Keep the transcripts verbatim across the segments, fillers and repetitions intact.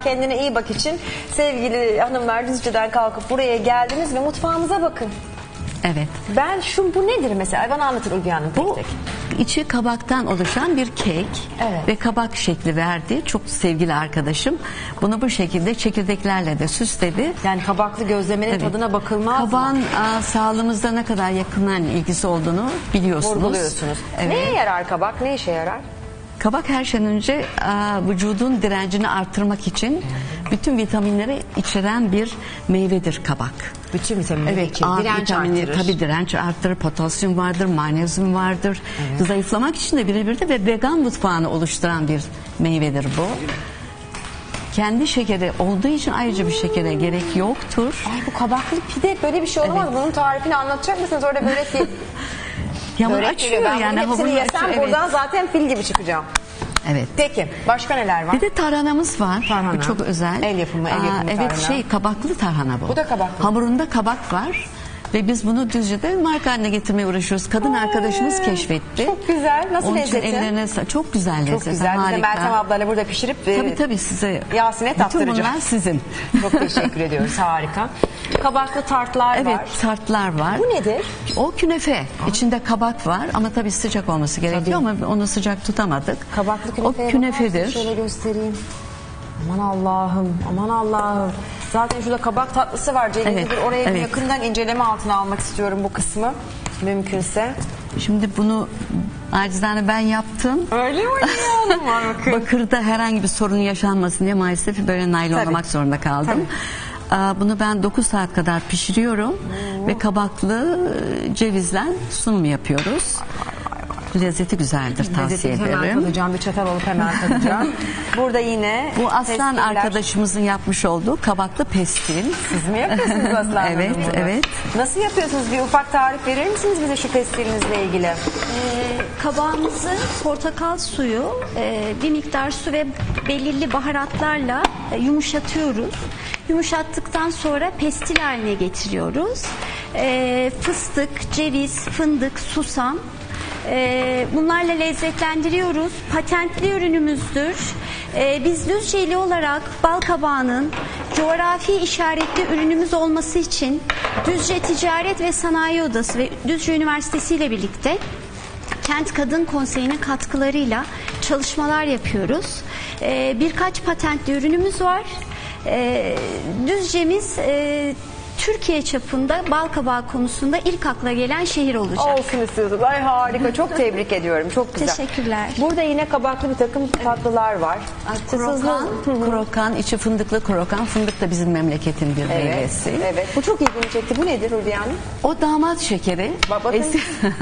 kendine iyi bak için sevgili hanımlar Düzce'den kalkıp buraya geldiniz ve mutfağımıza bakın. Evet. Ben şu bu nedir mesela? Bana anlatır Ulviye Hanım tek Bu tek. içi kabaktan oluşan bir kek Evet. ve kabak şekli verdi. Çok sevgili arkadaşım. Bunu bu şekilde çekirdeklerle de süsledi. Yani kabaklı gözlemenin Evet. tadına bakılmaz mı? Kabağın aa, sağlığımızda ne kadar yakından ilgisi olduğunu biliyorsunuz. Vurguluyorsunuz. Evet. Neye yarar kabak? Ne işe yarar? Kabak her şeyden önce aa, vücudun direncini arttırmak için bütün vitaminleri içeren bir meyvedir kabak. Bütün vitaminleri Evet, için A direnç vitamini artırır. tabii direnç arttırır, potasyum vardır, magnezyum vardır. Evet. Zayıflamak için de birebir de ve vegan mutfağını oluşturan bir meyvedir bu. Kendi şekeri olduğu için ayrıca bir şekere gerek yoktur. Ay bu kabaklı pide böyle bir şey olamaz. Evet. Bunun tarifini anlatacak mısınız? Orada börek değil. Yamur Börek açıyor geliyor. Ben yani. bunun hepsini hamurunu yesem açıyor, buradan evet. zaten fil gibi çıkacağım. Evet. Peki başka neler var? Bir de tarhanamız var. Tarhana. Bu çok özel. El yapımı, el yapımı evet tarhana. şey kabaklı tarhana bu. Bu da kabaklı. Hamurunda kabak var. Ve biz bunu Düzce'de marka haline getirmeye uğraşıyoruz. Kadın Aa, arkadaşımız keşfetti. çok güzel. Nasıl Onun için lezzeti? ellerine sa- çok güzel lezzeti. Çok güzel. Biz de Harika. Meltem ablayla burada pişirip Tabii e, tabii size. Yasin'e Bütün tattıracağız. bunlar sizin. Çok teşekkür ediyoruz. Harika. Kabaklı tartlar Evet, var. tartlar var. Bu nedir? O künefe. İçinde kabak var ama tabii sıcak olması gerekiyor Tabii. ama onu sıcak tutamadık. Kabaklı künefeye O künefedir. bakarsın, şöyle göstereyim. Aman Allah'ım, aman Allah'ım. Zaten şurada kabak tatlısı var. Cevizlidir. Evet, Oraya bir evet. yakından inceleme altına almak istiyorum bu kısmı. Mümkünse. Şimdi bunu acizane ben yaptım. Öyle mi? Oğlum var bakın. Bakırda herhangi bir sorun yaşanmasın diye maalesef böyle naylonlamak Tabii. zorunda kaldım. Aa, Bunu ben dokuz saat kadar pişiriyorum ve kabaklı e, cevizle sunum yapıyoruz. Lezzeti güzeldir, tavsiye Lezzetini hemen ederim. tadacağım. Bir çatal alıp hemen tadacağım. Burada yine Bu Aslan pestinler. arkadaşımızın yapmış olduğu kabaklı pestil. Siz mi yapıyorsunuz Aslan Hanım Evet, bunu? evet. Nasıl yapıyorsunuz? Bir ufak tarif verir misiniz bize şu pestilinizle ilgili? Ee, kabağımızı portakal suyu, e, bir miktar su ve belirli baharatlarla e, yumuşatıyoruz. Yumuşattıktan sonra pestil haline getiriyoruz. E, fıstık, ceviz, fındık, susam. e, bunlarla lezzetlendiriyoruz. Patentli ürünümüzdür. E, biz Düzceli olarak bal kabağının coğrafi işaretli ürünümüz olması için Düzce Ticaret ve Sanayi Odası ve Düzce Üniversitesi ile birlikte Kent Kadın Konseyi'nin katkılarıyla çalışmalar yapıyoruz. Ee, birkaç patentli ürünümüz var. Ee, Düzce'miz e, Türkiye çapında bal kabağı konusunda ilk akla gelen şehir olacak. Olsun istiyorsunuz. Ay harika. Çok tebrik ediyorum. Çok güzel. Teşekkürler. Burada yine kabaklı bir takım tatlılar var. Krokan, krokan, içi fındıklı krokan. Fındık da bizim memleketin bir Evet, meyvesi. evet. Bu çok ilgimi çekti. Bu nedir Ulviye Hanım? O damat şekeri. Bak bakın. Eski-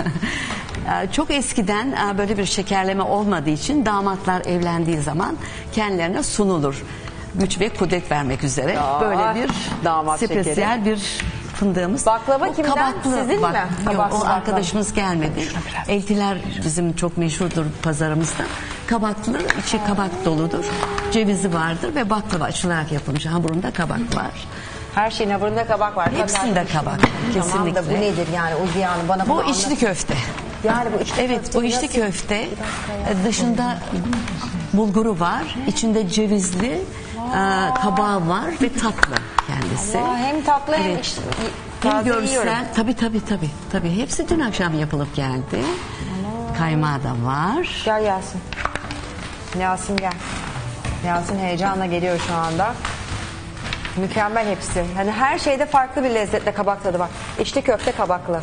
Çok eskiden e, böyle bir şekerleme olmadığı için damatlar evlendiği zaman kendilerine sunulur. Güç ve kudret vermek üzere. Ya, böyle bir damat spesiyel bir fındığımız. Baklava O kimden? Sizin mi? Yok, Kabaksız o baklava. arkadaşımız gelmedi. Eltiler bizim çok meşhurdur pazarımızda. Kabaklı, içi kabak doludur. Cevizi vardır ve baklava açılarak yapılmış. Hamurunda kabak var. Her şeyin hamurunda kabak var. Hepsinde kabak. Tamam da bu Kesinlikle. nedir yani Ulviye Hanım? Bana bunu Bu anlat. içli köfte. Yani bu içli Evet, köfte bu içli nasıl- köfte e, dışında bulguru var, içinde cevizli e, kabağı var ve tatlı kendisi. Aa, hem tatlı hem Evet. iç- Hem taze görsel, yiyorum. tabii tabii tabii tabii. Hepsi dün akşam yapılıp geldi. Kaymağı da var. Gel Yasin. Yasin gel. Yasin heyecanla geliyor şu anda. Mükemmel hepsi. Hani her şeyde farklı bir lezzetle kabak tadı var. İçli köfte kabaklı.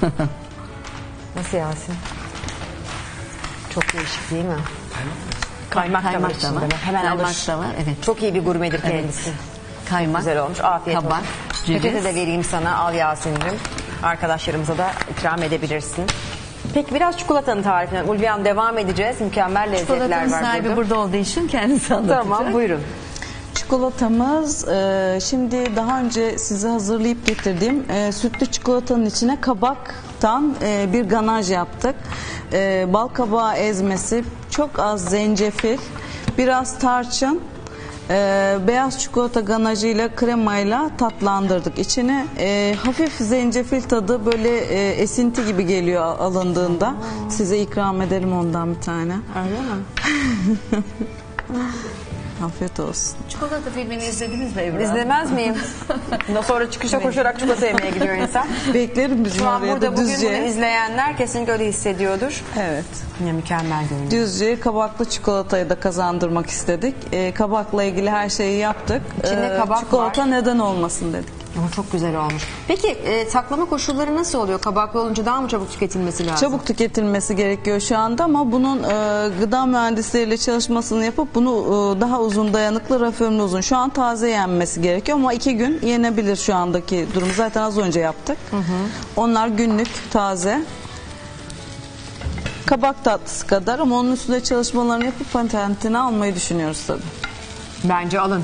Nasıl Yasin? Çok değişik değil mi? Kaymak, da var Kaymak da içinde. var. Hemen Kaymak alır. da var, evet. Çok iyi bir gurmedir Evet. kendisi. Kaymak, Güzel olmuş. Afiyet kabak, olsun. ceviz. Peçete de vereyim sana. Al Yasin'cim. Arkadaşlarımıza da ikram edebilirsin. Peki biraz çikolatanın tarifinden. Ulviye Hanım devam edeceğiz. Mükemmel lezzetler Çikolatanın var sahibi burada. burada olduğu için kendisi anlatacak. Tamam buyurun. Çikolatamız e, şimdi daha önce size hazırlayıp getirdiğim e, sütlü çikolatanın içine kabaktan e, bir ganaj yaptık. E, bal kabağı ezmesi, çok az zencefil, biraz tarçın, e, beyaz çikolata ganajıyla kremayla tatlandırdık. İçine e, hafif zencefil tadı böyle e, esinti gibi geliyor alındığında. Size ikram ederim ondan bir tane. Öyle mi? Afiyet olsun. Çikolata filmini izlediniz mi Ebru? İzlemez miyim? Ondan sonra çıkışta koşarak çikolata yemeye gidiyor insan. Beklerim bizim Şu an oraya burada da bugün bunu Düzce. izleyenler kesinlikle öyle hissediyordur. Evet. Yine mükemmel görünüyor. Düzce kabaklı çikolatayı da kazandırmak istedik. Ee, kabakla ilgili her şeyi yaptık. İçinde kabak çikolata var. neden olmasın dedik. Ama çok güzel olmuş. Peki e, saklama koşulları nasıl oluyor? Kabaklı olunca daha mı çabuk tüketilmesi lazım? Çabuk tüketilmesi gerekiyor şu anda ama bunun e, gıda mühendisleriyle çalışmasını yapıp bunu e, daha uzun dayanıklı, raf ömrü uzun. Şu an taze yenmesi gerekiyor ama iki gün yenebilir şu andaki durumu. Zaten az önce yaptık. Hı hı. Onlar günlük, taze. Kabak tatlısı kadar ama onun üstünde çalışmalarını yapıp patentini almayı düşünüyoruz tabii. Bence alın.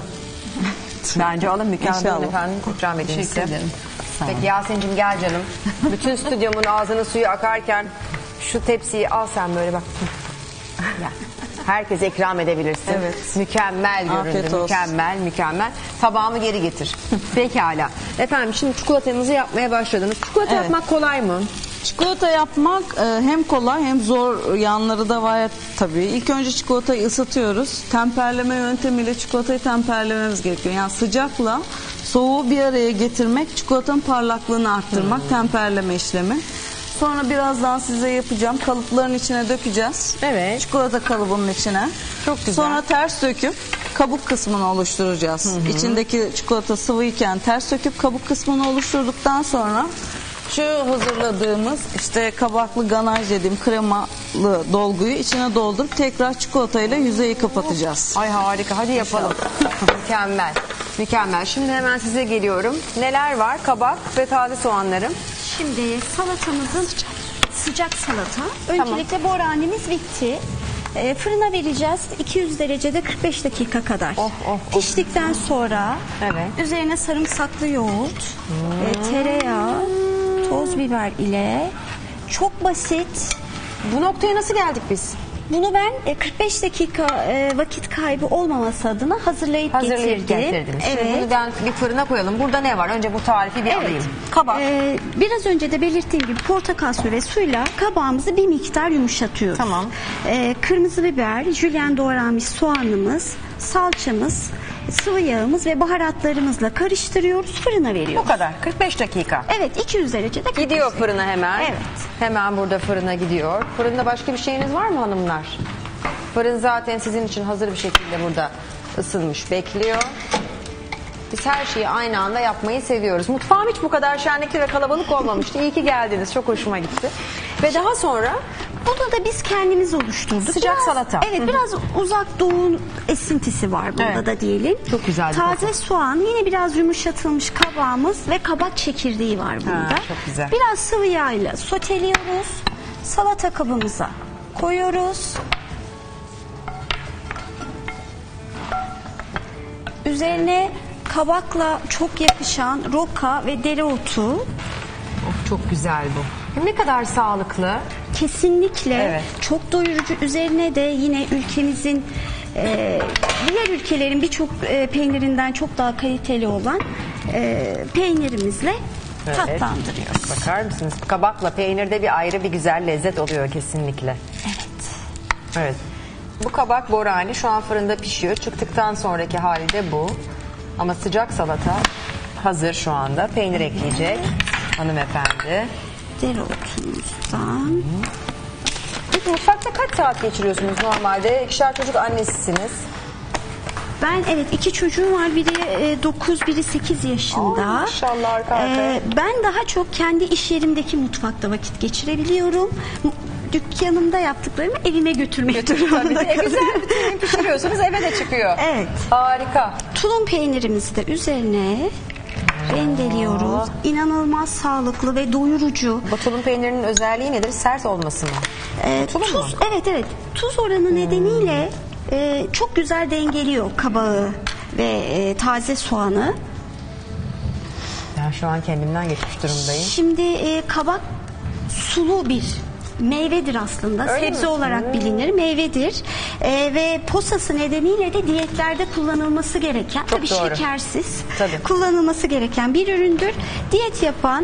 Bence alın. Mükemmel İnşallah. efendim. İkram edeyim Teşekkür size. ederim. Sağ olun. Peki Yasin'cim gel canım. Bütün stüdyomun ağzının suyu akarken şu tepsiyi al sen böyle bak. Gel. Herkese ikram edebilirsin. Evet. Mükemmel Afiyet göründü. olsun. Mükemmel, mükemmel. Tabağımı geri getir. Pekala. Efendim şimdi çikolatanızı yapmaya başladınız. Çikolata Evet. yapmak kolay mı? Çikolata yapmak e, hem kolay hem zor yanları da var tabii. İlk önce çikolatayı ısıtıyoruz. Temperleme yöntemiyle çikolatayı temperlememiz gerekiyor. Yani sıcakla soğuğu bir araya getirmek, çikolatanın parlaklığını arttırmak, Hmm. temperleme işlemi. Sonra birazdan size yapacağım. Kalıpların içine dökeceğiz. Evet. Çikolata kalıbının içine. Çok güzel. Sonra ters döküp kabuk kısmını oluşturacağız. İçindeki çikolata sıvıyken ters döküp kabuk kısmını oluşturduktan sonra şu hazırladığımız işte kabaklı ganaj dediğim kremalı dolguyu içine doldurup tekrar çikolatayla yüzeyi kapatacağız. Ay harika. Hadi yapalım. Mükemmel. Mükemmel. Şimdi hemen size geliyorum. Neler var? Kabak ve taze soğanlarım. Şimdi salatamızın sıcak salata. Öncelikle borhanemiz bitti. E, fırına vereceğiz. iki yüz derecede kırk beş dakika kadar. Oh, oh, oh. Piştikten sonra Evet. üzerine sarımsaklı yoğurt, e, tereyağı, toz biber ile çok basit. Bu noktaya nasıl geldik biz? Bunu ben e, kırk beş dakika e, vakit kaybı olmaması adına hazırlayıp, Hazırlayıp getirdim. getirdiniz. Şimdi Evet. bunu ben bir fırına koyalım. Burada ne var? Önce bu tarifi bir Evet. alayım. Kabak. Ee, biraz önce de belirttiğim gibi portakal suyu ve suyla kabağımızı bir miktar yumuşatıyoruz. Tamam. Ee, kırmızı biber, jülyen doğranmış soğanımız, salçamız, sıvı yağımız ve baharatlarımızla karıştırıyoruz. Fırına Bu veriyoruz. kadar. kırk beş dakika. Evet, iki yüz derecede. Gidiyor fırına hemen. Evet. Hemen burada fırına gidiyor. Fırında başka bir şeyiniz var mı hanımlar? Fırın zaten sizin için hazır bir şekilde burada ısınmış bekliyor. Biz her şeyi aynı anda yapmayı seviyoruz. Mutfağım hiç bu kadar şenlikli ve kalabalık olmamıştı. İyi ki geldiniz. Çok hoşuma gitti. Ve daha sonra Bunu da biz kendimiz oluşturduk. Sıcak Biraz- salata. Evet, Hı hı. biraz uzak doğu esintisi var burada Evet. da diyelim. Çok güzel bir Taze koku. soğan, yine biraz yumuşatılmış kabağımız ve kabak çekirdeği var burada. çok güzel. Biraz sıvı yağla soteliyoruz. Salata kabımıza koyuyoruz. Üzerine kabakla çok yakışan roka ve dereotu. oh, çok güzel bu. Ne kadar sağlıklı. Kesinlikle Evet. çok doyurucu. Üzerine de yine ülkemizin e, diğer ülkelerin birçok e, peynirinden çok daha kaliteli olan e, peynirimizle Evet. tatlandırıyoruz. Bakar mısınız? Kabakla peynirde bir ayrı bir güzel lezzet oluyor kesinlikle. Evet. Evet. Bu kabak borani şu an fırında pişiyor. Çıktıktan sonraki hali de bu. Ama sıcak salata hazır şu anda. Peynir ekleyecek hanımefendi. Dereotumuzdan. Peki mutfakta kaç saat geçiriyorsunuz normalde? İkişer çocuk annesisiniz. Ben evet iki çocuğum var. Biri dokuz, biri sekiz yaşında. Aa, maşallah, arka arkaya. Ee, ben daha çok kendi iş yerimdeki mutfakta vakit geçirebiliyorum. M- Dükkanımda yaptıklarımı evime götürmek durumunda. E, güzel bütün gün pişiriyorsunuz eve de çıkıyor. Evet. Harika. Tulum peynirimizi de üzerine rendeliyoruz. İnanılmaz sağlıklı ve doyurucu. Bu tulum peynirinin özelliği nedir? Sert olması mı? Ee, Tulum mu? tuz, evet evet. Tuz oranı nedeniyle e, çok güzel dengeliyor kabağı ve e, taze soğanı. Ben şu an kendimden geçmiş durumdayım. Şimdi e, kabak sulu bir meyvedir aslında. Öyle Sebze mi? olarak bilinir. Meyvedir. E, ve posası nedeniyle de diyetlerde kullanılması gereken, Çok tabii doğru. şekersiz, Tabii. kullanılması gereken bir üründür. Diyet yapan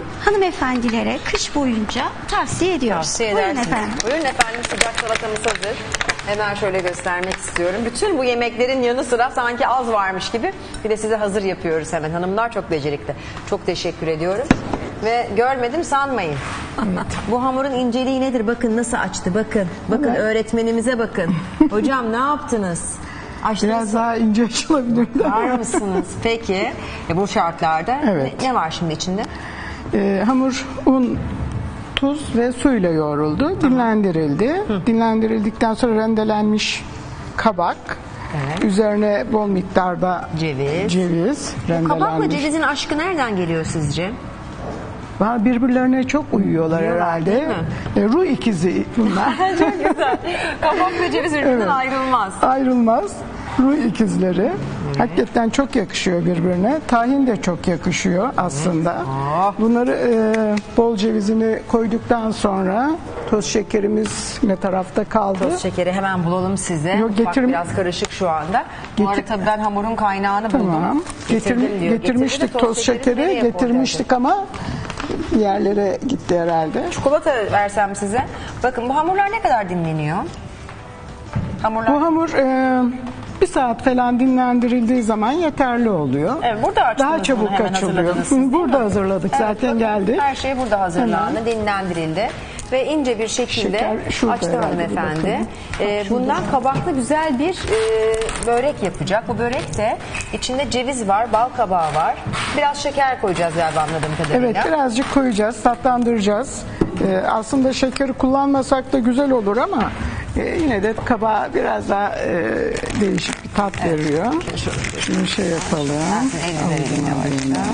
hanımefendilere kış boyunca tavsiye ediyoruz. Tavsiye Buyurun edersiniz. efendim. Buyurun efendim sıcak salatamız hazır. Hemen şöyle göstermek istiyorum. Bütün bu yemeklerin yanı sıra sanki az varmış gibi bir de size hazır yapıyoruz hemen. Hanımlar çok becerikli. Çok teşekkür ediyorum. Ve görmedim sanmayın. Anlat. Bu hamurun inceliği nedir? Bakın nasıl açtı. Bakın. Bakın Evet. öğretmenimize bakın. Hocam ne yaptınız? Açtınız. Biraz daha ince açılabilirdi. Var mısınız? Peki. E, bu şartlarda Evet. ne, ne var şimdi içinde? Ee, hamur, un, tuz ve suyla yoğruldu. Dinlendirildi. Dinlendirildikten sonra rendelenmiş kabak. Evet. Üzerine bol miktarda Ceviz. ceviz Kabakla rendelenmiş. cevizin aşkı nereden geliyor sizce? Var, birbirlerine çok uyuyorlar Uyuyorlar, herhalde. değil mi? E, ruh ikizi bunlar. Çok güzel. Kabak ve ceviz birbirinden Evet. ayrılmaz. Ayrılmaz. Ruh ikizleri. Hakikaten çok yakışıyor birbirine. Tahin de çok yakışıyor aslında. Oh. Bunları e, bol cevizini koyduktan sonra toz şekerimiz ne tarafta kaldı? Toz şekeri hemen bulalım size. Yok, Mutfak getirim- biraz karışık şu anda. Bu arada Getir- tabii ben hamurun kaynağını buldum. Tamam. Getir, Getirdim diyor. getirmiştik Getirdi de toz şekerini nereye şekeri, koydu getirmiştik ama yerlere gitti herhalde. Çikolata versem size. Bakın bu hamurlar ne kadar dinleniyor? Hamurlar. Bu hamur e, bir saat falan dinlendirildiği zaman yeterli oluyor. Evet, burada açtınız Daha bunu, çabuk hemen açılıyor. hazırladınız siz, değil Burada mi? hazırladık. Evet, Zaten bakın, geldi. Her şey burada hazırlandı, dinlendirildi ve ince bir şekilde Şeker şurada açtı herhalde, hanımefendi. bakın. Ee, bundan kabaklı güzel bir e, börek yapacak. Bu börek de içinde ceviz var, bal kabağı var. Biraz şeker koyacağız galiba anladığım kadarıyla. Evet, birazcık koyacağız, tatlandıracağız. Ee, aslında şekeri kullanmasak da güzel olur ama e, yine de kabağa biraz daha e, değişik bir tat veriyor. Şimdi şey yapalım. El üzerine yavaşça.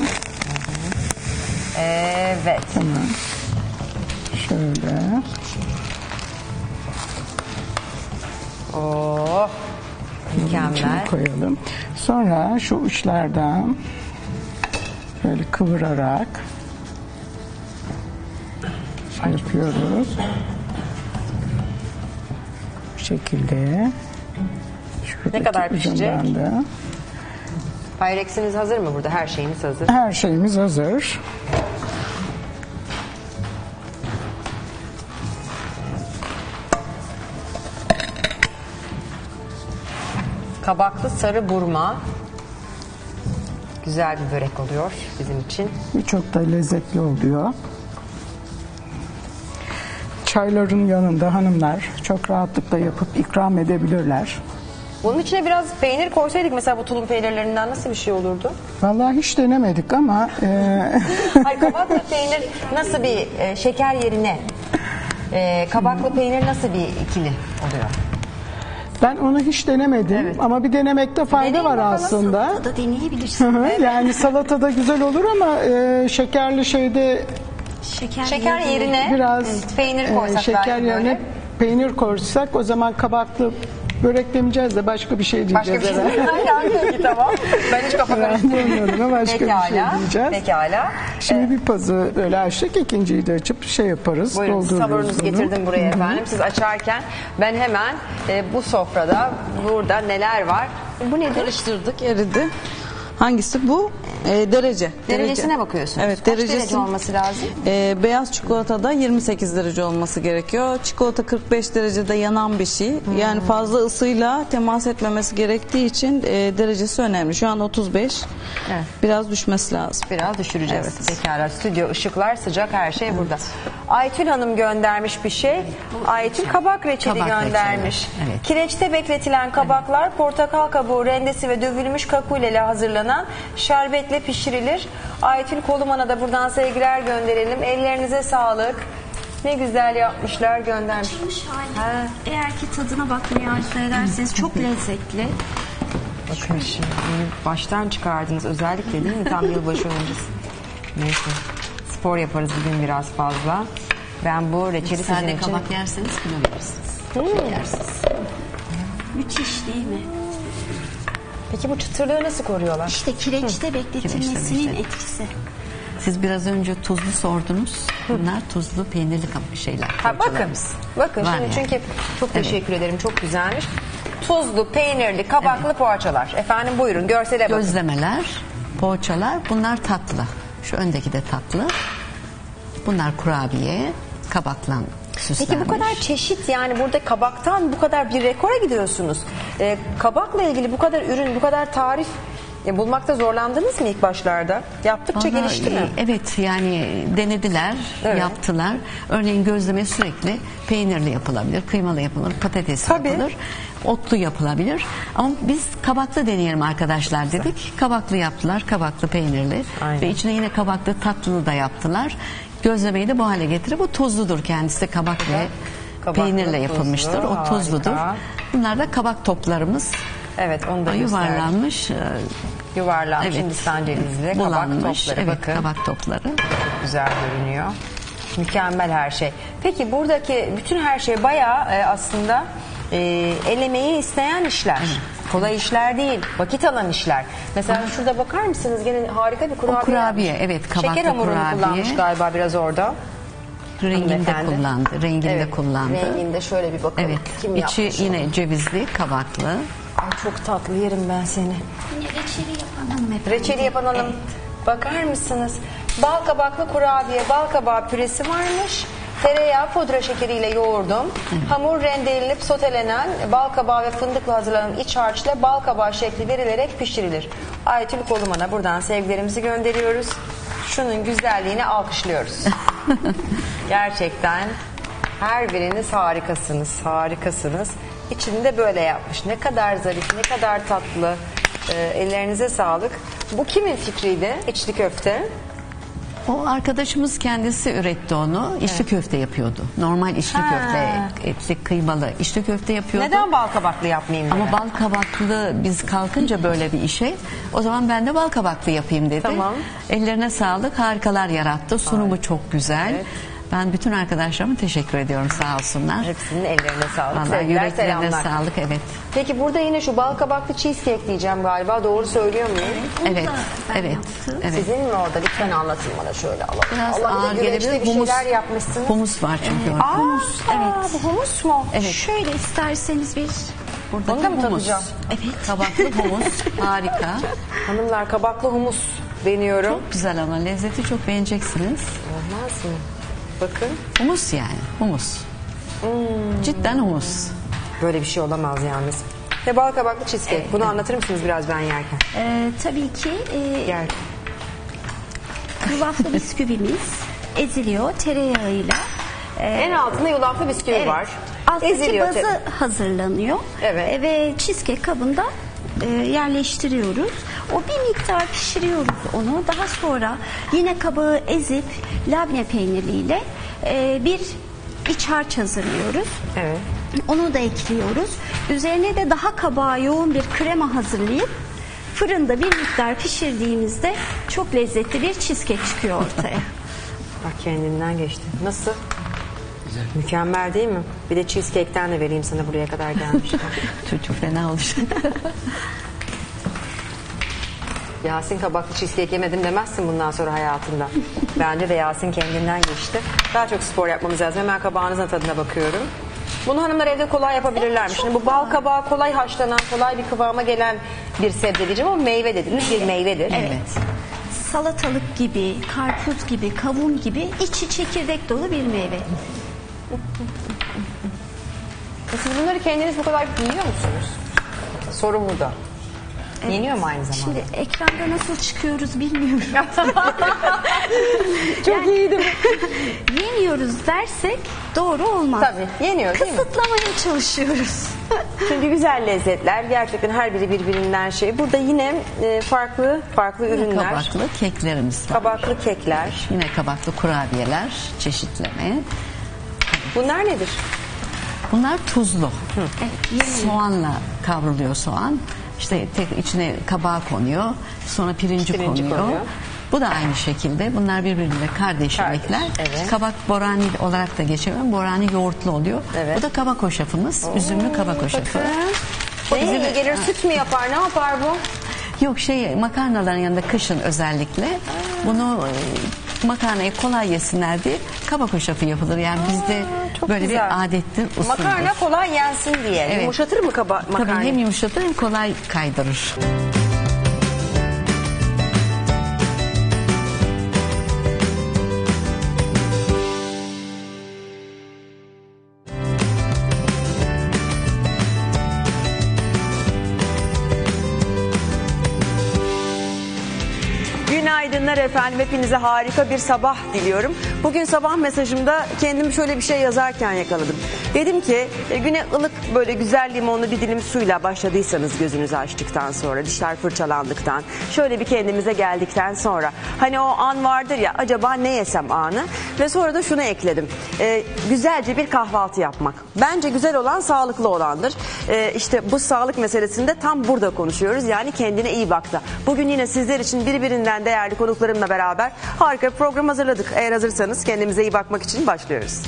Evet. Tamam. Şöyle. Oh, İçine mükemmel. koyalım. Sonra şu uçlardan böyle kıvırarak şey yapıyoruz. Bu şekilde. Şuradaki Ne kadar pişecek? ucundan da. Pyreks'iniz hazır mı burada? Her şeyimiz hazır. Her şeyimiz hazır. Kabaklı sarı burma. Güzel bir börek oluyor bizim için. Çok da lezzetli oluyor. Çayların yanında hanımlar çok rahatlıkla yapıp ikram edebilirler. Bunun içine biraz peynir koysaydık mesela bu tulum peynirlerinden nasıl bir şey olurdu? Vallahi hiç denemedik ama e, Hayır, kabaklı peynir nasıl bir e, şeker yerine e, kabaklı peynir nasıl bir ikili oluyor? ben onu hiç denemedim ama bir denemekte fayda Deneyin var bakalım. aslında. Da deneyebilirsin. Hı hı, yani salatada güzel olur ama e, şekerli şeyde Şeker, Şeker yerine biraz peynir e, koysak şeker belki yerine böyle. peynir koysak o zaman kabaklı börek demeyeceğiz de başka bir şey Başka diyeceğiz. bir şey herhalde. değil. Hayır, peki, tamam. Ben hiç kafa Ben karıştırmıyorum. bilmiyorum ama başka bir şey diyeceğiz. Pekala. Şimdi bir pazı böyle açtık, ikinciyi de açıp şey yaparız. Buyurun, siz doldururuz taburunuzu bunu. getirdim buraya Hı hı. efendim. Siz açarken ben hemen e, bu sofrada burada neler var? Bu nedir? Karıştırdık, eridi. Hangisi bu? Ee, derece. Derecesine Derece. bakıyorsunuz. Evet, Kaç derecesi derece olması lazım? Ee, beyaz çikolatada yirmi sekiz derece olması gerekiyor. Çikolata kırk beş derecede yanan bir şey. Hmm. Yani fazla ısıyla temas etmemesi gerektiği için e, derecesi önemli. Şu an otuz beş. Evet. Biraz düşmesi lazım. Biraz düşüreceğiz. Evet. Pekala. Stüdyo ışıklar sıcak, her şey burada. Aytül Hanım göndermiş bir şey. Aytül kabak reçeli Kabak göndermiş. reçeli, evet. Kireçte bekletilen kabaklar portakal kabuğu rendesi ve dövülmüş kakule ile hazırlanan şerbetle pişirilir. Aytül Koluman'a da buradan sevgiler gönderelim. Ellerinize sağlık. Ne güzel yapmışlar, göndermiş. Açılmış hali. Eğer ki tadına bakmayı arzu ederseniz çok lezzetli. Bakın şimdi baştan çıkardınız özellikle, değil mi? Tam yılbaşı öncesi. Neyse. Spor yaparız bugün biraz fazla. Ben bu reçeli sizin Sade için... kabak yerseniz kilo verirsiniz. Çok yersiniz. Müthiş değil mi? Peki bu çıtırlığı nasıl koruyorlar? İşte kireçte bekletilmesinin Kireçte etkisi. Siz biraz önce tuzlu sordunuz. Bunlar tuzlu peynirli kap- şeyler. Ha, bakın, poğaçalarımız. bakın Var şimdi yani. çünkü çok teşekkür ederim, çok güzelmiş. Tuzlu, peynirli, kabaklı poğaçalar. Efendim buyurun, görsele bakın. Gözlemeler, poğaçalar, bunlar tatlı. Şu öndeki de tatlı. Bunlar kurabiye, kabakla süslenmiş. Peki bu kadar çeşit, yani burada kabaktan bu kadar bir rekora gidiyorsunuz. Ee, kabakla ilgili bu kadar ürün, bu kadar tarif e, bulmakta zorlandınız mı ilk başlarda? Yaptıkça Vallahi, gelişti mi? Evet, yani denediler, Evet. yaptılar. Örneğin gözleme sürekli peynirli yapılabilir, kıymalı yapılır, patatesli Tabii. yapılır, otlu yapılabilir. Ama biz kabaklı deneyelim arkadaşlar dedik. Kabaklı yaptılar, kabaklı peynirli. Aynen. Ve içine yine kabaklı tatlı da yaptılar. Gözlemeyi de bu hale getirip, bu tuzludur kendisi, kabak ve Kabaklı, peynirle yapılmıştır. tuzlu, O tuzludur. harika. Bunlar da kabak toplarımız. Evet, onu da gösterdim. Yuvarlanmış, e, Yuvarlanmış evet, Hindistan cevizli kabak bulanmış, topları. evet, Bakın. kabak topları. Çok güzel görünüyor. Mükemmel her şey. Peki buradaki bütün her şey bayağı e, aslında e, el emeği isteyen işler. Kolay işler değil, vakit alan işler. Mesela şurada bakar mısınız? Gene harika bir kurabiye. O kurabiye, yapmış. evet, kabaklı Şeker hamurunu kurabiye. kullanmış galiba biraz orada. Renginde Hanımefendi. kullandı, renginde Evet, kullandı. Renginde şöyle bir bakalım. Evet, Kim içi yapmış yine onu? cevizli, kabaklı. Ay, çok tatlı, yerim ben seni. Yine reçeli yapan hanımefendi. Reçeli yapan hanım. Bakar mısınız? Bal kabaklı kurabiye, bal kabağı püresi varmış. Tereyağı, pudra şekeriyle yoğurdum. Hamur rendelenip sotelenen bal kabağı ve fındıkla hazırlanan iç harçla bal kabağı şekli verilerek pişirilir. Aytül Koluman'a buradan sevgilerimizi gönderiyoruz. Şunun güzelliğini alkışlıyoruz. Gerçekten her biriniz harikasınız, harikasınız. İçini de böyle yapmış. Ne kadar zarif, ne kadar tatlı. Ee, ellerinize sağlık. Bu kimin fikriydi? İçli köfte. O arkadaşımız kendisi üretti onu. İçli köfte yapıyordu. Normal içli Ha. köfte, etli kıymalı içli köfte yapıyordu. Neden bal kabaklı yapmayayım dedi. Ama bal kabaklı biz kalkınca böyle bir işe, o zaman ben de bal kabaklı yapayım dedi. Tamam. Ellerine sağlık, harikalar yarattı. Sunumu çok güzel. Evet. Ben bütün arkadaşlarıma teşekkür ediyorum, sağ olsunlar. Hepsinin ellerine sağlık. Vallahi Sevgiler, yüreklerine selamlar. sağlık, evet. Peki burada yine şu bal kabaklı cheesecake diyeceğim galiba. Doğru söylüyor muyum? Onu Evet, da ben evet, yaptım. evet. Sizin mi orada? Lütfen anlatın bana şöyle. Allah, Biraz Allah bir de ağır güveçte gelebilir. bir Humus, şeyler yapmışsınız. humus var çünkü orada. Aa, Humus, evet. Bu humus mu? Evet. Şöyle isterseniz bir Burada Onu da mı humus. tadacağım? evet. Kabaklı humus, harika. Hanımlar, kabaklı humus deniyorum. Çok güzel ama lezzeti çok beğeneceksiniz. Olmaz mı? Bakın. Humus yani, humus. Hmm. Cidden humus. Böyle bir şey olamaz yalnız. Ve bal kabaklı cheesecake. Bunu anlatır mısınız biraz ben yerken? Ee, tabii ki e, Gel. yulaflı bisküvimiz eziliyor tereyağıyla. Ee, En altında yulaflı bisküvi evet. var. Alttaki Eziliyor bazı tabii. hazırlanıyor. Evet. E, ve cheesecake kabında e, yerleştiriyoruz. O bir miktar pişiriyoruz onu. Daha sonra yine kabağı ezip labne peyniriyle e, bir iç harç hazırlıyoruz. Evet. Onu da ekliyoruz. Üzerine de daha kabağa yoğun bir krema hazırlayıp fırında bir miktar pişirdiğimizde çok lezzetli bir cheesecake çıkıyor ortaya. Bak kendinden geçti. Nasıl? Güzel. Mükemmel değil mi? Bir de cheesecake'ten de vereyim sana, buraya kadar gelmişken. Çocuk fena olmuş. Yasin kabaklı cheesecake yemedim demezsin bundan sonra hayatında. Bence de Yasin kendinden geçti. Daha çok spor yapmamız lazım. Hemen kabağınızın tadına bakıyorum. Bunu hanımlar evde kolay yapabilirlermiş. Şimdi bu bal kabağı kolay haşlanan, kolay bir kıvama gelen bir sebze diyeceğim ama meyve dediniz, bir meyvedir. Evet. Salatalık gibi, karpuz gibi, kavun gibi içi çekirdek dolu bir meyve. Siz bunları kendiniz bu kadar yiyor musunuz? Soru burada. Yeniyor mu aynı zamanda? Şimdi ekranda nasıl çıkıyoruz bilmiyorum. Çok iyiydi. Yeniyoruz dersek doğru olmaz. Tabii yeniyor değil mi? Kısıtlamaya çalışıyoruz. Çünkü güzel lezzetler gerçekten her biri birbirinden şey. Burada yine e, farklı farklı ürünler. Kabaklı keklerimiz var. Kabaklı kekler. Yine kabaklı kurabiyeler, çeşitleme. Bunlar nedir? Bunlar tuzlu. Evet, yeni. Soğanla kavruluyor soğan. İşte tek içine kabağı konuyor. Sonra pirinci, Pirinci konuyor. konuyor. Bu da aynı şekilde. Bunlar birbiriyle kardeş Kardeş, yemekler. evet. Kabak borani olarak da geçiyor. Borani yoğurtlu oluyor. Evet. Bu da kabak hoşafımız. Üzümlü kabak hoşafı. O neye iyi gelir? Süt mü yapar? Ne yapar bu? Yok şey makarnaların yanında kışın özellikle bunu e, makarnayı kolay yesinler diye kabak hoşafı yapılır. Yani bizde çok böyle güzel. bir adettir, usuldür. Makarna kolay yensin diye. Evet. Yumuşatır mı kaba makarna? Tabii hem yumuşatır hem kolay kaydırır. Günaydınlar efendim. Hepinize harika bir sabah diliyorum. Bugün sabah mesajımda kendimi şöyle bir şey yazarken yakaladım. Dedim ki e, güne ılık böyle güzel limonlu bir dilim suyla başladıysanız gözünüzü açtıktan sonra, dişler fırçalandıktan, şöyle bir kendimize geldikten sonra hani o an vardır ya, acaba ne yesem anı, ve sonra da şunu ekledim. E, güzelce bir kahvaltı yapmak. Bence güzel olan sağlıklı olandır. E, işte bu sağlık meselesinde tam burada konuşuyoruz. Yani kendine iyi bak da. Bugün yine sizler için birbirinden değerli konuklarımla beraber harika bir program hazırladık. Eğer hazırsanız kendimize iyi bakmak için başlıyoruz.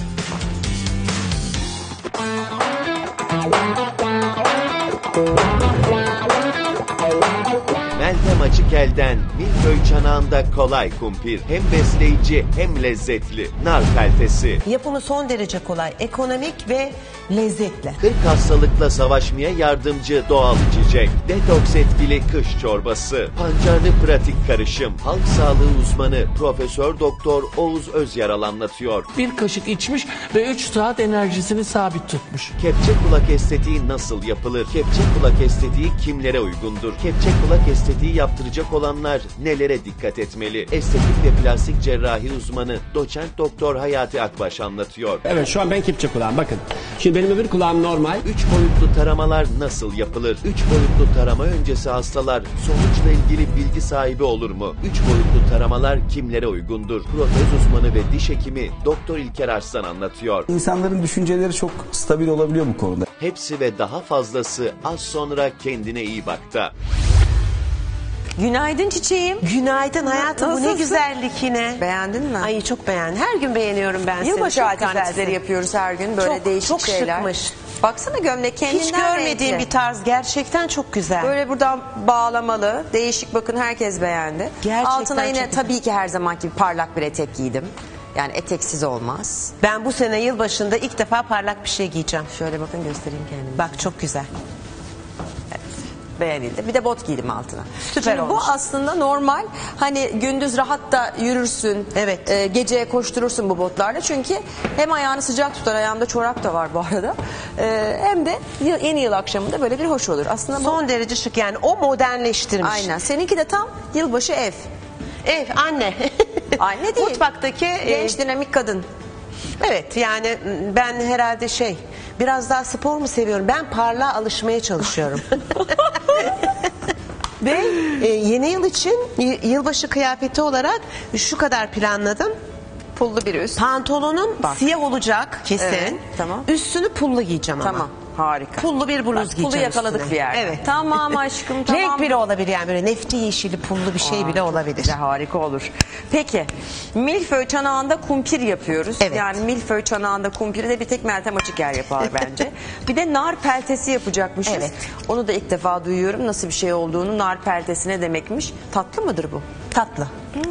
Meltem Açıkel'den milföy çanağında kolay kumpir. Hem besleyici hem lezzetli. Nar peltesi. Yapımı son derece kolay, ekonomik ve lezzetli. kırk hastalıkla savaşmaya yardımcı doğal içecek. Detoks etkili kış çorbası. Pancarlı pratik karışım. Halk sağlığı uzmanı Profesör Doktor Oğuz Özyaralı anlatıyor. Bir kaşık içmiş ve üç saat enerjisini sabit tutmuş. Kepçe kulak estetiği nasıl yapılır? Kepçe kulak estetiği kimlere uygundur? Kepçe kulak estetiği yaptıracak olanlar nelere dikkat etmeli? Estetik ve plastik cerrahi uzmanı Doçent Doktor Hayati Akbaş anlatıyor. Evet, şu an ben kepçe kulağım, bakın. Şimdi benim öbür kulağım normal. Üç boyutlu taramalar nasıl yapılır? Üç boyutlu tarama öncesi hastalar sonuçla ilgili bilgi sahibi olur mu? Üç boyutlu taramalar kimlere uygundur? Protez uzmanı ve diş hekimi Doktor İlker Arslan anlatıyor. İnsanların düşünceleri çok stabil olabiliyor bu konuda. Hepsi ve daha fazlası az sonra Kendine iyi bakta. Günaydın çiçeğim. Günaydın hayatım, bu ne Nasılsın? güzellik yine. Beğendin mi? Ay çok beğendim. Her gün beğeniyorum ben seni. Yılbaşı Çok alternatifleri güzelsin. yapıyoruz her gün. Böyle Çok- değişik çok şeyler. şıkmış. Baksana gömlek kendinden Hiç görmediğim renkli. bir tarz, gerçekten çok güzel. Böyle buradan bağlamalı. Değişik, bakın herkes beğendi. Gerçekten Altına yine çok güzel. tabii ki her zamanki gibi parlak bir etek giydim. Yani eteksiz olmaz. Ben bu sene yılbaşında ilk defa parlak bir şey giyeceğim. Şöyle bakın, göstereyim kendimi. Bak çok güzel. Beğenildi. Bir de bot giydim altına. Süper Şimdi bu olmuş. aslında normal. Hani gündüz rahat da yürürsün. Evet. E, gece koşturursun bu botlarla. Çünkü hem ayağını sıcak tutar. Ayağımda çorap da var bu arada. E, hem de yıl, yeni yıl akşamında böyle bir hoş olur. Aslında bu... Son derece şık, yani o modernleştirmiş. Aynen. Seninki de tam yılbaşı ev. Ev, anne. Anne değil. Mutfaktaki e, Genç dinamik kadın. evet, yani ben herhalde şey, biraz daha spor mu seviyorum? Ben parlağa alışmaya çalışıyorum. Ve e, yeni yıl için y- yılbaşı kıyafeti olarak şu kadar planladım. Pullu bir üst. Pantolonum Bak. siyah olacak kesin. Evet, tamam. Üstünü pullu giyeceğim ama. Tamam. Harika. Pullu bir bluz Bak, giyeceğim pulu yakaladık üstüne. bir yerde. Evet. Tamam aşkım, tamam. Renk bile olabilir, yani böyle nefti yeşili pullu bir şey bile olabilir. Güzel, harika olur. Peki, milföy çanağında kumpir yapıyoruz. Evet. Yani milföy çanağında kumpiri de bir tek Meltem Açıker yapar bence. Bir de nar peltesi yapacakmışız. Evet. Onu da ilk defa duyuyorum nasıl bir şey olduğunu. Nar peltesi ne demekmiş? Tatlı mıdır bu? Tatlı.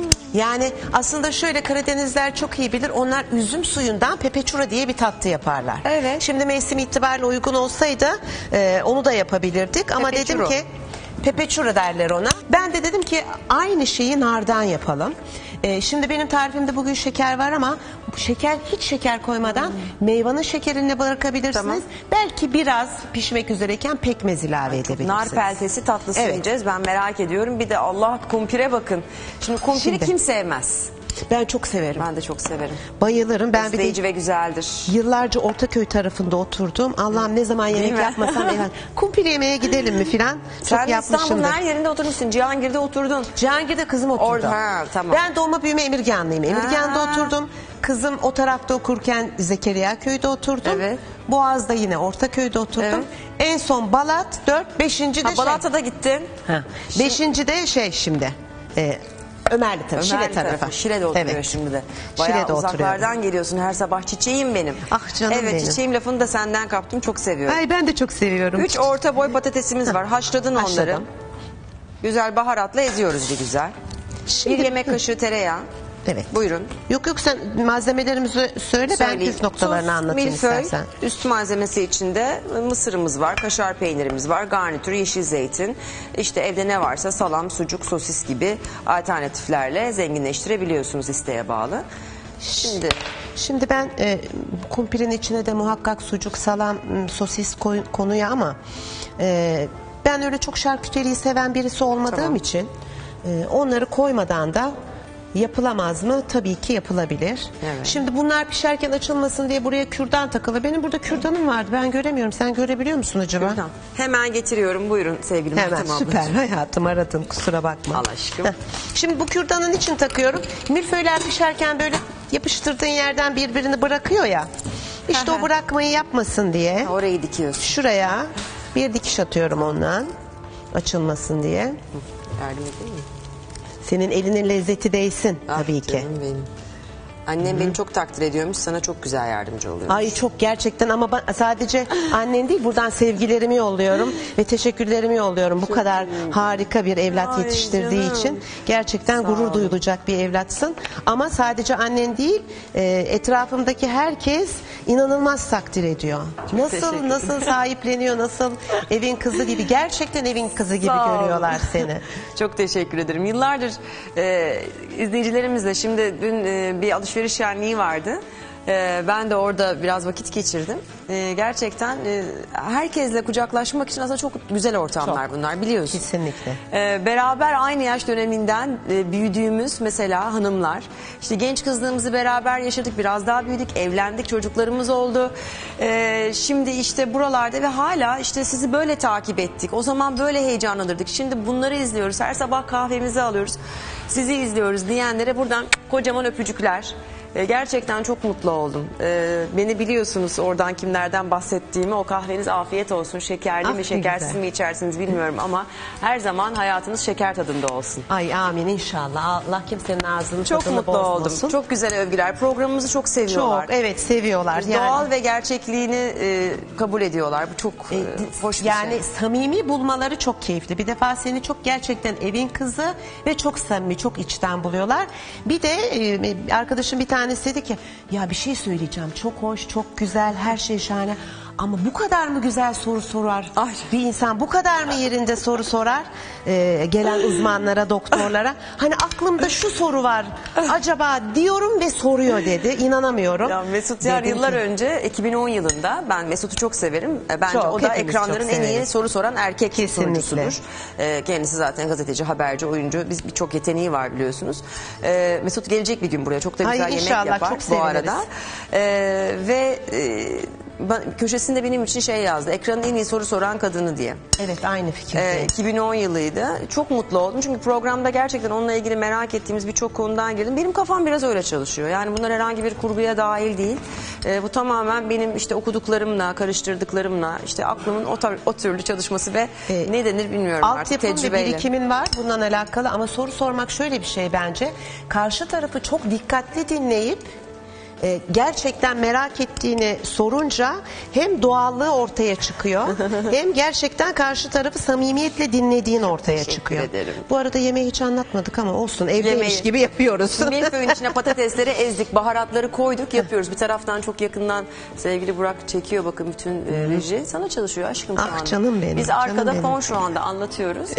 Yani aslında şöyle, Karadenizler çok iyi bilir. Onlar üzüm suyundan pepeçura diye bir tatlı yaparlar. Evet. Şimdi mevsim itibariyle uygun olsaydı e, onu da yapabilirdik. Ama Pepeçuro. dedim ki pepeçura derler ona. Ben de dedim ki aynı şeyi nardan yapalım. E, şimdi benim tarifimde bugün şeker var ama bu şeker, hiç şeker koymadan meyvanın şekerini bırakabilirsiniz. Tamam. Belki biraz pişmek üzereyken pekmez ilave edebilirsiniz. Nar peltesi tatlısı Evet. yiyeceğiz. Ben merak ediyorum. Bir de Allah, kumpire bakın. Şimdi kumpiri Şimdi. kim sevmez? Ben çok severim. Ben de çok severim. Bayılırım. Ben bir de Besleyici ve güzeldir. yıllarca Ortaköy tarafında oturdum. Allah'ım ne zaman yemek mi? yapmasam evet. Kumpir yemeye gidelim mi filan. Sen Çok de İstanbul'un yapmışımdır. her yerinde oturmuşsun. Cihangir'de oturdun. Cihangir'de kızım oturdu. Orada, ha, tamam. Ben doğma büyüme Emirganlıyım. Emirgan'da Ha. oturdum. Kızım o tarafta okurken Zekeriya köyde oturdum. Evet. Boğaz'da yine Ortaköy'de oturdum. Evet. En son Balat dört, beşinci de Ha, şey. Balat'a gittin. Ha. Beşinci de şey şimdi. E, Ömerli tarafı, Şile Ömerli tarafı. Şile'de oturuyor Evet. şimdi de. Bayağı Şile'de uzaklardan oturuyorum. geliyorsun her sabah. Çiçeğim benim. Ah canım evet, benim. çiçeğim lafını da senden kaptım. Çok seviyorum. Ay ben de çok seviyorum. Üç orta boy patatesimiz var. Haşladın onları. Haşladım. Güzel baharatla eziyoruz bir güzel. Şimdi- Bir yemek kaşığı tereyağı. Evet. Buyurun. Yok yok, sen malzemelerimizi söyle, ben Söyleyeyim. püf noktalarını Tuz, anlatayım milföy, istersen. üst malzemesi içinde mısırımız var, kaşar peynirimiz var, garnitür, yeşil zeytin. İşte evde ne varsa salam, sucuk, sosis gibi alternatiflerle zenginleştirebiliyorsunuz isteğe bağlı. Şimdi Şimdi ben e, kumpirin içine de muhakkak sucuk, salam, m, sosis koy, konuyor ama e, ben öyle çok şarküteriyi seven birisi olmadığım Tamam. için e, onları koymadan da Yapılamaz mı? Tabii ki yapılabilir. Evet. Şimdi bunlar pişerken açılmasın diye buraya kürdan takılı. Benim burada kürdanım vardı. Ben göremiyorum. Sen görebiliyor musun acaba? Tamam. Hemen getiriyorum. Buyurun sevgili Hemen Meltem süper ablacığım. hayatım, aradın, kusura bakma. Al aşkım. Heh. Şimdi bu kürdanın için takıyorum. Milföyler pişerken böyle yapıştırdığın yerden birbirini bırakıyor ya. İşte o bırakmayı yapmasın diye Ha, orayı dikiyorsun. şuraya bir dikiş atıyorum ondan. Açılmasın diye. Yardım edeyim mi? Senin elinin lezzeti değsin Ah, tabii ki. canım benim. Annem beni çok takdir ediyormuş. Sana çok güzel yardımcı oluyor. Ay çok gerçekten, ama ben sadece annen değil, buradan sevgilerimi yolluyorum ve teşekkürlerimi yolluyorum. Bu kadar harika bir evlat Ay yetiştirdiği canım. için gerçekten Sağ gurur olun. duyulacak bir evlatsın. Ama sadece annen değil, e, etrafımdaki herkes inanılmaz takdir ediyor. teşekkür Nasıl ederim. nasıl sahipleniyor, nasıl evin kızı gibi, gerçekten evin kızı gibi Sağ olun. görüyorlar seni. Çok teşekkür ederim. Yıllardır e, izleyicilerimizle şimdi dün e, bir alışveriş şenliği vardı. E, ben de orada biraz vakit geçirdim. E, gerçekten e, herkesle kucaklaşmak için aslında çok güzel ortamlar bunlar, biliyorsun. Kesinlikle. E, beraber aynı yaş döneminden e, büyüdüğümüz mesela hanımlar. İşte genç kızlığımızı beraber yaşadık, biraz daha büyüdük, evlendik, çocuklarımız oldu. E, şimdi işte buralarda ve hala işte sizi böyle takip ettik. O zaman böyle heyecanlanırdık. Şimdi bunları izliyoruz. Her sabah kahvemizi alıyoruz. Sizi izliyoruz diyenlere buradan kocaman öpücükler. E, gerçekten çok mutlu oldum. E, beni biliyorsunuz oradan kimlerden bahsettiğimi. O kahveniz afiyet olsun. Şekerli Ah, mi ne şekersiz güzel. mi içersiniz bilmiyorum ama her zaman hayatınız şeker tadında olsun. Ay amin inşallah. Allah kimsenin ağzının Çok tadını mutlu bozmasın. oldum. Çok güzel övgüler. Programımızı çok seviyorlar. Çok, evet, seviyorlar. Yani, Doğal ve gerçekliğini e, kabul ediyorlar. Bu çok e, hoş bir yani şey. samimi bulmaları çok keyifli. Bir defa seni çok gerçekten evin kızı ve çok samimi, çok içten buluyorlar. Bir de e, arkadaşım bir tanesi dedi ki, ya bir şey söyleyeceğim, çok hoş, çok güzel, her şey şahane. Ama bu kadar mı güzel soru sorar Ay. bir insan, bu kadar mı yerinde soru sorar e, gelen uzmanlara, doktorlara? Hani aklımda şu soru var acaba diyorum ve soruyor dedi. İnanamıyorum. Ya Mesut Yar Dedim yıllar ki, önce iki bin on yılında, ben Mesut'u çok severim. E, Bence Çok, o da hepimiz ekranların çok en iyi severiz. soru soran erkek Kesinlikle. sorucusudur. E, kendisi zaten gazeteci, haberci, oyuncu. Biz birçok yeteneği var biliyorsunuz. E, Mesut gelecek bir gün buraya. Çok da Ay, güzel yemek inşallah, yapar çok bu seviniriz. arada. E, ve e, ben- köşesinde benim için şey yazdı. Ekranın en iyi soru soran kadını diye. evet, aynı fikirdeyim. Ee, iki bin on yılıydı. Çok mutlu oldum. Çünkü programda gerçekten onunla ilgili merak ettiğimiz birçok konudan girdim. Benim kafam biraz öyle çalışıyor. Yani bunlar herhangi bir kurguya dahil değil. Ee, bu tamamen benim işte okuduklarımla, karıştırdıklarımla, işte aklımın o, tar- o türlü çalışması ve Ee, ne denir bilmiyorum artık, Altyapın ve tecrübeyle. birikimin var bundan alakalı, ama soru sormak şöyle bir şey bence. Karşı tarafı çok dikkatli dinleyip e, gerçekten merak ettiğini sorunca hem doğallığı ortaya çıkıyor hem gerçekten karşı tarafı samimiyetle dinlediğin ortaya Teşekkür çıkıyor. ederim. Bu arada yemeği hiç anlatmadık ama olsun, evdeymiş Yemeği. gibi yapıyoruz. Milföyün içine patatesleri ezdik, baharatları koyduk, yapıyoruz. Bir taraftan çok yakından sevgili Burak çekiyor, bakın bütün e, reji. Sana çalışıyor aşkım şu Ah, anda. canım benim, Biz canım arkada benim. fon şu anda anlatıyoruz.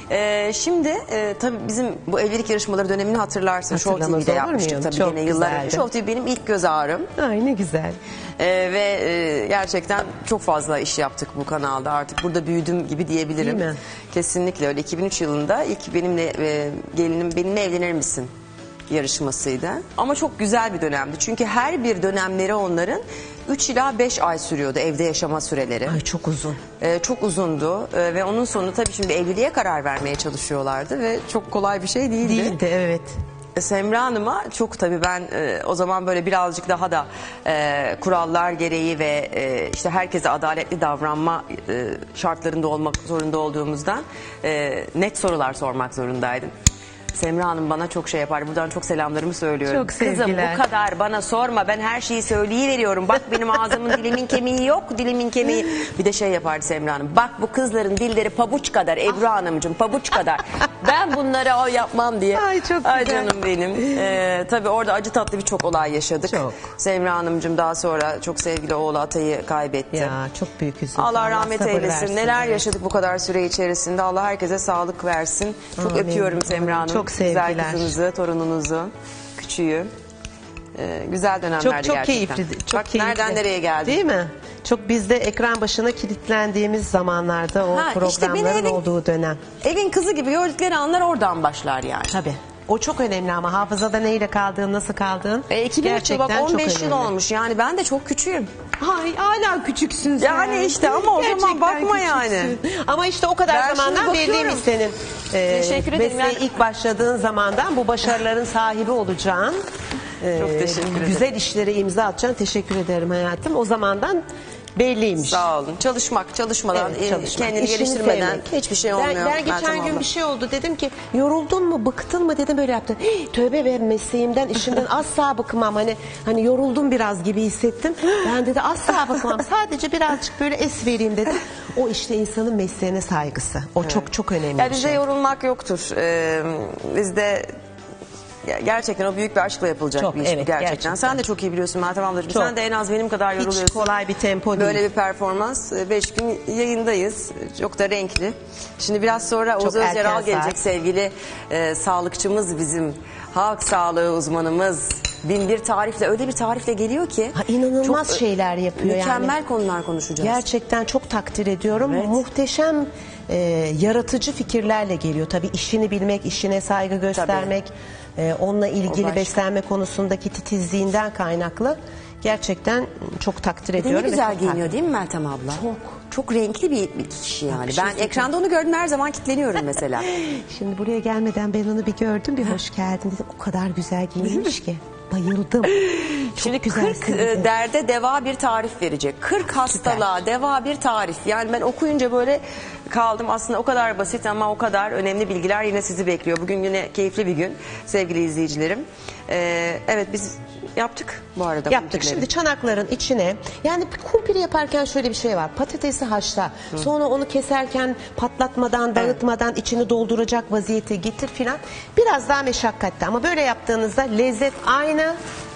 e, şimdi e, tabii bizim bu evlilik yarışmaları dönemini hatırlarsın. Show Hatırlamaz T V'de olur yapmıştık muyum? tabii Çok gene yıllar önce. güzeldi. Show T V benim ilk göz ağrım. Ay ne güzel. Ee, ve e, gerçekten çok fazla iş yaptık bu kanalda, artık burada büyüdüm gibi diyebilirim. Değil mi? Kesinlikle öyle. iki bin üç yılında ilk benimle e, gelinim benimle evlenir misin yarışmasıydı. Ama çok güzel bir dönemdi. Çünkü her bir dönemleri onların üç ila beş ay sürüyordu evde yaşama süreleri. Ay çok uzun. Ee, çok uzundu Ee, ve onun sonunda tabii şimdi evliliğe karar vermeye çalışıyorlardı ve çok kolay bir şey değildi. Değildi, evet. Semra Hanım'a çok tabii ben e, o zaman böyle birazcık daha da e, kurallar gereği ve e, işte herkese adaletli davranma e, şartlarında olmak zorunda olduğumuzdan e, net sorular sormak zorundaydım. Semra Hanım bana çok şey yapar. Buradan çok selamlarımı söylüyorum. Çok Kızım sevgiler. bu kadar bana sorma. Ben her şeyi söyleyiveriyorum. Bak benim ağzımın dilimin kemiği yok. Dilimin kemiği. Bir de şey yapardı Semra Hanım. Bak bu kızların dilleri pabuç kadar. Ebru Hanımcığım pabuç kadar. Ben bunları o yapmam diye. Ay, çok Ay güzel. canım benim. Ee, tabii orada acı tatlı birçok olay yaşadık. Çok. Semra Hanımcığım daha sonra çok sevgili oğlu Atay'ı kaybetti. Ya çok büyük üzüntü. Allah rahmet sabır eylesin. versin. Neler Evet. yaşadık bu kadar süre içerisinde. Allah herkese sağlık versin. Çok Amin. öpüyorum Semra Hanım. Çok Güzel sevgiler. kızınızı, torununuzu, küçüğü. Ee, güzel dönemlerdi Çok çok gerçekten. keyifli. Çok Bak keyifli. nereden nereye geldik. Değil mi? Çok biz de ekran başına kilitlendiğimiz zamanlarda o Ha, işte beni programların evin- olduğu dönem. Evin kızı gibi gördükleri anlar oradan başlar yani. Tabii. O çok önemli ama hafızada neyle kaldığın, nasıl kaldığın E, iki bin üç yıl, bak gerçekten çok on beş yıl önemli. olmuş. Yani ben de çok küçüğüm. Ay hala küçüksün sen. Yani işte ama o zaman Gerçekten bakma küçüksün. yani. Ama işte o kadar Ben şimdi zamandan bakıyorum. belliymiş senin. E, Teşekkür ederim. mesleğe Yani- ilk başladığın zamandan bu başarıların sahibi olacağın. e, Çok teşekkür ederim. Güzel işlere imza atacaksın. Teşekkür ederim hayatım. O zamandan belliymiş. Sağ olun. Çalışmak, çalışmadan, Evet, e, çalışmak. kendini İşini geliştirmeden sevmek. hiçbir şey Ben- olmuyor. Ben, geçen Meltem gün abla. bir şey oldu. Dedim ki yoruldun mu, bıktın mı dedim, böyle yaptım. Hii, tövbe be, mesleğimden, işimden asla bıkmam. Hani hani yoruldum biraz gibi hissettim. Ben dedi asla bıkmam. Sadece birazcık böyle es vereyim dedim. O işte insanın mesleğine saygısı. O çok çok önemli Ya bir bizde şey. yorulmak yoktur. Ee, bizde ya gerçekten o büyük bir aşkla yapılacak Çok, bir iş bu evet, gerçekten. gerçekten. Sen de çok iyi biliyorsun Meltem ablacığım. Çok. Sen de en az benim kadar yoruluyorsun. Hiç kolay bir tempo değil. Böyle bir performans. Ee, Beş gün yayındayız. Çok da renkli. Şimdi biraz sonra Oğuz erken Özyeral saat. gelecek, sevgili e, sağlıkçımız, bizim halk sağlığı uzmanımız. Bin bir tarifle, öyle bir tarifle geliyor ki. Ha, inanılmaz çok, şeyler yapıyor mükemmel yani. konular konuşacağız. Gerçekten çok takdir ediyorum. Evet. Muhteşem e, yaratıcı fikirlerle geliyor. Tabii işini bilmek, işine saygı göstermek, e, onunla ilgili başka. beslenme konusundaki titizliğinden kaynaklı gerçekten çok takdir Bir de ediyorum. ne ve güzel çok giyiniyor takdir- değil mi Meltem abla? Çok. Çok renkli bir, bir kişi yani. bir şey Ben söyleyeyim. ekranda onu gördüm, her zaman kilitleniyorum mesela. Şimdi buraya gelmeden ben onu bir gördüm, bir hoş geldin dedim. O kadar güzel giyinmiş ki. Bayıldım. Şimdi Çok güzelsin kırk dedim. e, derde deva bir tarif verecek. kırk hastalığa deva bir tarif. Yani ben okuyunca böyle kaldım. Aslında o kadar basit ama o kadar önemli bilgiler yine sizi bekliyor. Bugün yine keyifli bir gün sevgili izleyicilerim. Ee, evet biz yaptık bu arada. Yaptık. kumpirleri. Şimdi çanakların içine, yani kumpiri yaparken şöyle bir şey var. Patatesi haşla. Sonra onu keserken patlatmadan, dağıtmadan içini dolduracak vaziyete getir filan. Biraz daha meşakkatli ama böyle yaptığınızda lezzet aynı.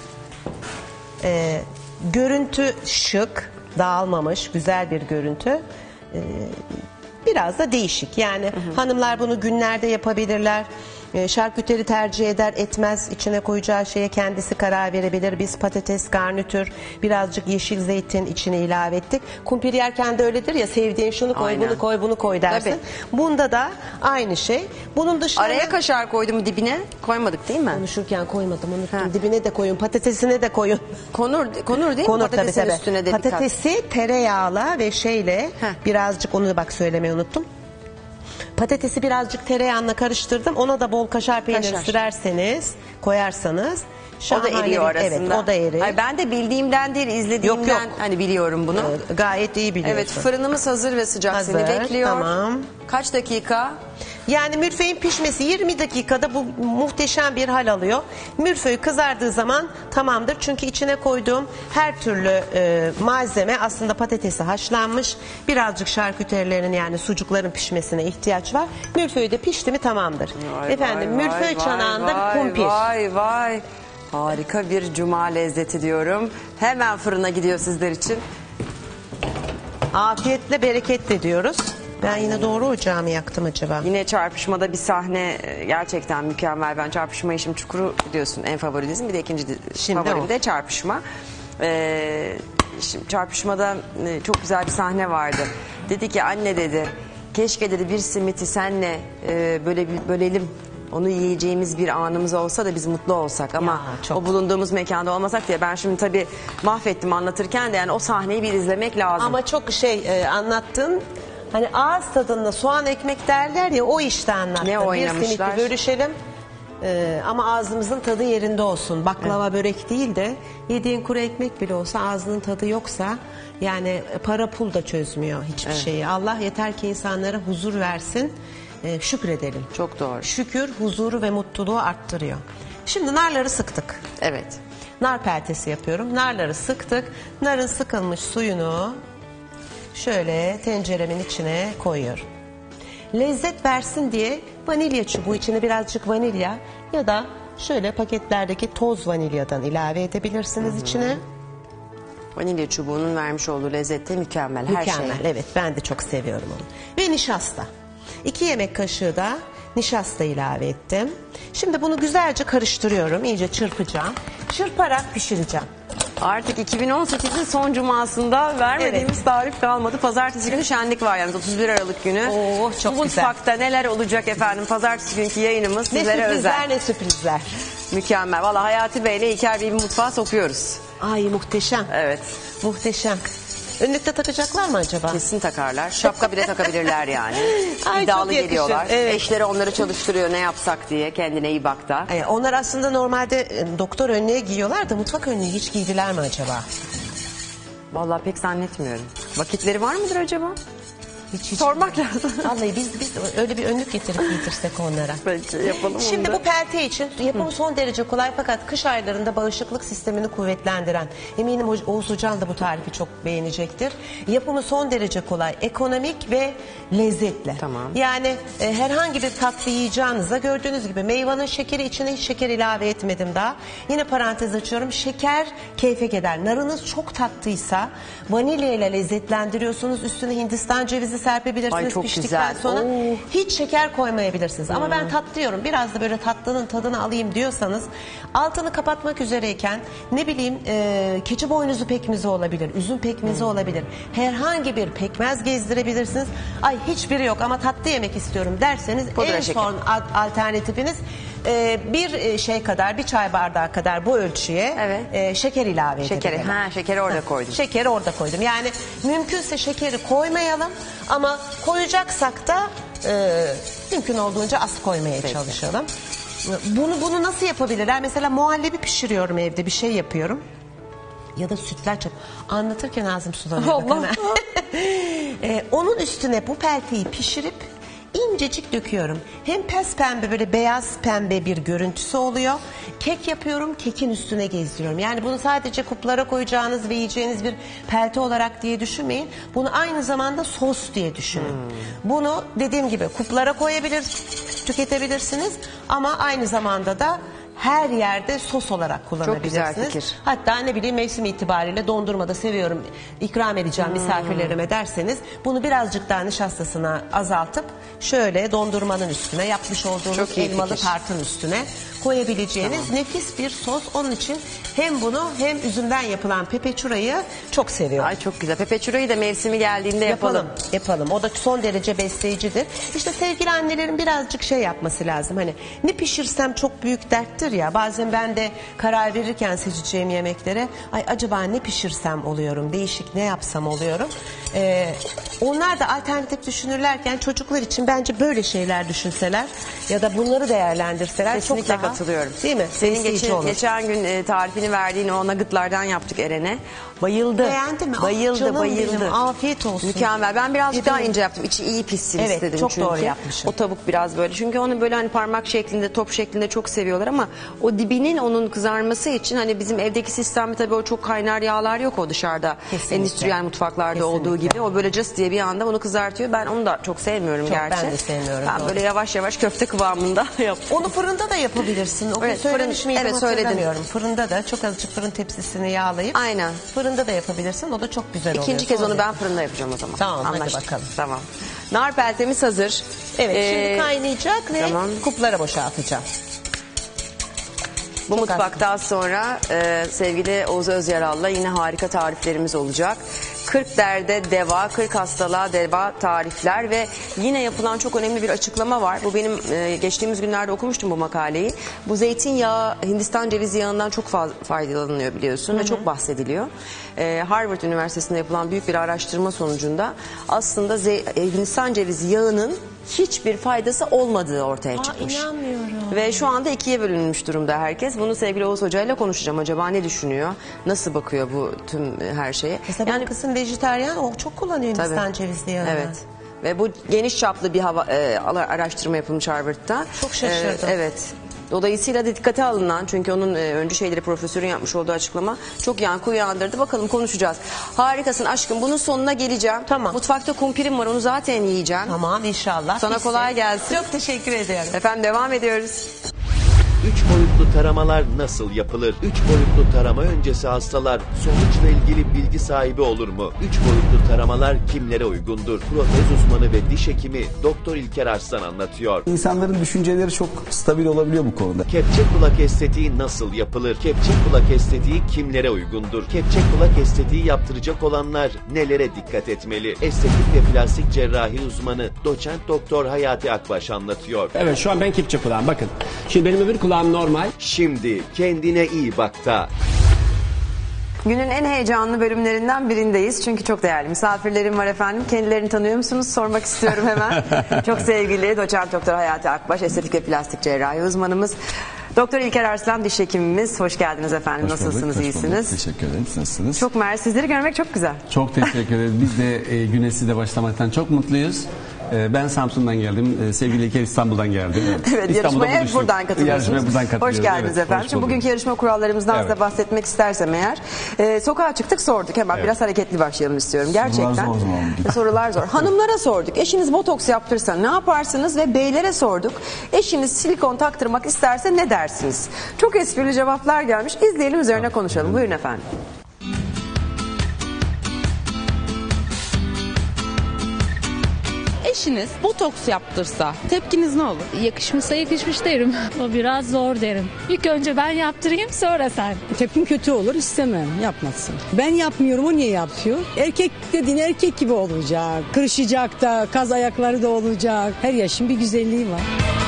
Ee, görüntü şık, dağılmamış, güzel bir görüntü. Ee, biraz da değişik. Yani hanımlar bunu günlerde yapabilirler. Ee, şarküteri tercih eder etmez, içine koyacağı şeye kendisi karar verebilir. Biz patates, garnitür, birazcık yeşil zeytin içine ilave ettik. Kumpir yerken de öyledir ya, sevdiğin şunu koy, Aynen. bunu koy, bunu koy dersin. Tabii. Bunda da aynı şey. Bunun dışında Araya kaşar koydum, dibine koymadık değil mi? konuşurken koymadım, unuttum. Ha. Dibine de koyun, patatesine de koyun. Konur, konur değil mi? Konur tabii Patatesin tabii. üstüne de birkaç. Patatesi tereyağla ve şeyle Heh. birazcık, onu da bak söylemeyi unuttum. Patatesi birazcık tereyağına karıştırdım. Ona da bol kaşar peyniri Kaşar. sürerseniz, koyarsanız O da şahane eriyor bir- arasında. Evet, o da erir. Hayır, ben de bildiğimden değil, izlediğimden Yok, yok. hani biliyorum bunu. Ee, gayet iyi biliyorsun. Evet, fırınımız hazır ve sıcak, Hazır, seni bekliyor. tamam. Kaç dakika? Yani mürfeğin pişmesi yirmi dakikada bu muhteşem bir hal alıyor. Mürföy kızardığı zaman tamamdır. Çünkü içine koyduğum her türlü e, malzeme aslında patatesi haşlanmış. Birazcık şarküterilerin, yani sucukların pişmesine ihtiyaç var. Mürföy de pişti mi tamamdır. Vay, Efendim vay, mürföy vay, çanağında vay, bir kumpir. Vay vay. Harika bir cuma lezzeti diyorum. Hemen fırına gidiyor sizler için. Afiyetle bereketle diyoruz. Ben yine doğru ocağımı yaktım acaba? Yine çarpışmada bir sahne e, gerçekten mükemmel. Ben çarpışma işim çukuru diyorsun en favori dizim. Bir de ikinci di- Şimdi favorim o. de çarpışma. Ee, şimdi çarpışmada e, çok güzel bir sahne vardı. Dedi ki anne dedi, keşke dedi bir simiti senle e, böyle bir bölelim. Onu yiyeceğimiz bir anımız olsa da biz mutlu olsak ama Ya, çok. o bulunduğumuz mekanda olmasak diye ben şimdi tabii mahvettim anlatırken de, yani o sahneyi bir izlemek lazım. Ama çok şey e, anlattın. Hani ağız tadında soğan ekmek derler ya, o işte anlattın. Ne oynamışlar? Bir simiti bölüşelim. E, ama ağzımızın tadı yerinde olsun. Baklava börek değil de yediğin kuru ekmek bile olsa ağzının tadı yoksa, yani para pul da çözmüyor hiçbir şeyi. Allah yeter ki insanlara huzur versin. E, şükredelim. Çok doğru. Şükür huzuru ve mutluluğu arttırıyor. Şimdi narları sıktık. Evet. Nar peltesi yapıyorum. Narları sıktık. Narın sıkılmış suyunu şöyle tenceremin içine koyuyorum. Lezzet versin diye vanilya çubuğu, içine birazcık vanilya ya da şöyle paketlerdeki toz vanilyadan ilave edebilirsiniz içine. Vanilya çubuğunun vermiş olduğu lezzette mükemmel. Her Mükemmel. şey. Evet, ben de çok seviyorum onu. Ve nişasta. iki yemek kaşığı da nişasta ilave ettim. Şimdi bunu güzelce karıştırıyorum. İyice çırpacağım. Çırparak pişireceğim. Artık iki bin on sekizin son cumasında vermediğimiz tarif kalmadı. Pazartesi günü şenlik var yani otuz bir Aralık günü. Oo, çok Bu güzel. mutfakta neler olacak efendim? Pazartesi günkü yayınımız Ne sizlere sürprizler özel. ne sürprizler. Mükemmel. Valla Hayati Bey ile İlker Bey'i bir mutfağa sokuyoruz. Ay muhteşem. Evet. Muhteşem. Önlükte takacaklar mı acaba? Kesin takarlar. Şapka bile takabilirler yani. Ay, İddialı çok yakışır. geliyorlar. Evet. Eşleri onları çalıştırıyor ne yapsak diye. Kendine iyi bak da. Ee, onlar aslında normalde e, doktor önlüğe giyiyorlar da mutfak önlüğü hiç giydiler mi acaba? Vallahi pek zannetmiyorum. Vakitleri var mıdır acaba? Hiç, hiç Sormak lazım. Vallahi biz biz öyle bir önlük getirip giydirsek onlara. Peki yapalım Şimdi onu da. bu pelte için yapımı son derece kolay fakat kış aylarında bağışıklık sistemini kuvvetlendiren, eminim Ho- Oğuz Hocam da bu tarifi çok beğenecektir. Yapımı son derece kolay, ekonomik ve lezzetli. Tamam. Yani e, herhangi bir tatlı yiyeceğinizde gördüğünüz gibi meyvanın şekeri, içine hiç şeker ilave etmedim daha. Yine parantez açıyorum. Şeker keyfe keder. Narınız çok tatlıysa vanilya ile lezzetlendiriyorsunuz. Üstüne Hindistan cevizi serpebilirsiniz Ay, çok piştikten güzel. sonra. Oo. Hiç şeker koymayabilirsiniz. Ama ben tatlıyorum. Biraz da böyle tatlının tadını alayım diyorsanız altını kapatmak üzereyken ne bileyim e, keçi boynuzu pekmezi olabilir. Üzüm pekmezi olabilir. Herhangi bir pekmez gezdirebilirsiniz. Ay hiçbiri yok ama tatlı yemek istiyorum derseniz Pudra en şeker. son al- alternatifiniz e, bir e, şey kadar, bir çay bardağı kadar bu ölçüye Evet. e, şeker ilave Şekeri, edelim. ha, şekeri orada koydum. Şekeri orada koydum. Yani mümkünse şekeri koymayalım ama koyacaksak da e, mümkün olduğunca az koymaya Peki. çalışalım. Bunu bunu nasıl yapabilirler? Mesela muhallebi pişiriyorum evde, bir şey yapıyorum. Ya da sütlaç yap. Anlatırken ağzım sulanıyor. Allah. bakın. e, onun üstüne bu pelteyi pişirip incecik döküyorum. Hem pes pembe böyle beyaz pembe bir görüntüsü oluyor. Kek yapıyorum, kekin üstüne gezdiriyorum. Yani bunu sadece kuplara koyacağınız ve yiyeceğiniz bir pelte olarak diye düşünmeyin. Bunu aynı zamanda sos diye düşünün. Bunu dediğim gibi kuplara koyabilir, tüketebilirsiniz ama aynı zamanda da her yerde sos olarak kullanabilirsiniz. güzel fikir. Hatta ne bileyim mevsim itibariyle dondurmada seviyorum, ikram edeceğim misafirlerime derseniz bunu birazcık daha nişastasına azaltıp şöyle dondurmanın üstüne yapmış olduğunuz Çok iyi elmalı fikir. tartın üstüne koyabileceğiniz nefis bir sos. Onun için hem bunu hem üzümden yapılan pepeçurayı çok seviyorum. Ay çok güzel. Pepeçurayı da mevsimi geldiğinde yapalım. Yapalım, yapalım. O da son derece besleyicidir. İşte sevgili annelerin birazcık şey yapması lazım. Hani ne pişirsem çok büyük derttir ya. Bazen ben de karar verirken seçeceğim yemeklere, ay acaba ne pişirsem oluyorum, değişik ne yapsam oluyorum. Ee, onlar da alternatif düşünürlerken çocuklar için bence böyle şeyler düşünseler ya da bunları değerlendirseler Kesinlikle çok daha katılıyorum. değil mi? Senin Besleyici geçen, olur. geçen gün e, tarifini verdiğin o nuggetlardan yaptık Eren'e. Bayıldı. Beğendi mi? Ah, Bayıldı, canım bayıldı. benim, afiyet olsun. Mükemmel. Ben birazcık Yedim. daha ince yaptım. İçi iyi pişsin Evet, istedim çok çünkü. doğru yapmışsın. O tavuk biraz böyle. Çünkü onu böyle hani parmak şeklinde, top şeklinde çok seviyorlar ama o dibinin onun kızarması için hani bizim evdeki sistemde tabii o çok kaynar yağlar yok o dışarıda. Kesinlikle. Endüstriyel mutfaklarda Kesinlikle. olduğu gibi. O böyle cız diye bir anda onu kızartıyor. Ben onu da çok sevmiyorum Çok, gerçi. ben de sevmiyorum, Ben doğru. böyle yavaş yavaş köfte kıvamında yap. Onu fırında da yapabilirsin. O gün Evet, söylemiş fırın- miydim evet, söyledin. hatırlamıyorum. Fırında da çok azıcık fırın tepsisini yağlayıp Aynen. fırında da yapabilirsin. O da çok güzel oluyor. İkinci kez Sonra onu ben fırında yapacağım o zaman. Tamam, hadi Anlaştık. bakalım. Tamam. Nar peltemiz hazır. Evet, Ee, şimdi kaynayacak ve tamam. kuplara boşaltacağım. Bu Çok mutfaktan sonra e, sevgili Oğuz Özyaral'la yine harika tariflerimiz olacak. kırk derde deva, kırk hastalığa deva tarifler ve yine yapılan çok önemli bir açıklama var. Bu benim e, geçtiğimiz günlerde okumuştum bu makaleyi. Bu zeytinyağı Hindistan cevizi yağından çok fazla faydalanılıyor biliyorsun ve çok bahsediliyor. E, Harvard Üniversitesi'nde yapılan büyük bir araştırma sonucunda aslında ze- Hindistan cevizi yağının hiçbir faydası olmadığı ortaya çıkmış. inanmıyorum. Ve şu anda ikiye bölünmüş durumda herkes. Bunu sevgili Oğuz Hoca ile konuşacağım. Acaba ne düşünüyor? Nasıl bakıyor bu tüm e, her şeye? Mesela yani, kızım vejetaryen, o çok kullanıyor Hindistan Tabii. cevizli yağını. Evet. Ve bu geniş çaplı bir hava, e, araştırma yapılmış Harvard'da. Çok şaşırdım. E, evet. Dolayısıyla da dikkate alınan, çünkü onun e, öncü şeyleri profesörün yapmış olduğu açıklama çok yankı uyandırdı. Bakalım konuşacağız. Harikasın aşkım. Bunun sonuna geleceğim. Tamam. Mutfakta kumpirim var. Onu zaten yiyeceğim. Tamam, inşallah. Sana Pişsin. kolay gelsin. Çok teşekkür ediyorum. Efendim devam ediyoruz. üç boyutlu taramalar nasıl yapılır? üç boyutlu tarama öncesi hastalar sonuçla ilgili bilgi sahibi olur mu? üç boyutlu taramalar kimlere uygundur? Protez uzmanı ve diş hekimi Doktor İlker Arslan anlatıyor. İnsanların düşünceleri çok stabil olabiliyor bu konuda. Kepçe kulak estetiği nasıl yapılır? Kepçe kulak estetiği kimlere uygundur? Kepçe kulak estetiği yaptıracak olanlar nelere dikkat etmeli? Estetik ve plastik cerrahi uzmanı Doçent Doktor Hayati Akbaş anlatıyor. Evet, şu an ben kepçe kulağım. Bakın. Şimdi benim öbür kulağım normal. Şimdi kendine iyi bak da. Günün en heyecanlı bölümlerinden birindeyiz. Çünkü çok değerli misafirlerim var efendim. Kendilerini tanıyor musunuz? Sormak istiyorum hemen. Çok sevgili Doçent Doktor Hayati Akbaş, estetik ve plastik cerrahi uzmanımız. Doktor İlker Arslan, diş hekimimiz. Hoş geldiniz efendim. Hoş Nasılsınız? bulduk, hoş İyisiniz? bulduk. Teşekkür ederim. Nasılsınız? Çok mersi. Sizleri görmek çok güzel. Çok teşekkür ederiz. Biz de e, güne sizle başlamaktan çok mutluyuz. E, ben Samsun'dan geldim. E, sevgili İlker İstanbul'dan geldi. Evet, İstanbul'da yarışmaya hep buluştuk. buradan katılıyorsunuz. Yarışmaya buradan katılıyoruz. Hoş geldiniz Evet, efendim. hoş Şimdi bulduk. bugünkü yarışma kurallarımızdan Evet. size bahsetmek istersem eğer. E, sokağa çıktık, sorduk. Hemen Evet. biraz hareketli başlayalım istiyorum. Gerçekten. zor zaman bugün. Sorular zor. Hanımlara sorduk. Eşiniz botoks yaptırsa ne yaparsınız? Ve beylere sorduk. Eşiniz silikon taktırmak isterse ne dersiniz? Çok esprili cevaplar gelmiş. İzleyelim, üzerine konuşalım. Buyurun efendim. Eşiniz botoks yaptırsa tepkiniz ne olur? Yakışmışsa yakışmış derim. O biraz zor derim. İlk önce ben yaptırayım, sonra sen. Tepkim kötü olur, istemem, yapmasın. Ben yapmıyorum, o niye yapıyor? Erkek dediğin erkek gibi olacak. Kırışacak da, kaz ayakları da olacak. Her yaşın bir güzelliği var.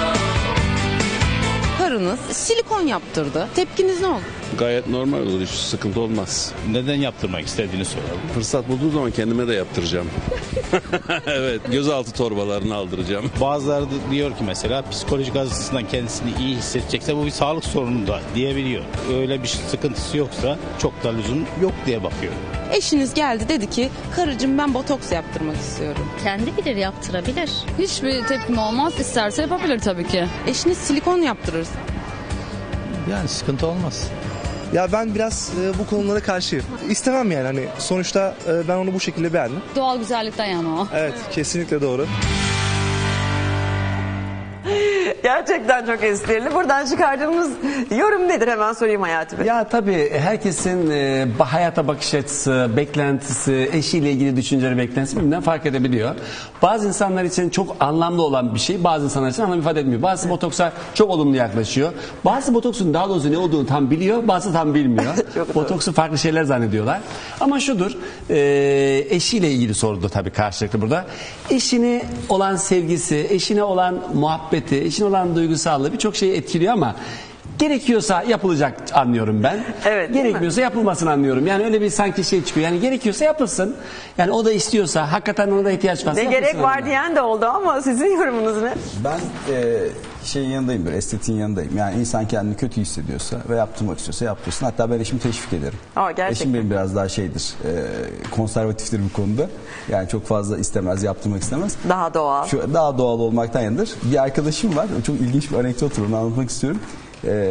Karınız silikon yaptırdı. Tepkiniz ne olur? Gayet normal olur, hiç sıkıntı olmaz. Neden yaptırmak istediğini soralım. Fırsat bulduğu zaman kendime de yaptıracağım. Evet, gözaltı torbalarını aldıracağım. Bazıları da diyor ki mesela psikolojik açısından kendisini iyi hissedecekse bu bir sağlık sorunu da diyebiliyor. Öyle bir sıkıntısı yoksa çok da lüzum yok diye bakıyor. Eşiniz geldi dedi ki karıcığım ben botoks yaptırmak istiyorum. Kendi bilir, yaptırabilir. Hiçbir tepkim olmaz. İsterse yapabilir tabii ki. Eşiniz silikon yaptırır. Yani sıkıntı olmaz. Ya ben biraz e, bu konulara karşıyım. İstemem yani, hani sonuçta e, ben onu bu şekilde beğendim. Doğal güzellikten yana o. Evet, kesinlikle doğru. Gerçekten çok esprili. Buradan çıkardığımız yorum nedir? Hemen sorayım Hayati Bey. Ya tabii herkesin e, hayata bakış açısı, beklentisi, eşiyle ilgili düşünceleri, beklentisi birbirinden fark edebiliyor. Bazı insanlar için çok anlamlı olan bir şey, bazı insanlar için anlam ifade etmiyor. Bazı botoksa çok olumlu yaklaşıyor. Bazı botoksun daha doğrusu ne olduğunu tam biliyor, bazı tam bilmiyor. Botoksu farklı şeyler zannediyorlar. Ama şudur, e, eşiyle ilgili sordu tabii karşılıklı burada. Eşine olan sevgisi, eşine olan muhabbeti, eşine olan duygusallığı birçok şeyi etkiliyor ama gerekiyorsa yapılacak anlıyorum ben. Evet, gerekmiyorsa yapılmasın anlıyorum. Yani öyle bir sanki şey çıkıyor. Yani gerekiyorsa yapılsın. Yani o da istiyorsa, hakikaten ona da ihtiyaç varsa Ne yapılsın. gerek var anlıyorum. diyen de oldu ama sizin yorumunuz ne? Ben e, şeyin yanındayım, böyle estetiğin yanındayım. Yani insan kendini kötü hissediyorsa ve yaptırmak istiyorsa yaptırsın. Hatta ben eşimi teşvik ederim. Aa, gerçekten. Eşim benim biraz daha şeydir, e, konservatiftir bu konuda. Yani çok fazla istemez, yaptırmak istemez. Daha doğal. Şu, daha doğal olmaktan yanıdır. Bir arkadaşım var, çok ilginç bir anekdot var, onu anlatmak istiyorum. E,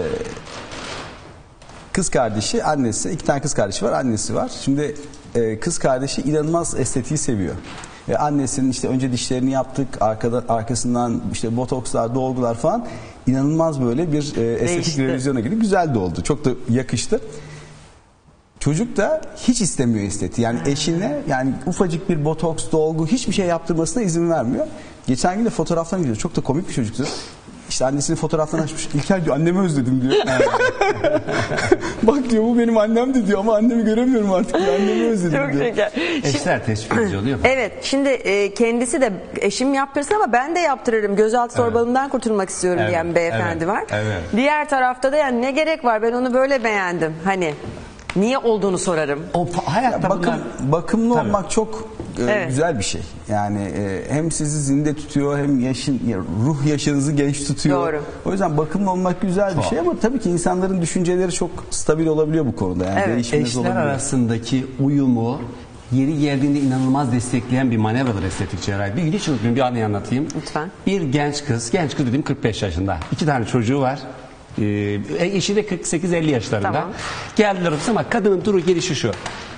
kız kardeşi, annesi, iki tane kız kardeşi var, annesi var. Şimdi e, kız kardeşi inanılmaz estetiği seviyor. Ve annesinin işte önce dişlerini yaptık, arkada, arkasından işte botokslar, dolgular falan, inanılmaz böyle bir e, estetik Değişti. revizyona girdi. Güzel de oldu. Çok da yakıştı. Çocuk da hiç istemiyor estetiği. Yani eşine yani ufacık bir botoks, dolgu, hiçbir şey yaptırmasına izin vermiyor. Geçen gün de fotoğraftan gidiyor. Çok da komik bir çocuktu. İşte annesinin fotoğraflarını açmış. İlker diyor, annemi özledim diyor. Bak diyor, bu benim annemdi diyor ama annemi göremiyorum artık diyor. Annemi özledim Çok diyor. şeker. Eşler teşvik edici oluyor. Evet, şimdi e, kendisi de eşim yaptırsın ama ben de yaptırırım. Gözaltı Evet. torbalından kurtulmak istiyorum Evet, diyen bir beyefendi evet, var. evet. Diğer tarafta da yani ne gerek var, ben onu böyle beğendim. Hani niye olduğunu sorarım. O hayatta Bakım, bunlar... bakımlı Tabii. olmak çok e, Evet. güzel bir şey. Yani e, hem sizi zinde tutuyor, hem yaşın, ya, ruh yaşınızı genç tutuyor. Doğru. O yüzden bakımlı olmak güzel bir şey ama tabii ki insanların düşünceleri çok stabil olabiliyor bu konuda. Yani Evet. değişmez Eşler olabiliyor. arasındaki uyumu yeri geldiğinde inanılmaz destekleyen bir manevradır estetik cerrahi. Bir gün hiç unutmayayım, bir anıyı anlatayım. Lütfen. Bir genç kız, genç kız dediğim kırk beş yaşında. İki tane çocuğu var. Ee, eşi de kırk sekiz elli yaşlarında. Tamam. Geldiler ama kadının duru gelişi şu.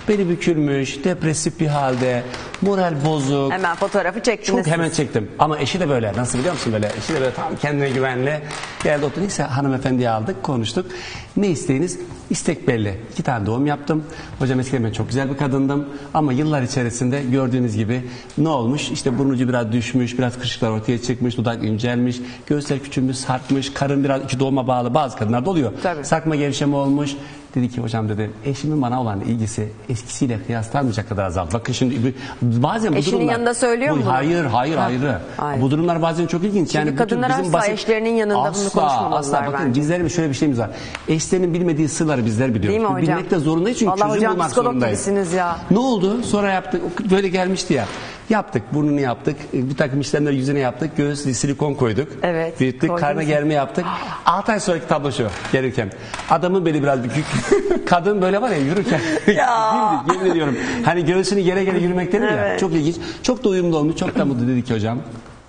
beli bükülmüş, depresif bir halde, moral bozuk. Hemen fotoğrafı çektiniz. Çok hemen siz. çektim. Ama eşi de böyle. Nasıl biliyor musun böyle? Eşi de böyle tam kendine güvenli. Geldi oturdu. Neyse hanımefendiyi aldık, konuştuk. Ne isteğiniz? İstek belli. İki tane doğum yaptım. Hocam eskiden ben çok güzel bir kadındım. Ama yıllar içerisinde gördüğünüz gibi ne olmuş? İşte burun ucu biraz düşmüş, biraz kırışıklar ortaya çıkmış, dudak incelmiş, göğüsler küçülmüş, sarkmış, karın biraz iki doğuma bağlı. Bazı kadınlarda oluyor. Tabii. Sarkma gevşeme olmuş. Dedi ki hocam dedi eşimin bana olan ilgisi eskisiyle kıyaslanmayacak kadar azaldı. Bakın şimdi bazen bu Eşinin durumlar... yanında söylüyor mu bu, bunu? Hayır, hayır, Ha. ayrı. Hayır. Bu durumlar bazen çok ilginç. Çünkü yani kadınlar bütün bizim asla eşlerinin yanında bunu asla, konuşmamalılar asla. Bakın bence. bizlerin şöyle bir şeyimiz var. Eşlerinin bilmediği sırları bizler biliyoruz. Değil mi hocam? Bilmek de zorundayız çünkü Vallahi çözüm hocam bulmak psikolog zorundayız. gibisiniz ya. Ne oldu? Sonra yaptık. Böyle gelmişti ya. Yaptık. Burnunu yaptık. Bir takım işlemler yüzüne yaptık. Göğüs silikon koyduk. Evet, Büyüttük. koydunuz. Karnı germe yaptık. altı ay sonraki tablo şu. Gelirken. Adamın beli biraz bükük. Kadın böyle var ya yürürken. Ya. Dimdik, yemin ediyorum. Hani göğsünü gere gere yürümek denir ya. Evet. Çok ilginç. Çok da uyumlu olmuş. Çok da mutlu dedi ki hocam.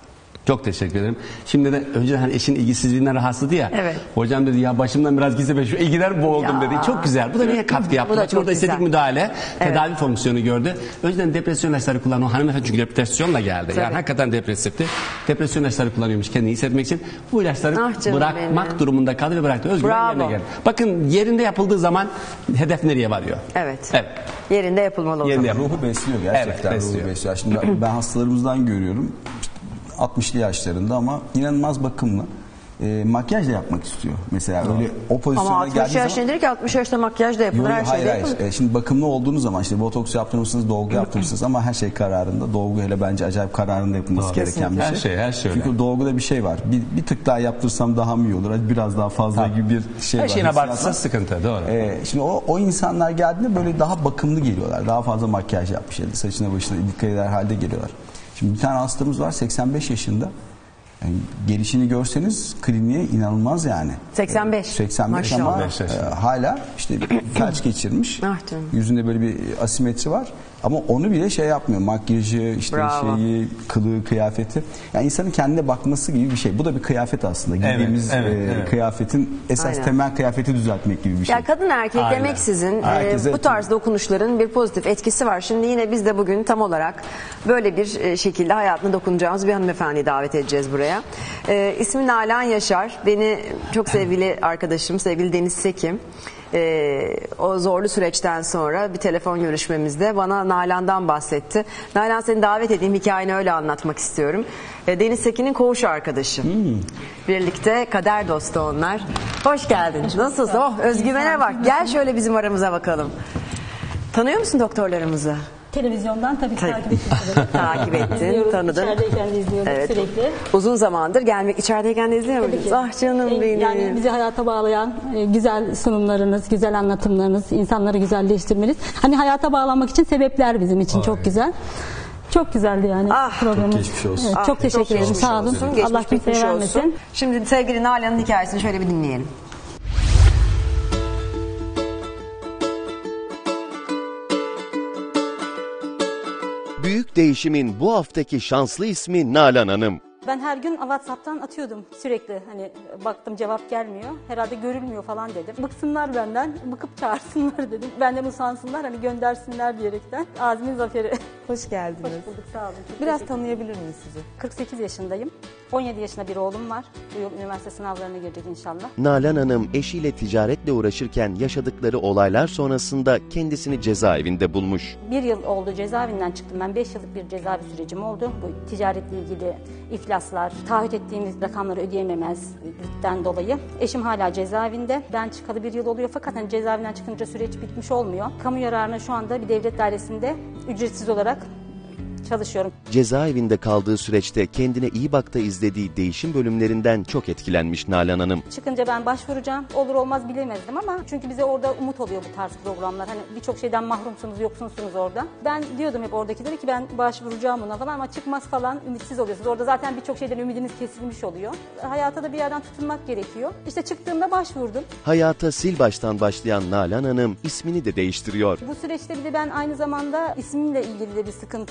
Çok teşekkür ederim. Şimdi de önce hani eşin ilgisizliğinden rahatsızdı ya. Evet. Hocam dedi ya başımdan biraz gitse ben şu ilgiler boğuldum Ya. dedi. Çok güzel. Bu da niye katkı yaptı? Bu da Bakın çok orada estetik güzel. müdahale, Evet. tedavi fonksiyonu gördü. Önceden depresyon ilaçları kullanan o hanımefendi çünkü depresyonla geldi. Tabii. Yani hakikaten depresifti. Depresyon ilaçları kullanıyormuş kendini iyi hissetmek için. Bu ilaçları Ah canım bırakmak benim. durumunda kaldı ve bıraktı. Özgüven Bravo. yerine geldi. Bakın yerinde yapıldığı zaman hedef nereye varıyor? Evet. Evet. Yerinde yapılmalı o Yerinde zaman. yapılmalı. Ruhu besliyor gerçekten. Evet, besliyor. Ruhu besliyor. Şimdi ben hastalarımızdan görüyorum. altmışlı yaşlarında ama inanılmaz bakımlı. E, makyaj da yapmak istiyor. Mesela öyle o pozisyona Ama altmış geldiği yaş zaman... nedir ki altmış yaşta makyaj da yapılır, Yok, her şey hayır de hayır. yapılır. E, şimdi bakımlı olduğunuz zaman işte botoks yaptırmışsınız, dolgu yaptırmışsınız ama her şey kararında. Dolgu hele bence acayip kararında yapılması Doğru. gereken bir Her şey. şey, her şey öyle. Çünkü dolguda bir şey var. Bir, bir tık daha yaptırsam daha mı iyi olur? Hadi biraz daha fazla Tabii. gibi bir şey Her var. şeyin hissiyat abartısı var. sıkıntı. Doğru. E, şimdi o, o insanlar geldiğinde böyle daha bakımlı geliyorlar. Daha fazla makyaj yapmış. Yani saçına başına dikkat eder halde geliyorlar. Şimdi bir tane hastamız var seksen beş yaşında. Yani gelişini görseniz kliniğe inanılmaz yani. seksen beş. seksen beş ama Maşallah. e, hala işte felç geçirmiş. Ah canım. Yüzünde böyle bir asimetri var. Ama onu bile şey yapmıyor. Makyajı, işte Bravo. şeyi, kılığı, kıyafeti. Yani insanın kendine bakması gibi bir şey. Bu da bir kıyafet aslında. Evet, Giydiğimiz evet, e, evet. kıyafetin esas Aynen. temel kıyafeti düzeltmek gibi bir şey. Ya kadın erkek Aynen. demeksizin e, Herkese bu tarz dokunuşların bir pozitif etkisi var. Şimdi yine biz de bugün tam olarak böyle bir e, şekilde hayatına dokunacağımız bir hanımefendiyi davet edeceğiz buraya. E, ismi Nalan Yaşar. Beni çok sevgili arkadaşım, sevgili Deniz Sekim. Ee, o zorlu süreçten sonra bir telefon görüşmemizde bana Nalan'dan bahsetti. Nalan seni davet edeyim, hikayeni öyle anlatmak istiyorum. Ee, Deniz Sekin'in koğuş arkadaşı. Birlikte kader dostu onlar. Hoş geldin. Nasılsın? Oh, özgüvene bak. Gel şöyle bizim aramıza bakalım. Tanıyor musun doktorlarımızı? Televizyondan tabii ki Tabii. takip ettim. Takip ettin, İzliyoruz. tanıdın. İçerideyken de izliyoruz Evet. sürekli. Uzun zamandır gelmek, içerideyken de izliyor Tabii muydunuz? ki. Ah canım En- benim. Yani bizi hayata bağlayan e, güzel sunumlarınız, güzel anlatımlarınız, insanları güzelleştirmeniz. Hani hayata bağlanmak için sebepler bizim için çok güzel. Çok güzeldi yani Ah, programımız. çok geçmiş olsun. Evet, Ah, çok teşekkür ederim. geçmiş Sağ olun. olsun. Geçmiş Allah kimseye bitmiş vermesin. olsun. Şimdi sevgili Nalan'ın hikayesini şöyle bir dinleyelim. Büyük değişimin bu haftaki şanslı ismi Nalan Hanım. Ben her gün WhatsApp'tan atıyordum sürekli. Hani baktım cevap gelmiyor. Herhalde görülmüyor falan dedim. Bıksınlar benden, bıkıp çağırsınlar dedim. Benden usansınlar, hani göndersinler diyerekten. Azimin zaferi. Hoş geldiniz. Hoş bulduk, sağ olun. Çok Biraz teşekkür tanıyabilir miyiz sizi? kırk sekiz yaşındayım. on yedi yaşında bir oğlum var. Bu yıl üniversite sınavlarına girecek inşallah. Nalan Hanım eşiyle ticaretle uğraşırken yaşadıkları olaylar sonrasında kendisini cezaevinde bulmuş. Bir yıl oldu cezaevinden çıktım. Ben beş yıllık bir cezaevi sürecim oldu. Bu ticaretle ilgili iflaslar, taahhüt ettiğimiz rakamları ödeyememezlikten dolayı. Eşim hala cezaevinde. Ben çıkalı bir yıl oluyor fakat hani cezaevinden çıkınca süreç bitmiş olmuyor. Kamu yararına şu anda bir devlet dairesinde ücretsiz olarak çalışıyorum. Cezaevinde kaldığı süreçte kendine iyi bakta izlediği değişim bölümlerinden çok etkilenmiş Nalan Hanım. Çıkınca ben başvuracağım. Olur olmaz bilemezdim ama çünkü bize orada umut oluyor bu tarz programlar. Hani birçok şeyden mahrumsunuz, yoksunsunuz orada. Ben diyordum hep oradakilere ki ben başvuracağım buna falan ama çıkmaz falan, ümitsiz oluyorsunuz. Orada zaten birçok şeyden ümidiniz kesilmiş oluyor. Hayata da bir yerden tutunmak gerekiyor. İşte çıktığımda başvurdum. Hayata sil baştan başlayan Nalan Hanım ismini de değiştiriyor. Bu süreçte bir de ben aynı zamanda ismimle ilgili de bir sıkıntım vardı.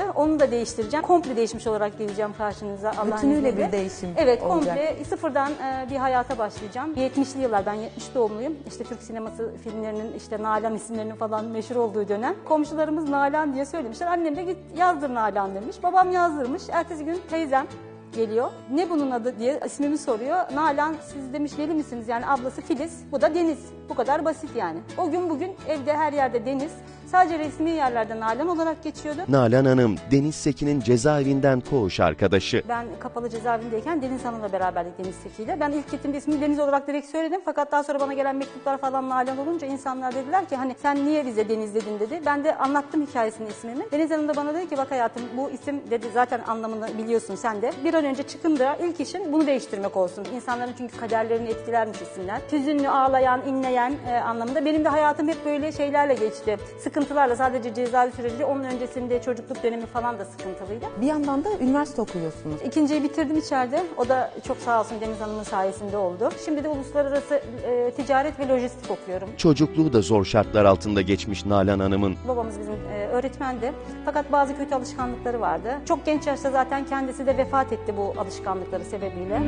Onu da değiştireceğim. Komple değişmiş olarak geleceğim karşınıza Allah'ın Bütünüyle izniyle. bir değişim Evet, olacak. komple sıfırdan e, bir hayata başlayacağım. yetmişli yıllar, ben yetmiş doğumluyum. İşte Türk sineması filmlerinin işte Nalan isimlerinin falan meşhur olduğu dönem. Komşularımız Nalan diye söylemişler. Annem de git yazdır Nalan demiş. Babam yazdırmış. Ertesi gün teyzem geliyor. Ne bunun adı diye ismimi soruyor. Nalan, siz demiş yeli misiniz? Yani ablası Filiz, bu da Deniz. Bu kadar basit yani. O gün bugün evde her yerde Deniz. Sadece resmi yerlerde Nalan olarak geçiyordu. Nalan Hanım, Deniz Sekin'in cezaevinden koğuş arkadaşı. Ben kapalı cezaevindeyken Deniz Hanım'la beraberdik, Deniz Seki'yle. Ben ilk gittiğimde ismini Deniz olarak direkt söyledim. Fakat daha sonra bana gelen mektuplar falan Nalan olunca insanlar dediler ki hani sen niye bize Deniz dedin dedi. Ben de anlattım hikayesini, ismimi. Deniz Hanım da bana dedi ki bak hayatım, bu isim dedi zaten anlamını biliyorsun sen de. Bir an önce çıkın da ilk işin bunu değiştirmek olsun. İnsanların çünkü kaderlerini etkilermiş isimler. Hüzünlü, ağlayan, inleyen e, anlamında. Benim de hayatım hep böyle şeylerle geçti. Sıkıntılarla, sadece cezaevi süreci, onun öncesinde çocukluk dönemi falan da sıkıntılıydı. Bir yandan da üniversite okuyorsunuz. İkinciyi bitirdim içeride. O da çok sağ olsun Deniz Hanım'ın sayesinde oldu. Şimdi de uluslararası e, ticaret ve lojistik okuyorum. Çocukluğu da zor şartlar altında geçmiş Nalan Hanım'ın. Babamız bizim e, öğretmendi. Fakat bazı kötü alışkanlıkları vardı. Çok genç yaşta zaten kendisi de vefat etti bu alışkanlıkları sebebiyle.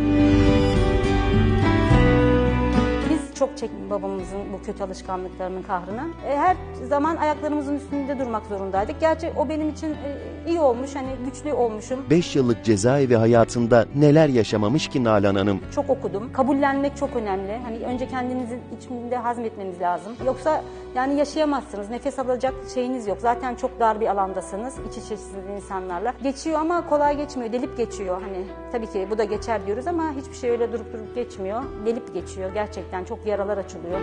Biz çok çektik babamızın bu kötü alışkanlıklarının kahrını. E, her zaman ayaklarımızın üstünde durmak zorundaydık. Gerçi o benim için e, iyi olmuş, hani güçlü olmuşum. beş yıllık cezaevi hayatında neler yaşamamış ki Nalan Hanım? Çok okudum. Kabullenmek çok önemli. Hani önce kendinizin içinde hazmetmeniz lazım. Yoksa yani yaşayamazsınız. Nefes alacak şeyiniz yok. Zaten çok dar bir alandasınız. İç içesiniz insanlarla. Geçiyor ama kolay geçmiyor. Delip geçiyor. Hani tabii ki bu da geçer diyoruz ama hiçbir şey öyle durup durup geçmiyor. Delip geçiyor. Gerçekten çok yaralar açılıyor.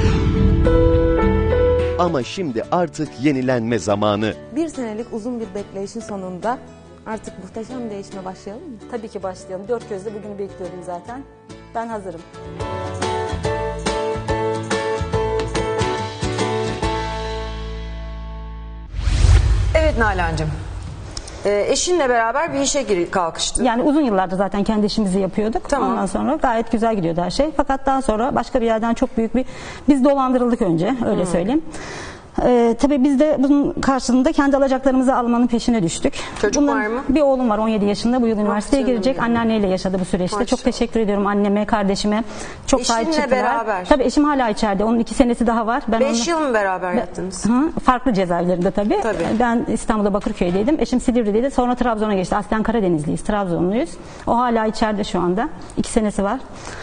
Ama şimdi artık yenilenme zamanı. Bir senelik uzun bir bekleyişin sonunda artık muhteşem değişime başlayalım mı? Tabii ki başlayalım. Dört gözle bugünü bekliyordum zaten. Ben hazırım. Evet Nalan'cığım. Ee, eşinle beraber bir işe gir kalkıştın. Yani uzun yıllardır zaten kendi işimizi yapıyorduk. Tamam. Ondan sonra gayet güzel gidiyordu her şey. Fakat daha sonra başka bir yerden çok büyük bir... Biz dolandırıldık önce, öyle Hmm. söyleyeyim. Ee, tabii biz de bunun karşılığında kendi alacaklarımızı almanın peşine düştük. Çocuk Bunların, var mı? Bir oğlum var, on yedi yaşında, bu yıl üniversiteye canım girecek. benim. Anneanneyle yaşadı bu süreçte. Maşallah. Çok teşekkür ediyorum anneme, kardeşime. Çok sahip Eşinle çıktılar. beraber. Tabii eşim hala içeride. Onun iki senesi daha var. Ben Beş onunla- yıl mı beraber Ben- yattınız? Hı, farklı cezaevlerinde tabii. Tabii. Ben İstanbul'da Bakırköy'deydim. Eşim Silivri'deydi. Sonra Trabzon'a geçti. Aslen Karadenizliyiz. Trabzonluyuz. O hala içeride şu anda. İki senesi var.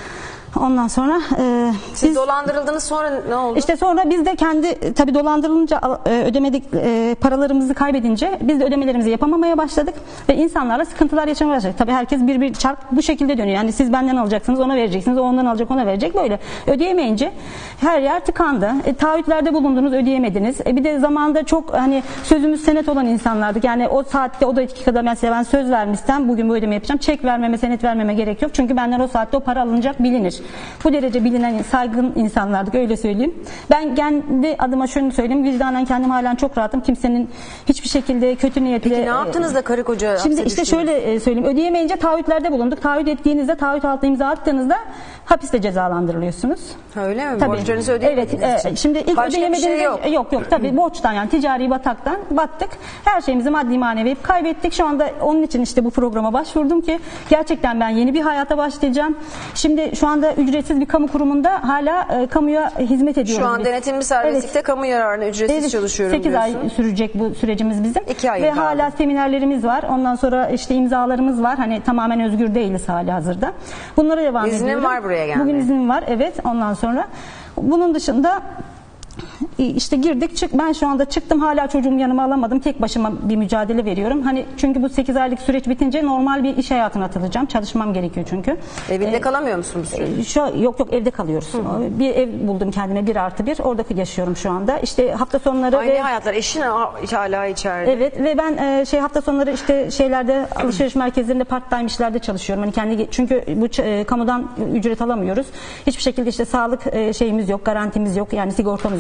Ondan sonra e, Siz biz dolandırıldınız, sonra ne oldu? işte sonra biz de kendi tabii dolandırılınca e, ödemedik e, paralarımızı kaybedince biz de ödemelerimizi yapamamaya başladık ve insanlarla sıkıntılar yaşamaya başladık. Tabii herkes bir bir çark bu şekilde dönüyor. Yani siz benden alacaksınız, ona vereceksiniz, o ondan alacak, ona verecek, böyle. Ödeyemeyince her yer tıkandı. E, taahhütlerde bulundunuz, ödeyemediniz. E, bir de zamanında çok hani sözümüz senet olan insanlardık. Yani o saatte o dakikada mesela ben söz vermişsem bugün bu ödeme yapacağım. Çek vermeme, senet vermeme gerek yok. Çünkü benden o saatte o para alınacak, bilinir. Bu derece bilinen, saygın insanlardık, öyle söyleyeyim. Ben kendi adıma şunu söyleyeyim, vicdanen kendim halen çok rahatım. Kimsenin hiçbir şekilde kötü niyetle... Peki ne yaptınız da karı koca Şimdi hapse işte düştünüz? şöyle söyleyeyim, ödeyemeyince taahhütlerde bulunduk. Taahhüt ettiğinizde, taahhüt altına imza attığınızda hapiste cezalandırılıyorsunuz. Öyle mi? Tabii. Borçlarınızı ödeyemediğiniz Evet, için. e, şimdi ilk Başka bir ödeyemediğinizde şey yok. yok yok tabii borçtan, yani ticari bataktan battık. Her şeyimizi maddi manevi kaybettik. Şu anda onun için işte bu programa başvurdum ki gerçekten ben yeni bir hayata başlayacağım. Şimdi şu anda ücretsiz bir kamu kurumunda hala e, kamuya hizmet ediyoruz. Şu an biz. denetimli serbestlikte Evet. kamu yararına ücretsiz Evet, çalışıyorum sekiz ay diyorsun. sürecek bu sürecimiz bizim. İki ay Ve kaldı. hala seminerlerimiz var. Ondan sonra işte imzalarımız var. Hani tamamen özgür değiliz hali hazırda. Bunlara devam İznin ediyorum. var buraya gelmeye. Bugün iznim var, evet. Ondan sonra bunun dışında işte girdik çık, ben şu anda çıktım, hala çocuğumu yanıma alamadım, tek başıma bir mücadele veriyorum. Hani çünkü bu sekiz aylık süreç bitince normal bir iş hayatına atılacağım, çalışmam gerekiyor çünkü. Evinde Ee, kalamıyor musunuz? e, Şu yok yok evde kalıyoruz. Bir ev buldum kendime, bir artı bir, orada yaşıyorum şu anda. İşte hafta sonları Aynı ve hayatlar. Eşin hala içeride. evet ve ben e, şey hafta sonları işte şeylerde, alışveriş merkezlerinde, part time işlerde çalışıyorum. Hani kendi, çünkü bu e, kamudan ücret alamıyoruz. Hiçbir şekilde işte sağlık e, şeyimiz yok, garantimiz yok. Yani sigortamız yok, hiçbir şey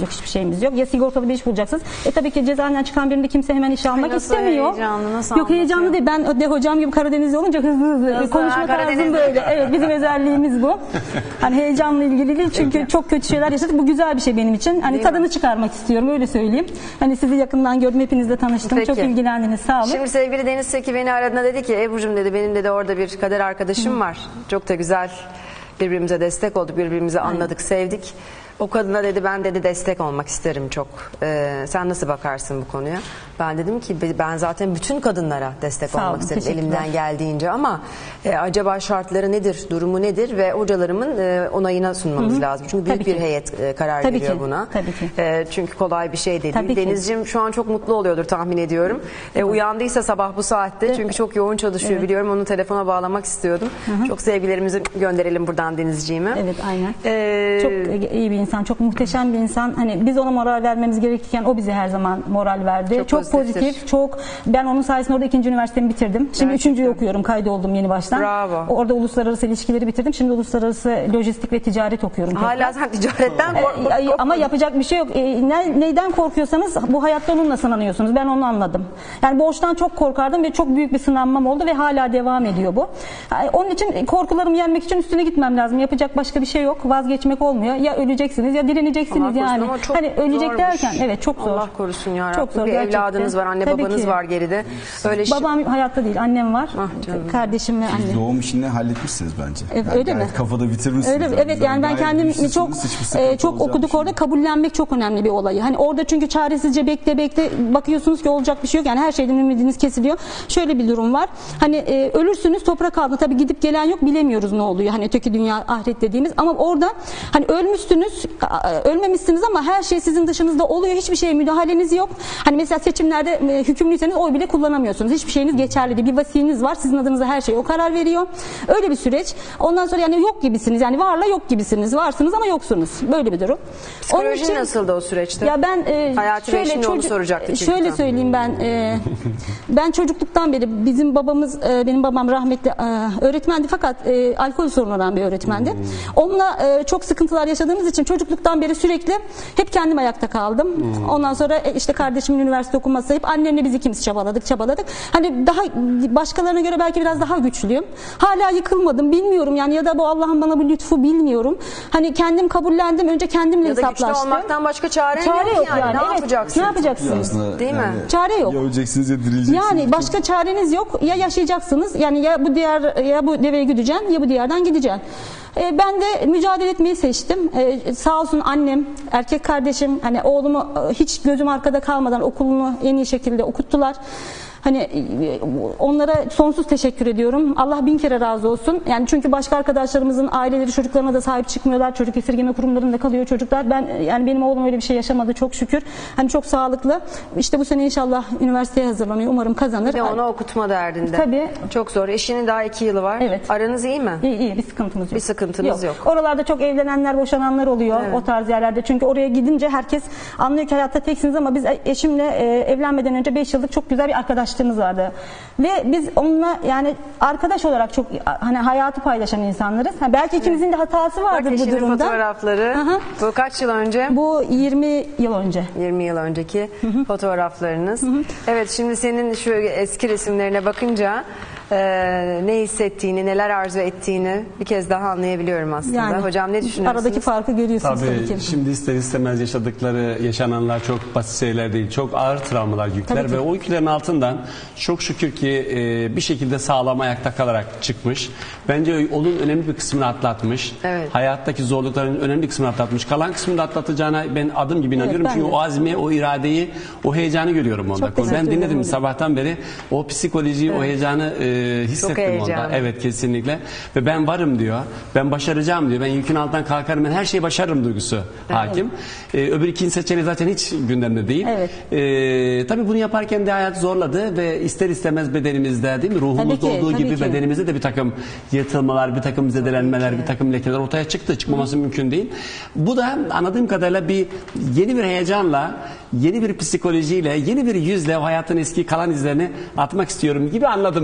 şeyimiz yok. Ya sigortalı bir iş bulacaksınız. E tabii ki cezaevinden çıkan birinde kimse hemen işe almak nasıl istemiyor. heyecanlı, nasıl Yok heyecanlı anlatıyor? değil. Ben de hocam gibi Karadenizli olunca hızlı hızlı. Hızlı, Konuşma ha, tarzım Karadeniz. böyle. Evet bizim özelliğimiz bu. Hani heyecanla ilgili değil çünkü çok kötü şeyler yaşadık. Bu güzel bir şey benim için. Hani Değil tadını mi? çıkarmak istiyorum öyle söyleyeyim. Hani sizi yakından gördüm, hepinizle tanıştım. Peki. Çok ilgilendiniz. Sağ olun. Şimdi sevgili Deniz Seki beni aradığında dedi ki Ebru'cum dedi benim dedi orada bir kader arkadaşım var. Çok da güzel birbirimize destek olduk, birbirimizi anladık, sevdik. O kadına dedi ben dedi destek olmak isterim çok. Ee, sen nasıl bakarsın bu konuya? Ben dedim ki ben zaten bütün kadınlara destek Sağ olmak olun, isterim teşekkürler. elimden geldiğince ama e, acaba şartları nedir, durumu nedir ve hocalarımın e, onayına sunmamız Hı hı. lazım. Çünkü büyük Tabii bir ki. heyet e, karar Tabii veriyor ki, buna. tabii ki. E, çünkü kolay bir şey değil. Tabii ki. Denizciğim şu an çok mutlu oluyordur tahmin ediyorum. E, uyandıysa sabah bu saatte çünkü çok yoğun çalışıyor Evet. biliyorum. Onu telefona bağlamak istiyordum. Hı hı. Çok sevgilerimizi gönderelim buradan Denizciğime. Evet aynen. Ee, Çok iyi bir insan, çok muhteşem bir insan. Hani biz ona moral vermemiz gerekirken o bize her zaman moral verdi. Çok Çok, pozitiftir. pozitif, çok. Ben onun sayesinde orada ikinci üniversitemi bitirdim. Şimdi Gerçekten. üçüncüyü okuyorum, kaydoldum yeni baştan. Bravo. Orada uluslararası ilişkileri bitirdim. Şimdi uluslararası lojistik ve ticaret okuyorum. Hala sen ticaretten Ee, kork- ay- ama yapacak bir şey yok. Ee, ne, neyden korkuyorsanız bu hayatta onunla sınanıyorsunuz. Ben onu anladım. Yani borçtan çok korkardım ve çok büyük bir sınanmam oldu ve hala devam ediyor bu. Yani onun için korkularımı yenmek için üstüne gitmem lazım. Yapacak başka bir şey yok. Vazgeçmek olmuyor. Ya öleceksiniz ya direneceksiniz Allah korusun yani. ama çok Hani ölecek zormuş. derken evet çok zor. Allah korusun ya Rabbim. Çok zor Bir gerçekten. evladınız var, anne Tabii babanız ki. var geride. Öyle şey- Babam hayatta değil, annem var. Ah canım. Kardeşim ve Siz annem. doğum işini halletmişsiniz bence. Evet, Yani öyle mi? gayet Kafada bitirmişsiniz. Öyle, evet yani ben kendim çok e, çok okuduk orada, kabullenmek çok önemli bir olayı. Hani orada çünkü çaresizce bekle bekle bakıyorsunuz ki olacak bir şey yok. Yani her şeyden ümidiniz kesiliyor. Şöyle bir durum var. Hani e, ölürsünüz toprak altında, tabii gidip gelen yok, bilemiyoruz ne oluyor. Hani öteki dünya, ahiret dediğimiz, ama orada hani ölmüşsünüz, ölmemişsiniz ama her şey sizin dışınızda oluyor. Hiçbir şeye müdahaleniz yok. Hani mesela seçimlerde e, hükümlüyseniz oy bile kullanamıyorsunuz. Hiçbir şeyiniz geçerli değil. Bir vasiyiniz var. Sizin adınıza her şey o karar veriyor. Öyle bir süreç. Ondan sonra yani yok gibisiniz. Yani varla yok gibisiniz. Varsınız ama yoksunuz. Böyle bir durum. Psikolojin nasıldı o süreçte? Ya ben e, Hayati Bey şimdi onu soracaktı çünkü şöyle tam. söyleyeyim ben e, ben çocukluktan beri bizim babamız e, benim babam rahmetli e, öğretmendi fakat e, alkol sorunu olan bir öğretmendi. Onunla e, çok sıkıntılar yaşadığımız için çocukluktan beri sürekli hep kendim ayakta kaldım. Ondan sonra e, işte kardeşimin üniversite okuması, hep annemle biz ikimiz çabaladık çabaladık. Hani daha başkalarına göre belki biraz daha güçlüyüm. Hala yıkılmadım bilmiyorum yani, ya da bu Allah'ın bana bir lütfu bilmiyorum. Hani kendim kabullendim, önce kendimle Ya da hesaplaştım. güçlü olmaktan başka çaren Çare yok yok yani. yani. Ne Evet. yapacaksın? Ne yapacaksın? Aslında Değil mi? yani Çare yok. Ya öleceksiniz ya dirileceksiniz. Yani başka çareniz yok. Ya yaşayacaksınız. Yani ya bu diğer ya bu deveye gideceksin ya bu diğerden gideceksin. E, ben de mücadele etmeyi seçtim. E, sağ olsun annem, erkek kardeşim, hani oğlumu e, hiç gözüm arkada kalmadan okulunu en iyi şekilde okuttular. Hani e, onlara sonsuz teşekkür ediyorum. Allah bin kere razı olsun. Yani çünkü başka arkadaşlarımızın aileleri çocuklarına da sahip çıkmıyorlar. Çocuk esirgeme kurumlarında kalıyor çocuklar. Ben yani benim oğlum öyle bir şey yaşamadı çok şükür. Hani çok sağlıklı. İşte bu sene inşallah üniversiteye hazırlanıyor. Umarım kazanır. Bir de onu okutma derdinde. Tabii. Çok zor. Eşinin daha iki yılı var. Evet. Aranız iyi mi? İyi iyi, bir sıkıntımız yok. Bir sıkıntınız yok. Oralarda çok evlenenler, boşananlar oluyor Evet. o tarz yerlerde. Çünkü oraya gidince herkes anlıyor ki hayatta teksiniz, ama biz eşimle e, evlenmeden önce beş yıllık çok güzel bir arkadaşlığımız vardı. Ve biz onunla yani arkadaş olarak çok hani hayatı paylaşan insanlarız. Ha, belki ikimizin de hatası vardır Bak bu eşinin durumda. fotoğrafları. Aha. Bu kaç yıl önce? Bu yirmi yıl önce. yirmi yıl önceki fotoğraflarınız. Evet, şimdi senin şu eski resimlerine bakınca e, ne hissettiğini, neler arzu ettiğini bir kez daha anlayabiliyorum aslında. Yani, Hocam ne düşünüyorsunuz? aradaki farkı görüyorsunuz tabii, Tabii ki. şimdi ister istemez yaşadıkları, yaşananlar çok basit şeyler değil. Çok ağır travmalar, yükler Tabii ki. ve o yüklerin altından çok şükür ki e, bir şekilde sağlam ayakta kalarak çıkmış. Bence onun önemli bir kısmını atlatmış. Evet. Hayattaki zorlukların önemli bir kısmını atlatmış. Kalan kısmını da atlatacağına ben adım gibi inanıyorum. ben Çünkü de. o azmi, o iradeyi, o heyecanı görüyorum onda. Çok teşekkür Ben dinledim ederim. sabahtan beri. O psikolojiyi, o heyecanı e, hissettim onda. heyecanlı. Evet, kesinlikle. Ve ben varım diyor. Ben başaracağım diyor. Ben yükün altından kalkarım. Ben her şeyi başarırım duygusu hakim. Ee, öbür ikinci seçeneği zaten hiç gündemde değil. Evet. Ee, tabii bunu yaparken de hayat zorladı ve ister istemez bedenimizde, değil mi? Ruhumuzda Tabii ki, olduğu tabii gibi ki. bedenimizde de bir takım yırtılmalar, bir takım zedelenmeler, bir takım lekeler ortaya çıktı. Çıkmaması mümkün değil. Bu da anladığım kadarıyla bir yeni bir heyecanla, yeni bir psikolojiyle, yeni bir yüzle o hayatın eski kalan izlerini atmak istiyorum gibi anladım ben. Çok Hayır,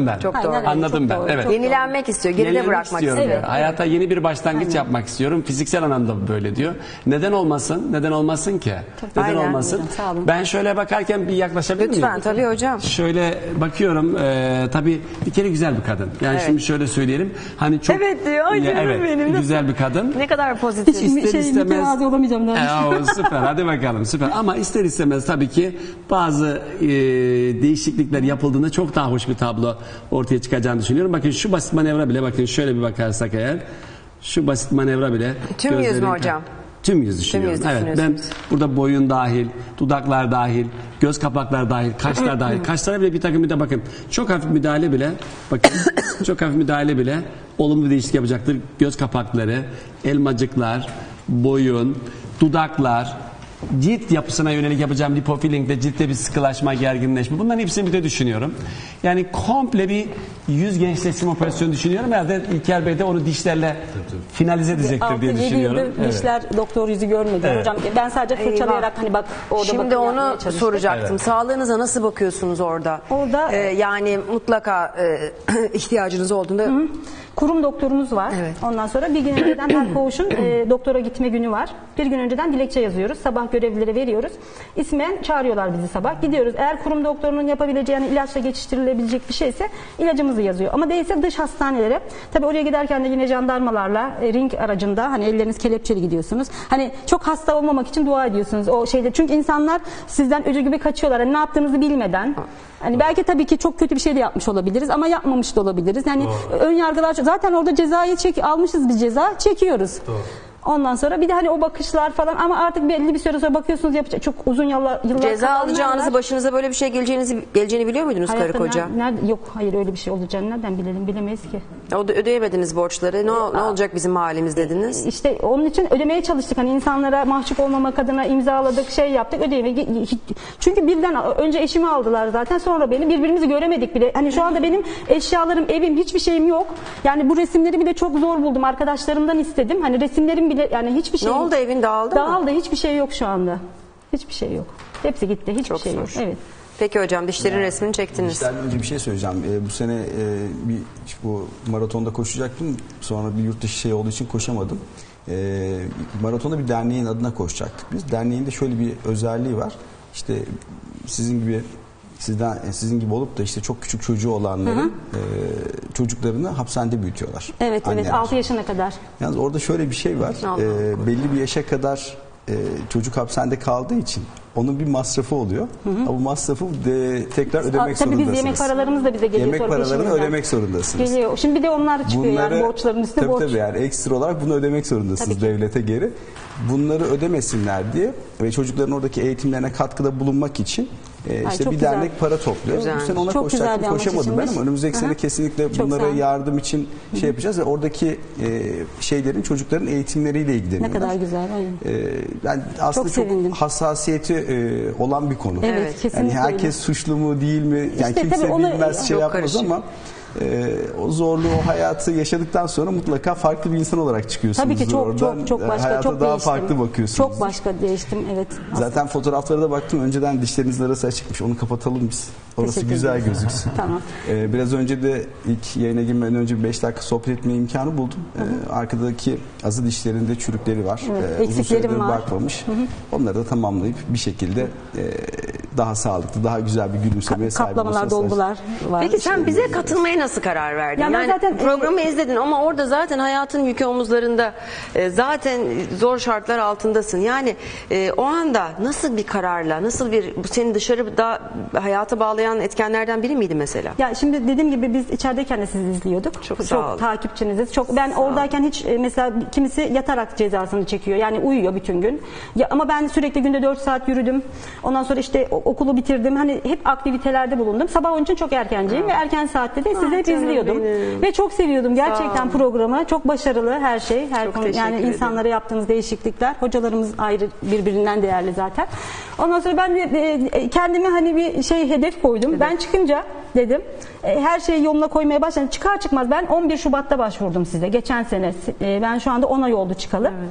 doğru. Anladım ben. Evet. Yenilenmek istiyor, geride Yenilenmek bırakmak istiyorum istiyor. diyor. Hayata yeni bir başlangıç yapmak istiyorum. Fiziksel anlamda böyle diyor. Neden olmasın? Neden olmasın ki? Neden Aynen. olmasın? Buyurun, sağ olun. Ben şöyle bakarken bir yaklaşabilir miyim? Lütfen tabii hocam. Şöyle bakıyorum. E, tabii bir kere güzel bir kadın. Yani Evet. şimdi şöyle söyleyelim. Hani çok Evet diyor. Ay Ya, canım evet, benim. güzel bir kadın. Ne kadar pozitif. Hiç ister şey, istemez. mütevazi olamayacağım daha. E, o, süper. Hadi bakalım süper. Ama ister istemez tabii ki bazı e, değişiklikler yapıldığında çok daha hoş bir tablo ortaya çıkacağını düşünüyorum. Bakın şu basit manevra bile, bakın şöyle bir bakarsak eğer, şu basit manevra bile. Tüm yüz mü gözlerin- hocam? Tüm yüz düşünüyorum. yüz Evet, ben düşünüyorsunuz. burada boyun dahil, dudaklar dahil, göz kapaklar dahil, kaşlar dahil. Kaşlara bile bir takım bir de bakın. Çok hafif müdahale bile, bakın çok hafif müdahale bile olumlu değişiklik yapacaktır. Göz kapakları, elmacıklar, boyun, dudaklar, cilt yapısına yönelik yapacağım lipofillingde ciltte bir sıkılaşma, gerginleşme. Bunların hepsini bir de düşünüyorum. Yani komple bir yüz gençleştirme operasyonu düşünüyorum. Herhalde İlker Bey de onu dişlerle finalize edecektir diye düşünüyorum. Evet. Dişler doktor yüzü görmedi. Evet. Hocam ben sadece fırçalayarak hani bak orada Şimdi bakım onu yapmaya çalıştım. soracaktım. Evet. Sağlığınıza nasıl bakıyorsunuz orada? Orada Ee, yani mutlaka e, ihtiyacınız olduğunda kurum doktorumuz var. Evet. Ondan sonra bir gün önceden her koğuşun e, doktora gitme günü var. Bir gün önceden dilekçe yazıyoruz. Sabah görevlilere veriyoruz. İsmen çağırıyorlar bizi sabah. Gidiyoruz. Eğer kurum doktorunun yapabileceği, yani ilaçla geçiştirilebilecek bir şeyse ilacımızı yazıyor. Ama değilse dış hastanelere. Tabii oraya giderken de yine jandarmalarla e, ring aracında, hani elleriniz kelepçeli gidiyorsunuz. Hani çok hasta olmamak için dua ediyorsunuz o şeyde. Çünkü insanlar sizden öcü gibi kaçıyorlar. Hani ne yaptığınızı bilmeden. Hani belki tabii ki çok kötü bir şey de yapmış olabiliriz ama yapmamış da olabiliriz. Hani ön yargılar, zaten orada cezayı çek almışız, biz ceza çekiyoruz. Doğru. Ondan sonra bir de hani o bakışlar falan, ama artık belli bir süre sonra bakıyorsunuz yapacak çok uzun yıllar yıllar ceza kalanlar alacağınızı, var. başınıza böyle bir şey geleceğinizi geleceğini biliyor muydunuz Hayatta karı koca? ner- nerede- yok hayır, öyle bir şey olacağını nereden bilelim, bilemeyiz ki. O da ödeyemediniz borçları. Ne, ne olacak bizim halimiz dediniz? İşte onun için ödemeye çalıştık. Hani insanlara mahcup olmamak adına imzaladık, şey yaptık, ödeyeme. Çünkü birden önce eşimi aldılar zaten, sonra beni, birbirimizi göremedik bile. Hani şu anda benim eşyalarım, evim, hiçbir şeyim yok. Yani bu resimleri bile çok zor buldum. Arkadaşlarımdan istedim. Hani resimlerim bile, yani hiçbir şey. Ne oldu, evin dağıldı mı? Dağıldı, hiçbir şey yok şu anda. Hiçbir şey yok. Hepsi gitti, hiçbir Çok şey zor. yok. Evet. Peki hocam, dişlerin resmini çektiniz. İşlerden önce bir şey söyleyeceğim. Ee, bu sene e, bir bu maratonda koşacaktım. Sonra bir yurt dışı şey olduğu için koşamadım. Ee, maratonda bir derneğin adına koşacaktık biz. Derneğin de şöyle bir özelliği var. İşte sizin gibi sizden sizin gibi olup da işte çok küçük çocuğu olanların Hı hı. e, çocuklarını hapishanede büyütüyorlar. Evet, Anneler. evet, altı yaşına kadar. Yalnız orada şöyle bir şey var. Allah Ee, belli bir yaşa kadar e, çocuk hapishanede kaldığı için onun bir masrafı oluyor. Hı hı. Ama bu masrafı de, tekrar ödemek Tabii zorundasınız. biz yemek paralarımız da bize geliyor. Yemek sonra paralarını peşimizden. ödemek zorundasınız. Geliyor. Şimdi bir de onlar çıkıyor, yani borçların üstüne tabii borç. Tabii yani ekstra olarak bunu ödemek zorundasınız Tabii ki. devlete geri. Bunları ödemesinler diye ve çocukların oradaki eğitimlerine katkıda bulunmak için e, Ay, işte çok bir güzel. dernek para topluyor. Güzel. Bu sene ona Çok güzel koşacaktım, bir amaç koşamadım ben içinmiş. ama önümüzdeki Aha. sene kesinlikle Çok bunlara sağ olun. yardım için şey yapacağız ve oradaki e, şeylerin çocukların eğitimleriyle Ne ilgileniyorlar. kadar güzel. Aynen. Ee, yani aslında çok, sevindim. hassasiyeti e, olan bir konu. Evet, yani kesinlikle herkes öyle. suçlu mu değil mi? Yani İşte kimse tabii onu- bilmez, şey Çok yapmaz karışık. ama e, o zorluğu, o hayatı yaşadıktan sonra mutlaka farklı bir insan olarak çıkıyorsunuz. Tabii ki çok oradan. çok çok başka, Hayata çok daha değiştim. farklı bakıyorsunuz. Çok başka değiştim, evet. Zaten fotoğraflara da baktım. Önceden dişlerinizin arası açıkmış. Onu kapatalım biz. Orası Teşekkür güzel ederim. gözüksün. Tamam. Ee, biraz önce de ilk yayına girmeden önce bir beş dakika sohbet etme imkanı buldum. Ee, arkadaki azı dişlerinde çürükleri var. Evet, Ee, uzun eksiklerim süredir var. bakmamış. Onları da tamamlayıp bir şekilde e, daha sağlıklı, daha güzel bir gülümsemeye sahip Kaplamalar, olursa- dolgular var. Peki sen bize katılmaya nasıl karar verdin? Ya ben yani zaten- programı izledin ama orada zaten hayatın yükü omuzlarında, e, zaten zor şartlar altındasın. Yani e, o anda nasıl bir kararla, nasıl bir, bu seni dışarıda hayata bağlayan etkenlerden biri miydi mesela? Ya şimdi dediğim gibi biz içerideyken de sizi izliyorduk. Çok sağ olun. takipçiniziz. Çok ben oradayken hiç e, mesela kimisi yatarak cezasını çekiyor. Yani uyuyor bütün gün. Ya ama ben sürekli günde dört saat yürüdüm. Ondan sonra işte o- okulu bitirdim. Hani hep aktivitelerde bulundum. Sabah onun için çok erkenciyim ve erken saatte de sizi hep canım izliyordum. benim. Ve çok seviyordum gerçekten olun. programı. Çok başarılı her şey. Her Çok konu, teşekkür yani ederim. insanlara yaptığınız değişiklikler. Hocalarımız ayrı, birbirinden değerli zaten. Ondan sonra ben de e, kendime hani bir şey hedef koydum. Ben çıkınca dedim e, her şeyi yoluna koymaya başladım. Çıkar çıkmaz ben on bir Şubat'ta başvurdum size. Geçen sene. E, ben şu anda on ay oldu çıkalı.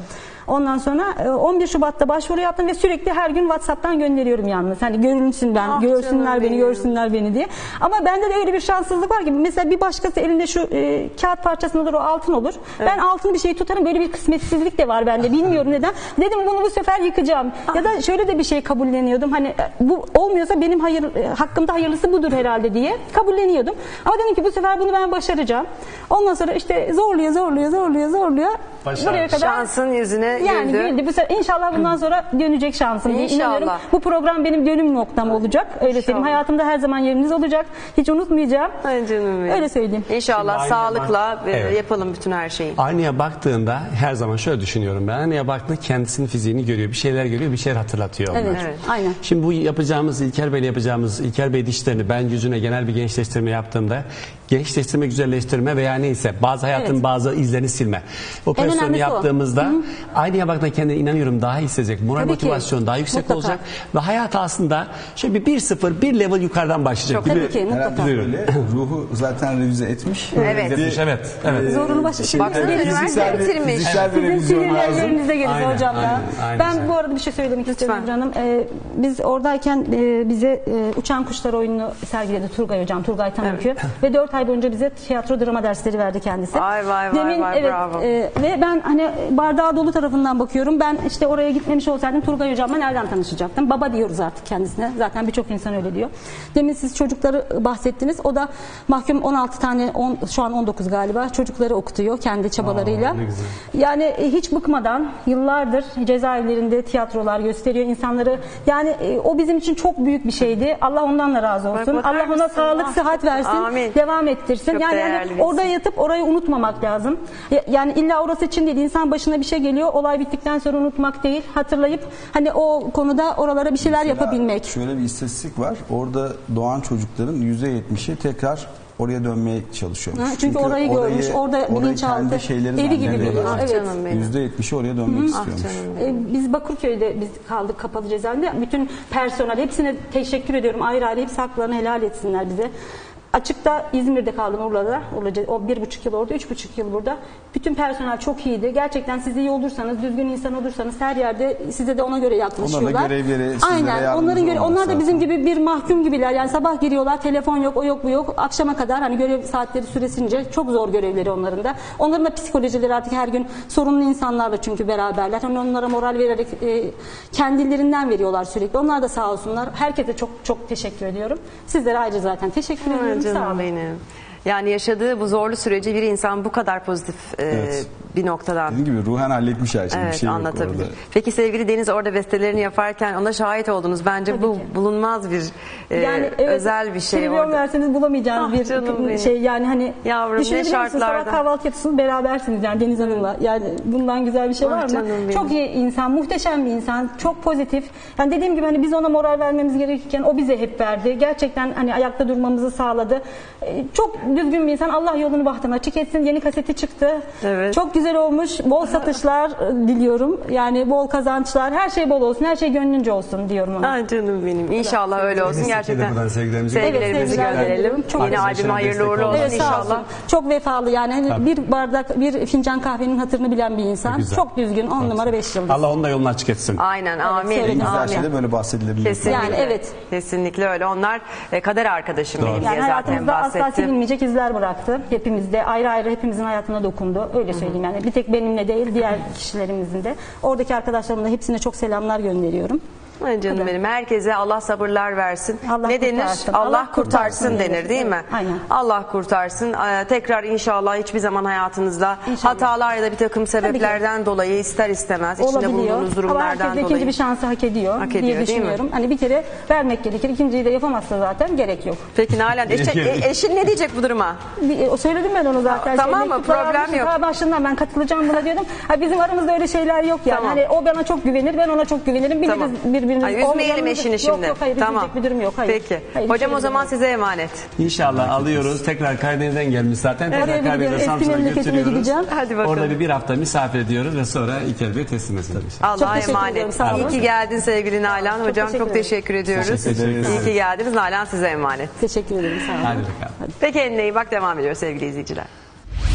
Ondan sonra e, on bir Şubat'ta başvuru yaptım ve sürekli her gün WhatsApp'tan gönderiyorum yalnız. Hani görünsün ben, Ah görsünler canım beni, benim. görsünler beni diye. Ama bende de öyle bir şanssızlık var ki mesela bir başkası elinde şu e, kağıt parçasında olur, o altın olur. Ben altın bir şeyi tutarım. Böyle bir kısmetsizlik de var bende. Bilmiyorum neden. Dedim bunu bu sefer yıkacağım. Ya da şöyle de bir şey kabulleniyordum. Hani bu olmuyorsa benim hayır e, hakkımda hayırlısı budur herhalde diye kabulleniyordum. Ama dedim ki bu sefer bunu ben başaracağım. Ondan sonra işte zorluyor, zorluyor, zorluyor, zorluyor. Başardı. Buraya kadar Şansın yüzüne yani güldü. güldü. Bu sefer inşallah bundan sonra dönecek şansım diye İnşallah. inanıyorum. Bu program benim dönüm noktam olacak. Öyle söyleyeyim. Hayatımda her zaman yeriniz olacak. Hiç unutmayacağım. Ay canım benim. Öyle söyleyeyim. İnşallah Şimdi sağlıkla aynaya e, bak- Evet. yapalım bütün her şeyi. Aynaya baktığında her zaman şöyle düşünüyorum ben. Aynaya baktığında kendisinin fiziğini görüyor. Bir şeyler görüyor, bir şeyler hatırlatıyor. Evet, onlar. evet. Aynen. Şimdi bu yapacağımız İlker Bey'le yapacağımız İlker Bey dişlerini ben yüzüne genel bir gençleştirme yaptığımda gençleştirme, güzelleştirme veya neyse bazı hayatın Evet. bazı izlerini silme. Operasyonu önemlisi o. yaptığımızda Hı hı. aynaya baktığında kendine inanıyorum daha iyi hissedecek. Moral Tabii ki. motivasyon daha yüksek Mutlaka. olacak ve hayat aslında şöyle bir bir sıfır bir level yukarıdan başlayacak. Tabii gibi. ki, mutlaka. Herhalde Buyurun. böyle ruhu zaten revize etmiş. Evet. Bir, Etmiş, evet. Evet. Zorunlu başı. Şimdi Baksana, benim- üniversite bir- bitirmiş. fiziksel bir Sizin revizyon lazım. sinirlerinize gelir Aynen, hocam ya. aynen, aynen. Ben bu arada bir şey söylemek istiyorum Lütfen. Ebru Hanım. Ee, biz oradayken e, bize e, Uçan Kuşlar oyununu sergiledi Turgay hocam, Turgay Tanökü. Ve dört ay boyunca bize tiyatro drama dersleri verdi kendisi. Ay vay vay Demin, vay, evet, bravo. e, ve ben hani bardağı dolu tarafından bakıyorum. Ben işte oraya gitmemiş olsaydım Turgay hocamla nereden tanışacaktım? Baba diyoruz artık kendisine. Zaten birçok insan öyle diyor. Demin siz çocukları bahsettiniz. O da mahkum on altı tane, on, şu an on dokuz galiba çocukları okutuyor kendi çabalarıyla. Aa, ne güzel. Yani e, hiç bıkmadan yıllardır cezaevlerinde tiyatrolar gösteriyor insanları. Yani e, o bizim için çok büyük bir şeydi. Allah ondan da razı olsun. bakar Allah ona mısın? sağlık, Ah, sıhhat versin. amin. Devam ettirsin. Çok yani değerli hani birisi. orada yatıp orayı unutmamak lazım. Ya- Yani illa orası için değil. İnsan başına bir şey geliyor. Olay bittikten sonra unutmak değil. Hatırlayıp hani o konuda oralara bir şeyler Mesela yapabilmek. Şöyle bir istatistik var. Orada doğan çocukların yüzde yetmişi tekrar oraya dönmeye çalışıyormuş. Ha, çünkü orayı görmüş, orada orayı bilinçaltı, kendi şeyleri evi gibi zannediyorlar. biliyor. Ah Evet. canım benim. yüzde yetmişi oraya dönmek Hı. istiyormuş. Ee, Biz Bakırköy'de biz kaldık kapalı cezaevinde. Bütün personel hepsine teşekkür ediyorum. Ayrı ayrı hepsi haklarını helal etsinler bize. Açıkta İzmir'de kaldım Urla'da. Urla'da o bir buçuk yıl orada, üç buçuk yıl burada. Bütün personel çok iyiydi. Gerçekten siz iyi olursanız, düzgün insan olursanız her yerde size de ona göre yaklaşıyorlar. Onların da görevleri, sizlere Aynen. yardımcı Onların göre, olmak onlar da bizim zaten. gibi bir mahkum gibiler. Yani sabah giriyorlar, telefon yok, o yok, bu yok. Akşama kadar hani görev saatleri süresince çok zor görevleri onların da. Onların da psikolojileri artık her gün sorunlu insanlarla çünkü beraberler. Hani onlara moral vererek e, kendilerinden veriyorlar sürekli. Onlar da sağ olsunlar. Herkese çok çok teşekkür ediyorum. Sizlere ayrıca zaten teşekkür Ay ediyorum. Sağ canım olun. benim. Yani yaşadığı bu zorlu süreci bir insan bu kadar pozitif e, Evet. bir noktadan Dediğim gibi ruhen halletmiş her şeyi. evet, bir şey yok anlatabilir. orada. Peki sevgili Deniz orada bestelerini yaparken ona şahit oldunuz. Bence Tabii bu ki. bulunmaz bir e, Yani evet, özel bir şey trilyon orada. verseniz bulamayacağınız Ah bir canım benim. şey yani hani Yavrum, ne düşünebiliyor musunuz? şartlarda. Sabah kahvaltı yapıyorsunuz berabersiniz yani Deniz Hanım'la. Yani bundan güzel bir şey Ah var mı? canım benim. Çok iyi insan, muhteşem bir insan, çok pozitif. Yani dediğim gibi hani biz ona moral vermemiz gerekirken o bize hep verdi. Gerçekten hani ayakta durmamızı sağladı. Ee, Çok düzgün bir insan. Allah yolunu bahtını açık etsin. Yeni kaseti çıktı. Evet. Çok güzel olmuş. Bol satışlar e, diliyorum. Yani bol kazançlar. Her şey bol olsun. Her şey gönlünce olsun diyorum ona. Ay canım benim. İnşallah öyle olsun Neyse, gerçekten. buradan sevgilerimizi Sevgilerimizi Evet, sevgiler gönderelim. gönderiyorum. Çok Yeni teşekkür albüm ederim. hayırlı uğurlu Destek olsun Evet, sağ inşallah. olsun. Çok vefalı yani hani Tabii. bir bardak bir fincan kahvenin hatırını bilen bir insan. Güzel. Çok düzgün on numara beş yıldız. Allah onun da yolunu açık etsin. Aynen amin. söyledim. En güzel amin. şeyde böyle bahsedilebilir. Kesinlikle. Yani evet. Kesinlikle öyle. Onlar e, kader arkadaşım benim Yani diye zaten hayatımızda asla bahsettim. silinmeyecek izler bıraktı. Hepimizde ayrı ayrı hepimizin hayatına dokundu. Öyle söyleyeyim yani. Bir tek benimle değil diğer kişilerimizin de. Oradaki arkadaşlarımın da hepsine çok selamlar gönderiyorum. Ay canım benim. Herkese Allah sabırlar versin. Allah ne denir? kurtarsın. Allah, Allah kurtarsın, kurtarsın denir denir. değil mi? Evet, aynen. Allah kurtarsın. Ee, tekrar inşallah hiçbir zaman hayatınızda İnşallah. hatalar ya da bir takım sebeplerden dolayı ister istemez içinde Olabiliyor. bulunduğunuz Ama durumlardan herkes de dolayı. ikinci bir şansı hak ediyor, Hak diye ediyor, değil mi? düşünüyorum. Hani bir kere vermek gerekir. İkinciyi de yapamazsa zaten gerek yok. Peki Nalan eşin, e- eşin ne diyecek bu duruma? Bir- o söyledim ben onu zaten. Tamam Şey, mı? mektuplar Problem almışız. yok. Daha başından ben katılacağım buna diyordum. Ha, bizim aramızda öyle şeyler yok yani. Tamam. Hani o bana çok güvenir, ben ona çok güvenirim. Biliriz Tamam. birbirimizi. Ay, üzmeyelim Olmayanımızı- eşini şimdi. Yok yok hayır Tamam. üzülecek bir durum yok. Hayır. Peki. Hayır, Hocam hiçbir o zaman durum yok. size emanet. İnşallah alıyoruz. Tekrar Karadeniz'den gelmiş zaten. Evet, Tekrar oraya Karadeniz'e gidiyorum. Eski Samsun'a memleketime götürüyoruz. gideceğim. Hadi bakalım. Orada bir, bir hafta misafir ediyoruz ve sonra İlker Bey teslim edeceğiz. Allah'a teşekkür emanet. ediyorum, sağ olun. İyi ki geldin sevgili Nalan. Hocam teşekkür çok ederim. teşekkür ediyoruz. Teşekkür ederiz. İyi ki geldiniz. Nalan size emanet. Teşekkür ederim. Sağ olun. Hadi bakalım. Peki kendine iyi bak devam ediyor sevgili izleyiciler.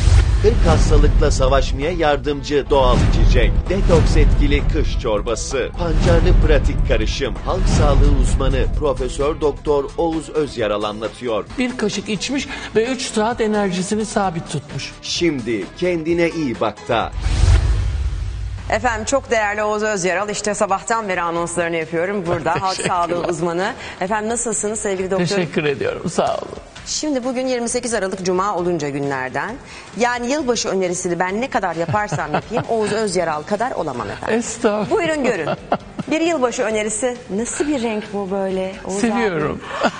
kırk hastalıkla savaşmaya yardımcı doğal içecek. Detoks etkili kış çorbası. Pancarlı pratik karışım. Halk sağlığı uzmanı Profesör Doktor Oğuz Özyaral anlatıyor. Bir kaşık içmiş ve üç saat enerjisini sabit tutmuş. Şimdi kendine iyi bak da. Efendim çok değerli Oğuz Özyaral, işte sabahtan beri anonslarını yapıyorum burada, halk sağlığı uzmanı. Efendim nasılsınız sevgili doktor? Teşekkür ediyorum, sağ olun. Şimdi bugün yirmi sekiz Aralık Cuma olunca günlerden, yani yılbaşı önerisini ben ne kadar yaparsam yapayım Oğuz Özyaral kadar olamam efendim. Estağfurullah. Buyurun görün. Bir yılbaşı önerisi, nasıl bir renk bu böyle? Oğuz Seviyorum.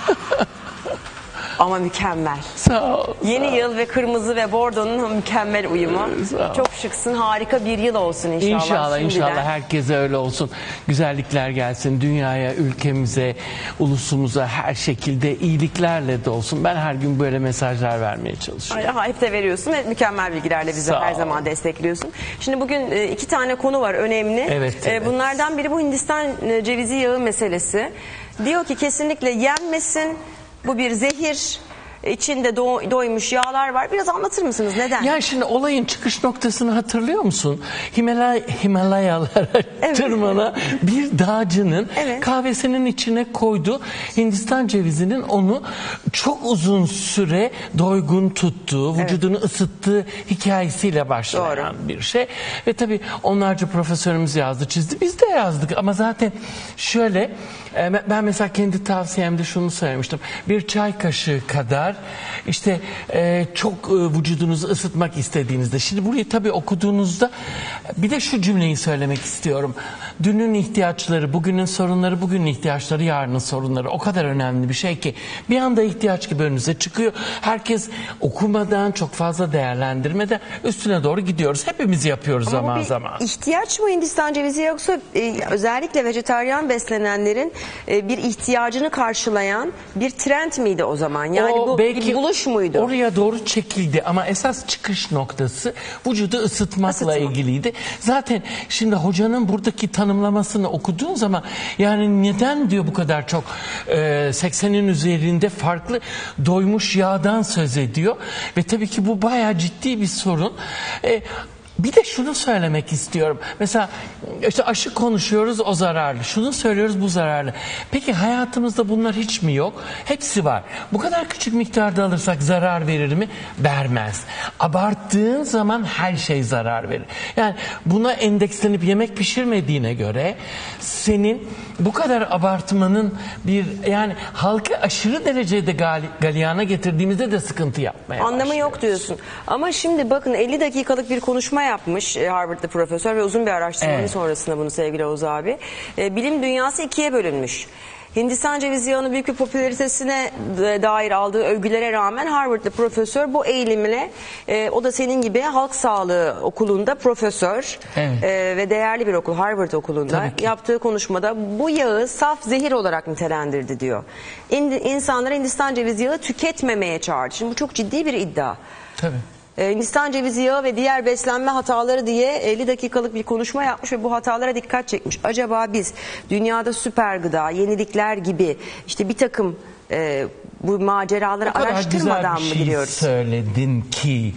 Ama mükemmel. Sağ ol. Yeni sağ yıl ve kırmızı ve bordonun mükemmel uyumu. Sağ ol. Çok şıksın, harika bir yıl olsun inşallah. İnşallah, şimdiden. inşallah herkese öyle olsun. Güzellikler gelsin dünyaya, ülkemize, ulusumuza her şekilde iyiliklerle de olsun. Ben her gün böyle mesajlar vermeye çalışıyorum. Ay, hep de veriyorsun ve mükemmel bilgilerle bizi Sağ her ol. zaman destekliyorsun. Şimdi bugün e, iki tane konu var önemli. Evet, E, evet. Bunlardan biri bu Hindistan e, cevizi yağı meselesi. Diyor ki kesinlikle yenmesin. Bu bir zehir. İçinde do- doymuş yağlar var. Biraz anlatır mısınız neden? Ya şimdi olayın çıkış noktasını hatırlıyor musun? Himalay Himalayalara Evet. tırmana bir dağcının Evet. kahvesinin içine koyduğu Hindistan cevizinin onu çok uzun süre doygun tuttuğu, vücudunu ısıttığı hikayesiyle başlayan bir şey. Ve tabii onlarca profesörümüz yazdı, çizdi. Biz de yazdık ama zaten şöyle, ben mesela kendi tavsiyemde şunu söylemiştim. Bir çay kaşığı kadar işte e, çok e, vücudunuzu ısıtmak istediğinizde. Şimdi burayı tabii okuduğunuzda bir de şu cümleyi söylemek istiyorum. Dünün ihtiyaçları, bugünün sorunları, bugünün ihtiyaçları, yarının sorunları. O kadar önemli bir şey ki bir anda ihtiyaç gibi önünüze çıkıyor. Herkes okumadan, çok fazla değerlendirmeden üstüne doğru gidiyoruz. Hepimiz yapıyoruz Ama zaman bu bir zaman. ihtiyaç mı Hindistan cevizi yoksa e, özellikle vejetaryen beslenenlerin e, bir ihtiyacını karşılayan bir trend miydi o zaman? Yani O bu belki bir buluş muydu? Oraya doğru çekildi ama esas çıkış noktası vücudu ısıtmakla Isıtma. ilgiliydi. Zaten şimdi hocanın buradaki tanımlamasını okuduğun zaman yani neden diyor bu kadar çok e, seksenin üzerinde farklı doymuş yağdan söz ediyor ve tabii ki bu bayağı ciddi bir sorun. E, Bir de şunu söylemek istiyorum. Mesela işte aşı konuşuyoruz, o zararlı. Şunu söylüyoruz, bu zararlı. Peki hayatımızda bunlar hiç mi yok? Hepsi var. Bu kadar küçük miktarda alırsak zarar verir mi? Vermez. Abarttığın zaman her şey zarar verir. Yani buna endekslenip yemek pişirmediğine göre senin bu kadar abartmanın bir yani halkı aşırı derecede gali, galyana getirdiğimizde de sıkıntı yapmaya Anlamı başlıyoruz. yok diyorsun. Ama şimdi bakın elli dakikalık bir konuşma yapmış e, Harvard'da profesör ve uzun bir araştırmanın Evet. sonrasında bunu sevgili Oğuz abi. E, bilim dünyası ikiye bölünmüş. Hindistan cevizi yağının büyük bir popülaritesine dair aldığı övgülere rağmen Harvard'da profesör bu eğilimle e, o da senin gibi halk sağlığı okulunda profesör Evet. e, ve değerli bir okul Harvard okulunda Tabii ki. yaptığı konuşmada bu yağı saf zehir olarak nitelendirdi diyor. İn, insanlara Hindistan cevizi yağı tüketmemeye çağırdı. Şimdi bu çok ciddi bir iddia. Tabii. Ee, Hindistan cevizi yağı ve diğer beslenme hataları diye elli dakikalık bir konuşma yapmış ve bu hatalara dikkat çekmiş. Acaba biz dünyada süper gıda, yenilikler gibi işte bir takım e, bu maceraları O kadar araştırmadan güzel mı bir şey giriyoruz? söyledin ki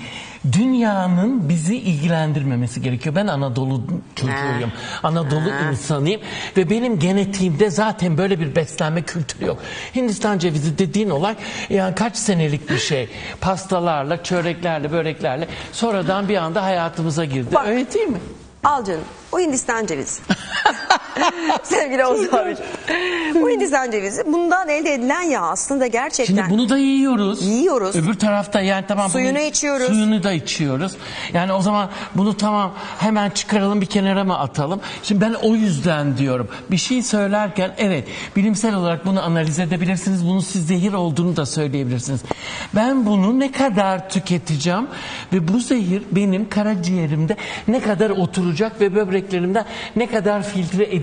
dünyanın bizi ilgilendirmemesi gerekiyor. Ben Anadolu çocuğuyum. Anadolu Ha. insanıyım ve benim genetiğimde zaten böyle bir beslenme kültürü yok. Hindistan cevizi dediğin olay yani kaç senelik bir şey. Pastalarla, çöreklerle, böreklerle sonradan bir anda hayatımıza girdi. Bak. Öyle değil mi? Al canım. O Hindistan cevizi. Sevgili Oğuz abicim. Bu Hindistan cevizi bundan elde edilen yağ aslında gerçekten. Şimdi bunu da yiyoruz. Yiyoruz. Öbür tarafta yani tamam. Suyunu bunu- içiyoruz. Suyunu da içiyoruz. Yani o zaman bunu tamam hemen çıkaralım bir kenara mı atalım? Şimdi ben o yüzden diyorum. Bir şey söylerken evet bilimsel olarak bunu analiz edebilirsiniz. Bunun siz zehir olduğunu da söyleyebilirsiniz. Ben bunu ne kadar tüketeceğim ve bu zehir benim karaciğerimde ne kadar oturacak ve böbreklerimden ne kadar filtre edilmeyecek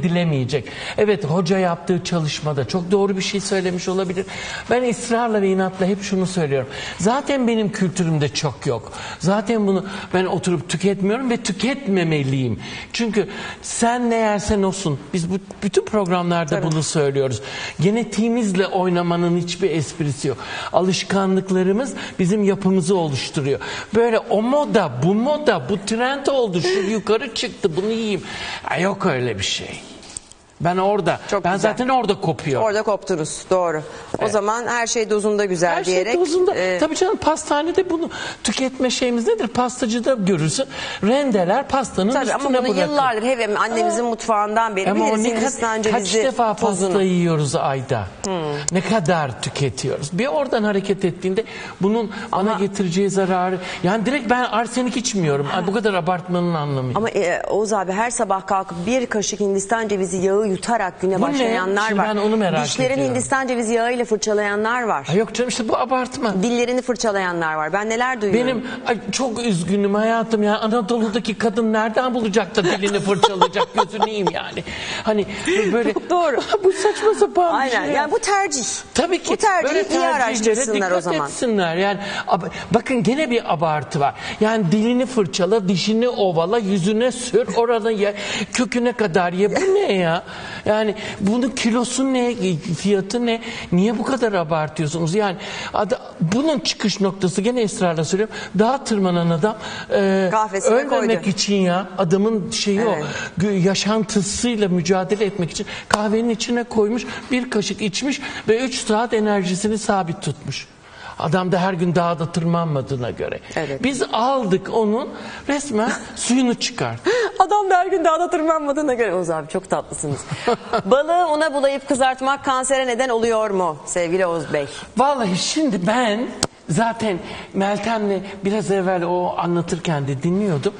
edilemeyecek. Evet, hoca yaptığı çalışmada çok doğru bir şey söylemiş olabilir. Ben ısrarla ve inatla hep şunu söylüyorum. Zaten benim kültürümde çok yok. Zaten bunu ben oturup tüketmiyorum ve tüketmemeliyim. Çünkü sen ne yersen olsun. Biz bu, bütün programlarda bunu söylüyoruz. Genetiğimizle oynamanın hiçbir esprisi yok. Alışkanlıklarımız bizim yapımızı oluşturuyor. Böyle o moda, bu moda, bu trend oldu, şu yukarı çıktı, bunu yiyeyim. Ya yok öyle bir şey. Ben orada, Çok ben güzel. zaten orada kopuyorum. Orada koptunuz, doğru. O zaman her şey dozunda güzel Her diyerek. şey dozunda. e, Tabii canım, pastanede bunu tüketme şeyimiz nedir? Pastacıda görürsün. Rendeler pastanın Tabii üstüne ama bunu bırakır. yıllardır hep annemizin mutfağından beri Ama o biliriz ne Hindistan kadar, kaç cevizi defa pasta tozunu. yiyoruz ayda? Ne kadar tüketiyoruz? Bir oradan hareket ettiğinde bunun bana getireceği zararı... Yani direkt ben arsenik içmiyorum. Ay, bu kadar abartmanın anlamı yok. Ama e, Oğuz abi her sabah kalkıp bir kaşık Hindistan cevizi yağı yutarak güne Bu ne? başlayanlar Şimdi var. ben onu merak Dişlerini ediyorum. Hindistan cevizi yağıyla fırçalayanlar var. Ay yok canım, işte bu abartma. Dillerini fırçalayanlar var. Ben neler duyuyorum. Benim ay, çok üzgünüm hayatım ya. Anadolu'daki kadın nereden bulacak da dilini fırçalayacak, gözünü yiyeyim yani. Hani böyle... Doğru. Bu saçma sapan bir Aynen. şey. Yani bu tercih. Tabii ki. Bu tercihi Böyle iyi tercihlere araştırsınlar o dikkat zaman. etsinler. Yani ab- bakın gene bir abartı var. Yani dilini fırçala, dişini ovala, yüzüne sür, oranı ye, köküne kadar ye. Bu ne ya? Yani bunun kilosu ne, fiyatı ne? Niye bu kadar abartıyorsunuz? Yani adı, bunun çıkış noktası, gene ısrarla söylüyorum. Dağa tırmanan adam e, Kahvesine ölmemek koydu. için ya, adamın şeyi Evet. o, gö- yaşantısıyla mücadele etmek için kahvenin içine koymuş, bir kaşık içmiş ve üç saat enerjisini sabit tutmuş. Adam da her gün dağda tırmanmadığına göre. Evet. Biz aldık onun, resmen suyunu çıkart. Adam da her gün dağda tırmanmadığına göre. Oğuz abi çok tatlısınız. Balığı una bulayıp kızartmak kansere neden oluyor mu sevgili Oğuz Bey? Vallahi şimdi ben zaten Meltem'le biraz evvel o anlatırken de dinliyordum.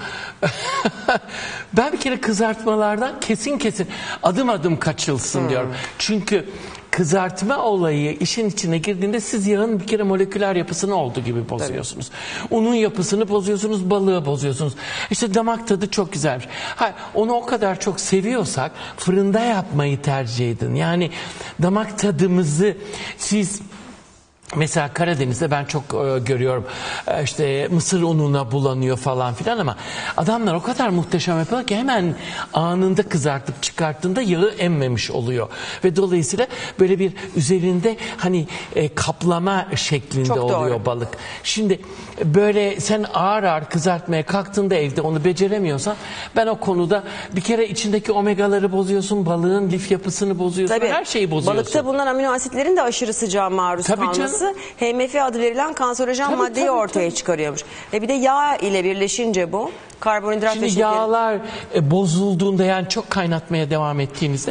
Ben bir kere kızartmalardan kesin kesin adım adım kaçılsın diyorum. Çünkü kızartma olayı işin içine girdiğinde siz yağın bir kere moleküler yapısını olduğu gibi bozuyorsunuz. Unun yapısını bozuyorsunuz, balığı bozuyorsunuz. İşte damak tadı çok güzelmiş. Ha, onu o kadar çok seviyorsak fırında yapmayı tercih edin. Yani damak tadımızı siz... Mesela Karadeniz'de ben çok e, görüyorum, e, işte mısır ununa bulanıyor falan filan, ama adamlar o kadar muhteşem yapıyorlar ki hemen anında kızartıp çıkarttığında yağı emmemiş oluyor. Ve dolayısıyla böyle bir üzerinde hani e, kaplama şeklinde Çok oluyor doğru. balık. Şimdi böyle sen ağır ağır kızartmaya kalktığında evde onu beceremiyorsan, ben o konuda bir kere içindeki omegaları bozuyorsun, balığın lif yapısını bozuyorsun, Tabii. her şeyi bozuyorsun. Balıkta bulunan amino asitlerin de aşırı sıcağa maruz Tabii kalması canım. H M F adı verilen kanserojen Tabii, maddeyi tabii, ortaya tabii. çıkarıyormuş. E bir de yağ ile birleşince bu karbonhidrat ve Şimdi şeker. yağlar e, bozulduğunda, yani çok kaynatmaya devam ettiğimizde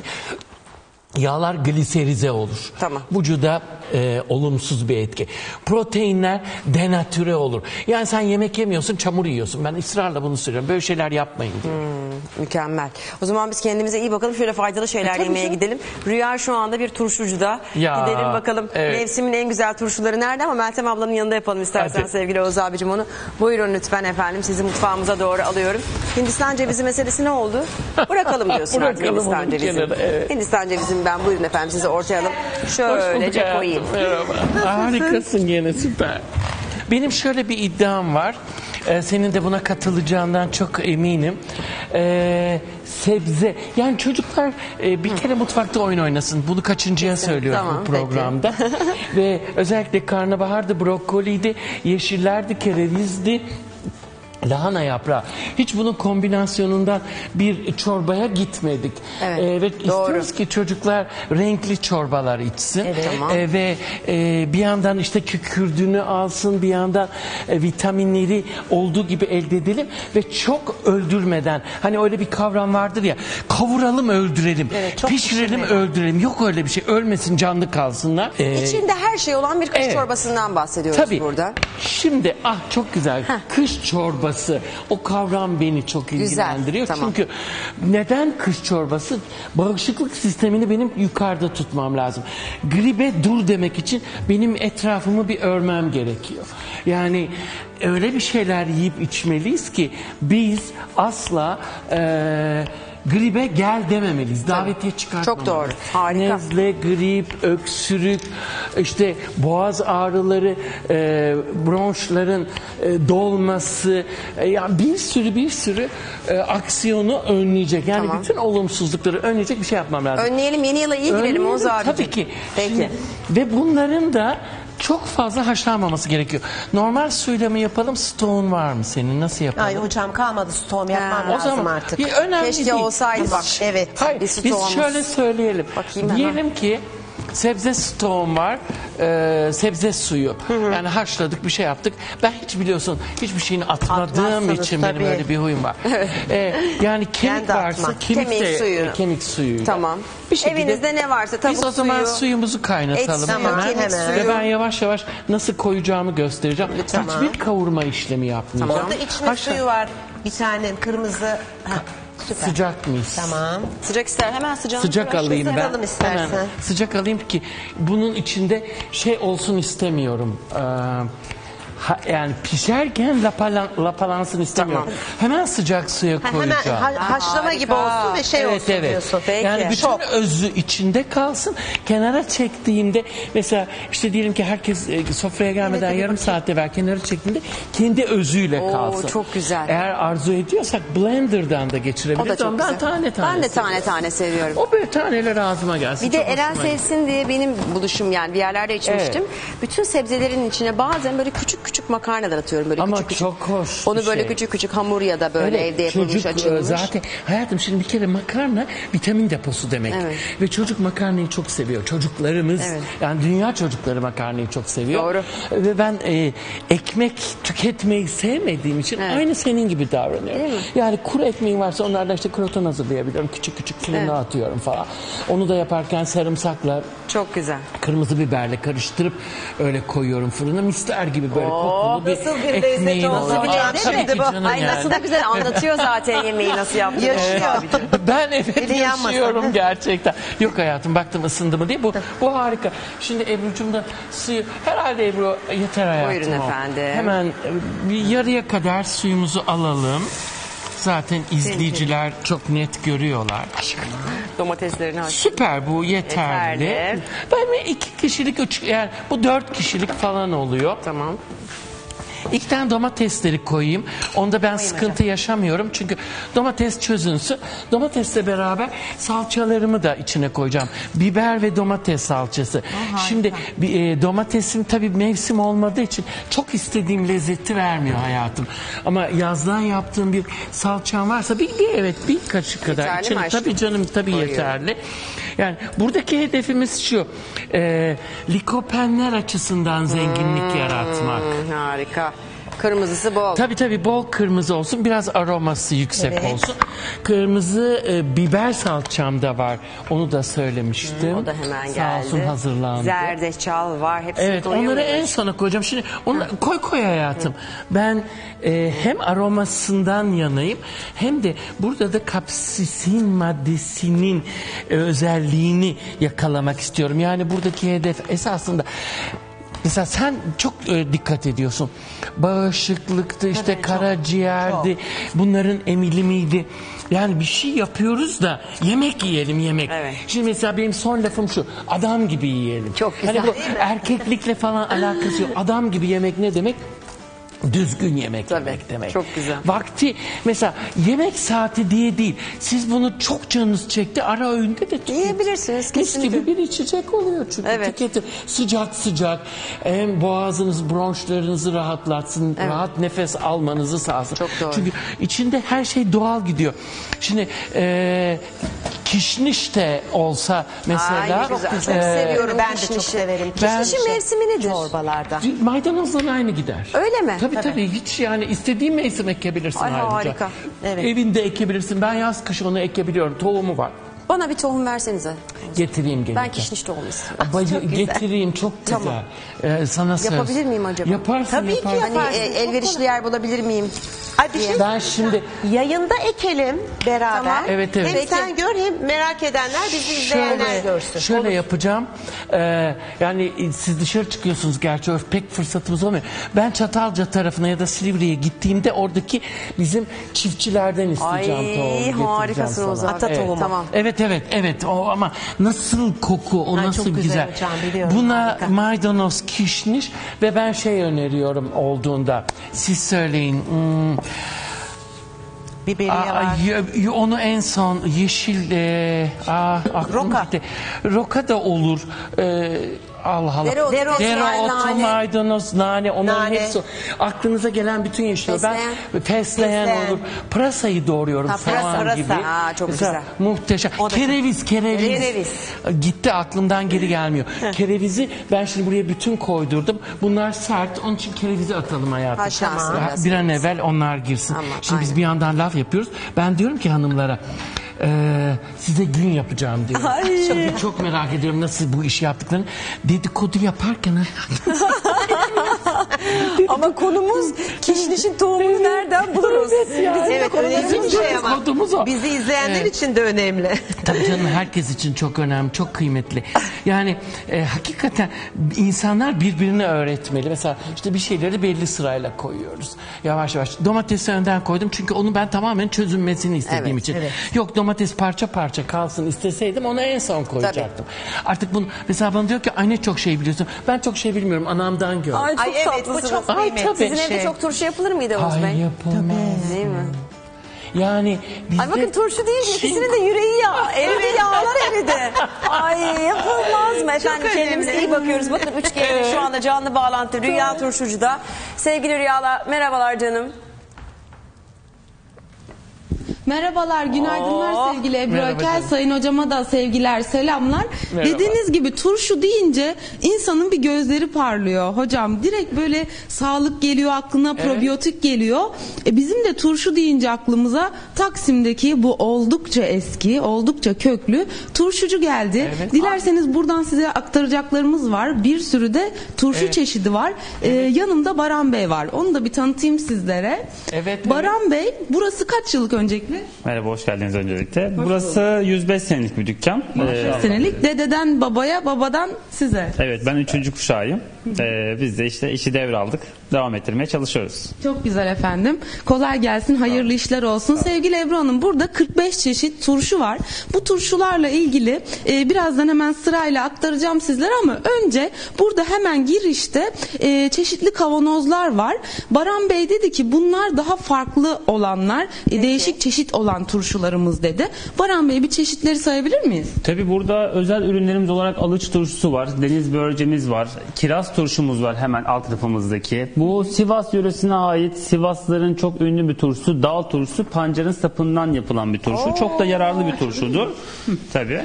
yağlar gliserize olur. Tamam. Vücuda e, olumsuz bir etki. Proteinler denatüre olur. Yani sen yemek yemiyorsun, çamur yiyorsun. Ben ısrarla bunu söylüyorum. Böyle şeyler yapmayın diyorum. Hmm, mükemmel. O zaman biz kendimize iyi bakalım. Şöyle faydalı şeyler E, tabii yemeye canım. gidelim. Rüya şu anda bir turşucuda. Ya, Gidelim bakalım evet. mevsimin en güzel turşuları nerede, ama Meltem ablanın yanında yapalım istersen Hadi. sevgili Oğuz abicim onu. Buyurun lütfen efendim, sizi mutfağımıza doğru alıyorum. Hindistan cevizi meselesi ne oldu? Bırakalım diyorsun artık Bırakalım Hindistan onu cevizini. kenara, evet. Hindistan cevizini ben buyurun efendim size ortaya alalım. Hoş bulduk Şöylece hayatım, koyayım. merhaba. Harikasın gene, süper. Benim şöyle bir iddiam var. Ee, senin de buna katılacağından çok eminim. Ee, sebze. Yani çocuklar e, bir kere mutfakta oyun oynasın. Bunu kaçıncıya söylüyorum Tamam, bu programda. Ve özellikle karnabahardı, brokkoliydi, yeşillerdi, kerevizdi, lahana yaprağı. Hiç bunun kombinasyonundan bir çorbaya gitmedik. Evet, Ee, ve doğru. istiyoruz ki çocuklar renkli çorbalar içsin. Evet, tamam. Ee, ve e, bir yandan işte kükürdüğünü alsın, bir yandan e, vitaminleri olduğu gibi elde edelim ve çok öldürmeden, hani öyle bir kavram vardır ya, kavuralım öldürelim, Evet, çok pişirelim pişirmeden. öldürelim. Yok öyle bir şey, ölmesin, canlı kalsınlar. Ee, İçinde her şey olan bir kış evet. çorbasından bahsediyoruz Tabii. burada. Şimdi ah çok güzel. Kış çorbası. O kavram beni çok Güzel, ilgilendiriyor. tamam. Çünkü neden kış çorbası? Bağışıklık sistemini benim yukarıda tutmam lazım. Gribe dur demek için benim etrafımı bir örmem gerekiyor. Yani öyle bir şeyler yiyip içmeliyiz ki biz asla eee gribe gel dememeliyiz. Davetiye çıkartmamalıyız. Çok doğru. Harika. Nezle, grip, öksürük, işte boğaz ağrıları, e, bronşların e, dolması, e, yani bir sürü bir sürü e, aksiyonu önleyecek. Yani Tamam. bütün olumsuzlukları önleyecek bir şey yapmam lazım. Önleyelim, yeni yıla iyi girelim Önleyelim, Oğuz abicim. tabii ki. Peki. Şimdi, ve bunların da çok fazla haşlanmaması gerekiyor. Normal suyla mı yapalım, stoğun var mı senin? Nasıl yapalım? Ay hocam kalmadı, stoğum yapmam O lazım zaman artık. bir önemli Keşke değil. olsaydı Biz- bak. Evet. Hayır, Bir biz stoğumuz. şöyle söyleyelim. Bakayım hemen. Diyelim ki sebze stoğum var, e, sebze suyu. Yani haşladık, bir şey yaptık. Ben hiç biliyorsun hiçbir şeyini atmadığım Atmazsınız için tabii. benim öyle bir huyum var. E, yani kemik Ben de varsa atmam. kemik, Kemik de, suyu. e, kemik suyu. Tamam. Bir şekilde- Evinizde ne varsa tavuk Biz o zaman suyu, suyumuzu kaynatalım et suyu, hemen. kemik Ve suyu. ben yavaş yavaş nasıl koyacağımı göstereceğim. Tamam. Hiçbir kavurma işlemi yapmayacağım. Orada içme Haşla- suyu var. Bir tane kırmızı. Heh, süper. Sıcak mıyız? Tamam. Sıcak ister, hemen sıcağını Sıcak fırlaştır. alayım ben. alalım istersen. Hemen sıcak alayım ki bunun içinde şey olsun istemiyorum. Ee, ha- yani pişerken lapalan, lapalansın istemiyorum. Hemen sıcak suya Ha, koyacağım. hemen ha- haşlama Harika. gibi olsun ve şey Evet, olsun evet. diyorsun. Yani bütün Şok. özü içinde kalsın. Kenara çektiğimde mesela işte diyelim ki herkes e, sofraya gelmeden yarım saat evvel kenara çektiğinde kendi özüyle Oo, kalsın. çok güzel. Eğer arzu ediyorsak blenderdan da O geçirebiliriz. da çok Ama ben güzel. tane tane Ben de tane seviyorum. tane seviyorum. O böyle taneler ağzıma gelsin. Bir de Çok Eren hoşuma gidiyor. sevsin diye benim buluşum, yani bir yerlerde içmiştim. Bütün sebzelerin içine bazen böyle küçük küçük makarnalar atıyorum. Böyle Ama küçük küçük. çok hoş Onu bir böyle şey. küçük küçük hamur ya da böyle Evet, evde yapılmış, çocuk, açılmış. Zaten hayatım şimdi bir kere makarna vitamin deposu demek. Evet. Ve çocuk makarnayı çok seviyor. Çocuklarımız Evet. yani dünya çocukları makarnayı çok seviyor. Doğru. Ve ben e, ekmek tüketmeyi sevmediğim için Evet. aynı senin gibi davranıyorum. Değil mi? Yani kuru ekmeğim varsa onlardan işte kroton hazırlayabiliyorum. Küçük küçük fırına Evet. atıyorum falan. Onu da yaparken sarımsakla Çok güzel. kırmızı biberle karıştırıp öyle koyuyorum fırına. Mister gibi böyle kokulu bir nasıl bir lezzet ekmeğin oldu. oluyor. Nasıl bir Aa, lezzet tabii şimdi ki bu? canım Ay yani. nasıl da güzel anlatıyor zaten yemeği nasıl yaptığını. Yaşıyor. Ben evet Elin yanmasın. yaşıyorum gerçekten. Yok hayatım baktım ısındı mı diye. Bu bu harika. Şimdi Ebru'cum da suyu herhalde Ebru yeter hayatım. Buyurun o. efendim. Hemen e, bir yarıya kadar suyumuzu alalım. Zaten izleyiciler çok net görüyorlar. Domateslerini aç. Süper, bu yeterli. Yeterli. Ben iki kişilik üç, yani bu dört kişilik falan oluyor. Tamam. İlk tane domatesleri koyayım. Onda ben sıkıntı yaşamıyorum. Çünkü domates çözünsün. Domatesle beraber salçalarımı da içine koyacağım. Biber ve domates salçası. Şimdi bir, e, domatesim tabii mevsim olmadığı için çok istediğim lezzeti vermiyor hayatım. Ama yazdan yaptığım bir salçam varsa bir, bir evet bir kaşık kadar Yeterli mi içine. aşkım? Tabii canım tabii Koyuyorum. yeterli. Yani buradaki hedefimiz şu. E, likopenler açısından zenginlik yaratmak. Hmm, harika. Kırmızısı bol. Tabii tabii bol kırmızı olsun. Biraz aroması yüksek Evet. olsun. Kırmızı e, biber salçam da var. Onu da söylemiştim. O da hemen Sağ geldi. olsun hazırlandı. Zerdeçal var. Hepsini Evet koyuyor onları muyuz? en sona koyacağım. Şimdi onu koy koy hayatım. Ben e, hem aromasından yanayım hem de burada da kapsisin maddesinin e, özelliğini yakalamak istiyorum. Yani buradaki hedef esasında mesela sen çok e, dikkat ediyorsun. Bağışıklıktı, işte karaciğerdi, bunların emilimiydi. Yani bir şey yapıyoruz da yemek yiyelim yemek. Evet. Şimdi mesela benim son lafım şu. Adam gibi yiyelim. Çok güzel, Hani bu değil mi? erkeklikle falan alakası yok. Adam gibi yemek ne demek? Düzgün yemek Tabii, yemek demek. çok güzel. Vakti mesela yemek saati diye değil. Siz bunu çok canınız çekti. Ara öğünde de tüketin. Yiyebilirsiniz, Mis kesinlikle. gibi bir içecek oluyor çünkü. Evet. Tüketin. Sıcak sıcak. Hem boğazınız, bronşlarınızı rahatlatsın. Evet. Rahat nefes almanızı sağlasın. Çok doğru. Çünkü içinde her şey doğal gidiyor. Şimdi e, kişniş de olsa mesela. Ay, güzel. Çok e, seviyorum Ben de kişnişi. çok severim. Ben- Kişnişin mevsimi nedir? Çorbalarda. Maydanozla aynı gider. Öyle mi? Tabii tabii hiç yani istediğin mevsim ekebilirsin Ay, ayrıca. harika. Evet. Evinde ekebilirsin. Ben yaz kış onu ekebiliyorum. Tohumu var. Bana bir tohum versenize. Getireyim gelirken. Ben kişniş tohumu istiyorum. Bay- Çok güzel. getireyim çok güzel. Tamam. Ee, sana söz. Yapabilir miyim acaba? Yaparsın Tabii yaparsın. ki yaparsın. Hani e, elverişli yer bulabilir miyim? Ay bir şey Ben şimdi yayında ekelim beraber. Tamam. Evet, evet. Hem Peki. sen gör hem merak edenler bizi izleyenler şöyle, görsün. şöyle yapacağım. Ee, yani siz dışarı çıkıyorsunuz gerçi pek fırsatımız olmuyor. Ben Çatalca tarafına ya da Silivri'ye gittiğimde oradaki bizim çiftçilerden isteyeceğim Ay, tohum. getireceğim harikasın sana. o zaman. Ata Evet. tohumu. Tamam. Evet evet evet o ama nasıl koku o Ay, nasıl çok güzel güzel. hocam, biliyorum, Buna harika. maydanoz kişniş ve ben şey öneriyorum olduğunda siz söyleyin. Hmm, Biberiye Aa, var. y- y- onu en son yeşil e, aa, aklım Roka. gitti. Roka da olur. E, Allah Allah. Dereotu, Dereotu, nane. maydanoz, nane, onların Nane. hepsi aklınıza gelen bütün yeşil. Ben Fesleğen. fesleğen Fesleğen. olur. Pırasayı doğruyorum Ha, pırasa, soğan pırasa. gibi. Aa, çok Mesela güzel. Muhteşem. O da- Kereviz, kereviz. Kereviz. Gitti aklımdan geri gelmiyor. Kerevizi ben şimdi buraya bütün koydurdum. Bunlar sert. Onun için kerevizi atalım hayatım. Haşlansın Ya, biraz. bir an evvel onlar girsin. Tamam, şimdi biz aynen. bir yandan laf yapıyoruz. Ben diyorum ki hanımlara eee, size gün yapacağım diyorum. Ay. Şimdi çok merak ediyorum nasıl bu işi yaptıklarını. Dedikodu yaparken Ama konumuz kişnişin tohumunu nereden buluruz? Evet önemli bir şey ama Dedikodumuz o. bizi izleyenler Evet. için de önemli. Tabii canım herkes için çok önemli, çok kıymetli. Yani e, hakikaten insanlar birbirine öğretmeli. Mesela işte bir şeyleri belli sırayla koyuyoruz. Yavaş yavaş. Domatesi önden koydum çünkü onu ben tamamen çözünmesini istediğim Evet, için. evet. Yok domates parça parça kalsın isteseydim onu en son koyacaktım. Artık bunu mesela bana diyor ki ay ne çok şey biliyorsun. Ben çok şey bilmiyorum anamdan gördüm. Ay çok Ay, evet, bu tatlısınız. çok Ay, kıymetli. tabii. Sizin şey. evde çok turşu yapılır mıydı Oğuz Ay Bey? yapılmaz. Değil mi? Yani bizde... Ay bakın turşu değil ikisinin de yüreği ya. Eridi yağlar eridi. Ay yapılmaz mı efendim? Kendimize iyi bakıyoruz. Bakın üç kere şu anda canlı bağlantı Rüya Turşucu'da. Sevgili Rüya'la merhabalar canım. Merhabalar, günaydınlar Oo. sevgili Ebru Merhaba Ökel. canım. Sayın hocama da sevgiler, selamlar. Merhaba. Dediğiniz gibi turşu deyince insanın bir gözleri parlıyor. Hocam direkt böyle sağlık geliyor aklına, probiyotik geliyor. E bizim de turşu deyince aklımıza Taksim'deki bu oldukça eski, oldukça köklü turşucu geldi. Evet. Dilerseniz buradan size aktaracaklarımız var. Bir sürü de turşu Evet. çeşidi var. E, yanımda Baran Bey var. Onu da bir tanıtayım sizlere. Evet, Baran Bey, burası kaç yıllık öncelikle? Merhaba, hoş geldiniz öncelikle. Burası yüz beş senelik bir dükkan. Ee, Senelik dededen babaya, babadan size. evet, ben üçüncü kuşağıyım. Ee, biz de işte işi devraldık. Devam ettirmeye çalışıyoruz. Çok güzel efendim. Kolay gelsin, hayırlı işler olsun. Sevgili Ebru Hanım, burada kırk beş çeşit turşu var. Bu turşularla ilgili e, birazdan hemen sırayla aktaracağım sizlere ama önce burada hemen girişte e, çeşitli kavanozlar var. Baran Bey dedi ki bunlar daha farklı olanlar, e, değişik çeşit olan turşularımız dedi. Baran Bey bir çeşitleri sayabilir miyiz? Tabii burada özel ürünlerimiz olarak alıç turşusu var, deniz börcemiz var, kiraz turşumuz var hemen alt tarafımızdaki. Bu Sivas yöresine ait Sivaslıların çok ünlü bir turşusu, dal turşusu, pancarın sapından yapılan bir turşu. Çok da yararlı bir turşudur. Tabii.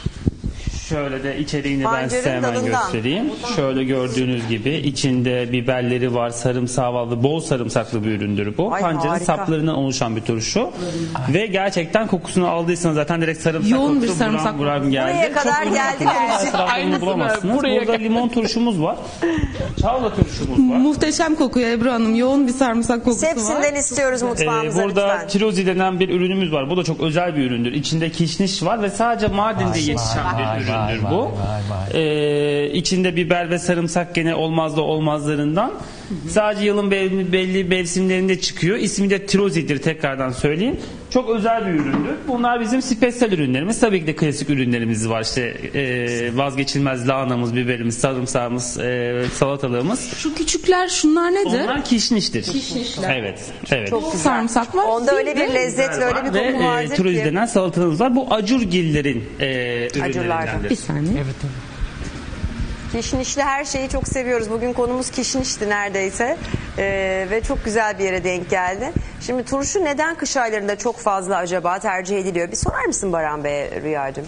Şöyle de içeriğini ben Pancarın size hemen dalından. göstereyim. Şöyle gördüğünüz gibi içinde biberleri var, sarımsağı var, bol sarımsaklı bir üründür bu. Ay, Pancarın harika. saplarından oluşan bir turşu. Ve gerçekten kokusunu aldıysanız zaten direkt sarımsak Yoğun bir kokusu sarımsak buram buram geldi. Buraya kadar Çok ünlü geldi turşular, gerçi. etrafta bunu Aynısını bulamazsınız. buraya Burada geldi. limon turşumuz var. Çavla turşumuz var. Muhteşem kokuyor Ebru Hanım. Yoğun bir sarımsak kokusu var. Hepsinden istiyoruz Ee, mutfağımıza burada lütfen. tirozi denen bir ürünümüz var. Bu da çok özel bir üründür. İçinde kişniş var ve sadece Mardin'de yetişen bir vay, üründür vay, bu. vay, vay. Ee, içinde biber ve sarımsak gene olmazda olmazlarından. Sadece yılın belli, belli mevsimlerinde çıkıyor. İsmi de tirozidir, tekrardan söyleyeyim. Çok özel bir üründür. Bunlar bizim spesyal ürünlerimiz. Tabii ki de klasik ürünlerimiz var. İşte e, vazgeçilmez lahanamız, biberimiz, sarımsağımız, e, salatalığımız. Şu küçükler şunlar nedir? Onlar kişniştir. Kişnişler. Evet. Evet. Çok güzel. Sarımsak var. Onda öyle bir Sizde? lezzet ve öyle bir Ve koku e, vardır tirozi ki. denen salatalığımız var. Bu acurgillerin e, Acurlardan. ürünlerindendir. Bir saniye. Evet, evet. Kişnişli her şeyi çok seviyoruz. Bugün konumuz kişnişti neredeyse. Ee, ve çok güzel bir yere denk geldi. Şimdi turşu neden kış aylarında çok fazla acaba tercih ediliyor? Bir sorar mısın Baran Bey, Rüyacığım?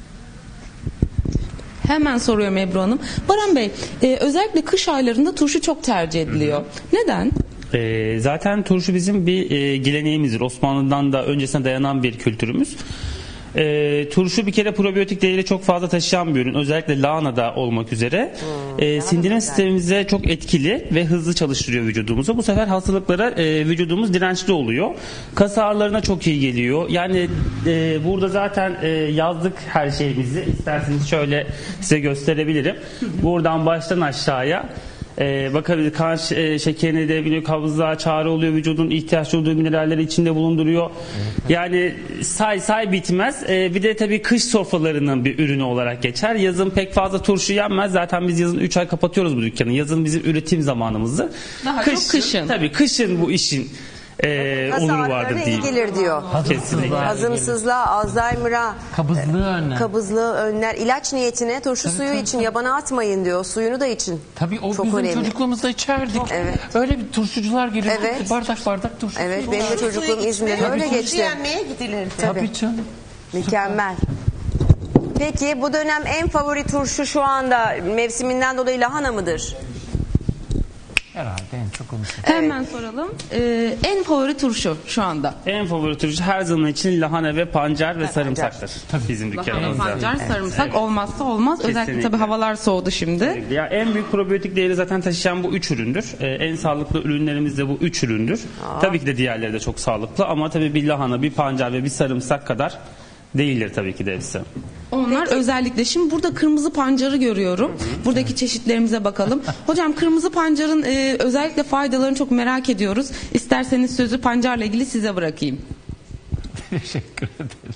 Hemen soruyorum Ebru Hanım. Baran Bey, e, özellikle kış aylarında turşu çok tercih ediliyor. Neden? E, zaten turşu bizim bir e, geleneğimizdir. Osmanlı'dan da öncesine dayanan bir kültürümüz. E, turşu bir kere probiyotik değeri çok fazla taşıyan bir ürün. Özellikle lahanada olmak üzere. Hmm, E, sindirim sistemimize çok etkili ve hızlı çalıştırıyor vücudumuzu. Bu sefer hastalıklara e, vücudumuz dirençli oluyor. Kas ağrılarına çok iyi geliyor. Yani e, burada zaten e, yazdık her şeyimizi. İsterseniz şöyle size gösterebilirim. Buradan baştan aşağıya Ee, bakabilir, kan e, şekerini de biliyor, kabızlığa çare oluyor, vücudun ihtiyaç olduğu mineralleri içinde bulunduruyor. Yani say say bitmez. Ee, bir de tabii kış sofralarının bir ürünü olarak geçer. Yazın pek fazla turşu yenmez. Zaten biz yazın üç ay kapatıyoruz bu dükkanı. Yazın bizim üretim zamanımızdır. Daha çok kışın. Tabii kışın bu işin e, Kas onuru vardır ağrılarına iyi diyeyim. gelir diyor. Kesinlikle. Hazımsızlığa, Alzheimer'a, Kabızlığı önler. kabızlığı önler. İlaç niyetine turşu suyu için yabana atmayın diyor. Suyunu da için. Tabii o Çok bizim önemli. çocukluğumuzda içerdik. Evet. Öyle bir turşucular geliyor. Evet. Bardak bardak turşu. Evet, suyu. benim de çocukluğum İzmir'de öyle Turşu geçti. yenmeye gidilirdi. Tabii canım. Mükemmel. Peki bu dönem en favori turşu şu anda mevsiminden dolayı lahana mıdır? Herhalde en çok onu. Hemen soralım. Ee, en favori turşu şu anda. En favori turşu her zaman için lahana ve pancar ve sarımsaktır. Bizim Lahana, dükkanımızda. pancar, sarımsak olmazsa olmaz. Özellikle Kesinlikle. tabii havalar soğudu şimdi. Ya en büyük probiyotik değeri zaten taşıyan bu üç üründür. Ee, en sağlıklı ürünlerimiz de bu üç üründür. Tabii ki de diğerleri de çok sağlıklı ama tabii bir lahana, bir pancar ve bir sarımsak kadar değildir tabii ki de hepsi. Onlar özellikle şimdi burada kırmızı pancarı görüyorum. Buradaki çeşitlerimize bakalım. Hocam kırmızı pancarın e, özellikle faydalarını çok merak ediyoruz. İsterseniz sözü pancarla ilgili size bırakayım. Teşekkür ederiz.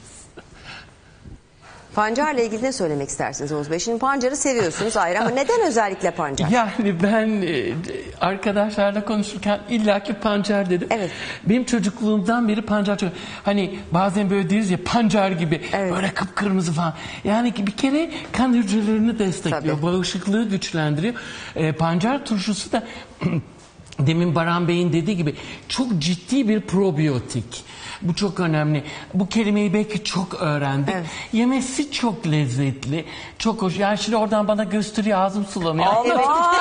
Pancarla ilgili ne söylemek istersiniz Oğuz Bey? Şimdi pancarı seviyorsunuz ayrı ama neden özellikle pancar? Yani ben e, arkadaşlarla konuşurken illaki pancar dedim. Evet. Benim çocukluğumdan beri pancar çok... Hani bazen böyle deriz ya pancar gibi böyle kıpkırmızı falan. Yani bir kere kan hücrelerini destekliyor. Tabii. Bağışıklığı güçlendiriyor. E, pancar turşusu da demin Baran Bey'in dediği gibi çok ciddi bir probiyotik. Bu çok önemli. Bu kelimeyi belki çok öğrendik. Evet. Yemesi çok lezzetli. Çok hoş. Yani şimdi oradan bana gösteriyor, ağzım sulanıyor. Evet.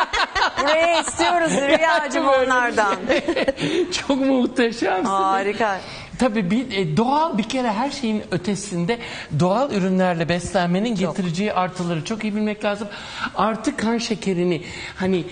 Buraya istiyoruz Rüyacığım onlardan. Çok muhteşemsin. Harika. Tabii bir, e, doğal bir kere her şeyin ötesinde doğal ürünlerle beslenmenin çok getireceği artıları çok iyi bilmek lazım. Artı kan şekerini hani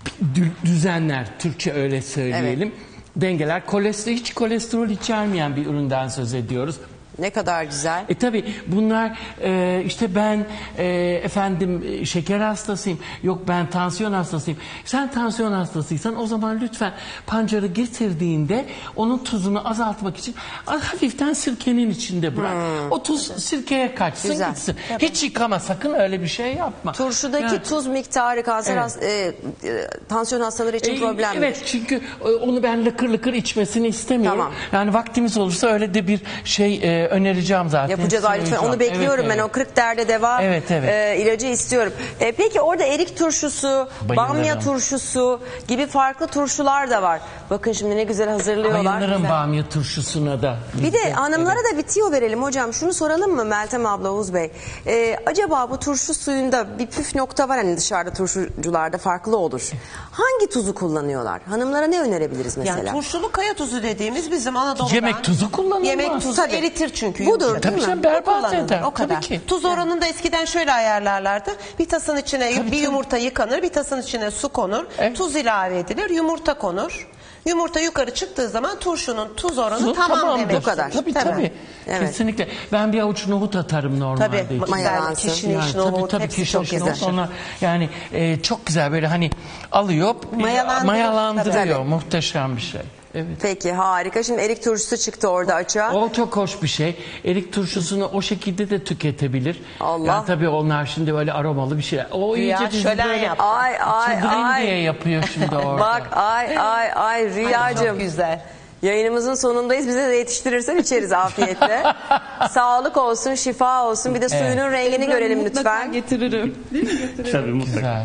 düzenler, Türkçe öyle söyleyelim. Evet. Dengeler, kolesterol, hiç kolesterol içermeyen bir üründen söz ediyoruz. Ne kadar güzel. E tabi bunlar e, işte ben e, efendim e, şeker hastasıyım. Yok ben tansiyon hastasıyım. Sen tansiyon hastasıysan o zaman lütfen pancarı getirdiğinde onun tuzunu azaltmak için hafiften sirkenin içinde bırak. Hmm. O tuz sirkeye kaçsın güzel. Gitsin. Tabii. Hiç yıkama sakın öyle bir şey yapma. Turşudaki yani, tuz miktarı kanser evet. has, e, e, tansiyon hastaları için e, problem Evet mi? Çünkü onu ben lıkır lıkır içmesini istemiyorum. Tamam. Yani vaktimiz olursa öyle de bir şey e, önereceğim zaten. Yapacağız lütfen. Onu bekliyorum evet, ben. Evet. O kırk derde deva evet, evet. E, ilacı istiyorum. E, peki orada erik turşusu, bayılırım. Bamya turşusu gibi farklı turşular da var. Bakın şimdi ne güzel hazırlıyorlar. Bayılırım güzel. Bamya turşusuna da. Bir de hanımlara evet. da bir tiyo verelim hocam. Şunu soralım mı Meltem abla, Oğuz Bey? E, acaba bu turşu suyunda bir püf nokta var hani dışarıda turşucularda farklı olur. Hangi tuzu kullanıyorlar? Hanımlara ne önerebiliriz mesela? Yani turşulu kaya tuzu dediğimiz bizim Anadolu'dan. Yemek tuzu kullanılmaz. Yemek tuzu tabii. Eritir çünkü. Budur tabii değil mi? Berbat eder. O kadar. Ki. Tuz oranını da eskiden şöyle ayarlarlardı. Bir tasın içine tabii, bir tabii. yumurta yıkanır, bir tasın içine su konur, evet. tuz ilave edilir, yumurta konur. Yumurta yukarı çıktığı zaman turşunun tuz oranı Su, tamam tamamdır. demek. O kadar. Tabii tabii. tabii. Evet. Kesinlikle. Ben bir avuç nohut atarım normalde. Tabii. Mayalansın. Kişniş, yani, nohut. Tabii tabii kişniş, nohut. Onlar yani e, çok güzel böyle hani alıyor, mayalandırıyor. mayalandırıyor. Tabii. Muhteşem bir şey. Evet. Peki harika. Şimdi erik turşusu çıktı orada açığa. O çok hoş bir şey. Erik turşusunu o şekilde de tüketebilir. Allah. Yani tabii onlar şimdi böyle aromalı bir şeyler. O Rüya iyice şölen böyle yap. Ay ay ay. diye yapıyor şimdi orada. Bak ay ay ay Rüyacığım. Çok güzel. Yayınımızın sonundayız. Bize de yetiştirirsen içeriz afiyetle. Sağlık olsun, şifa olsun. Bir de suyunun evet. rengini Ebru, görelim mutlaka lütfen. getiririm. Değil mi? Getiririm. Tabii mutlaka.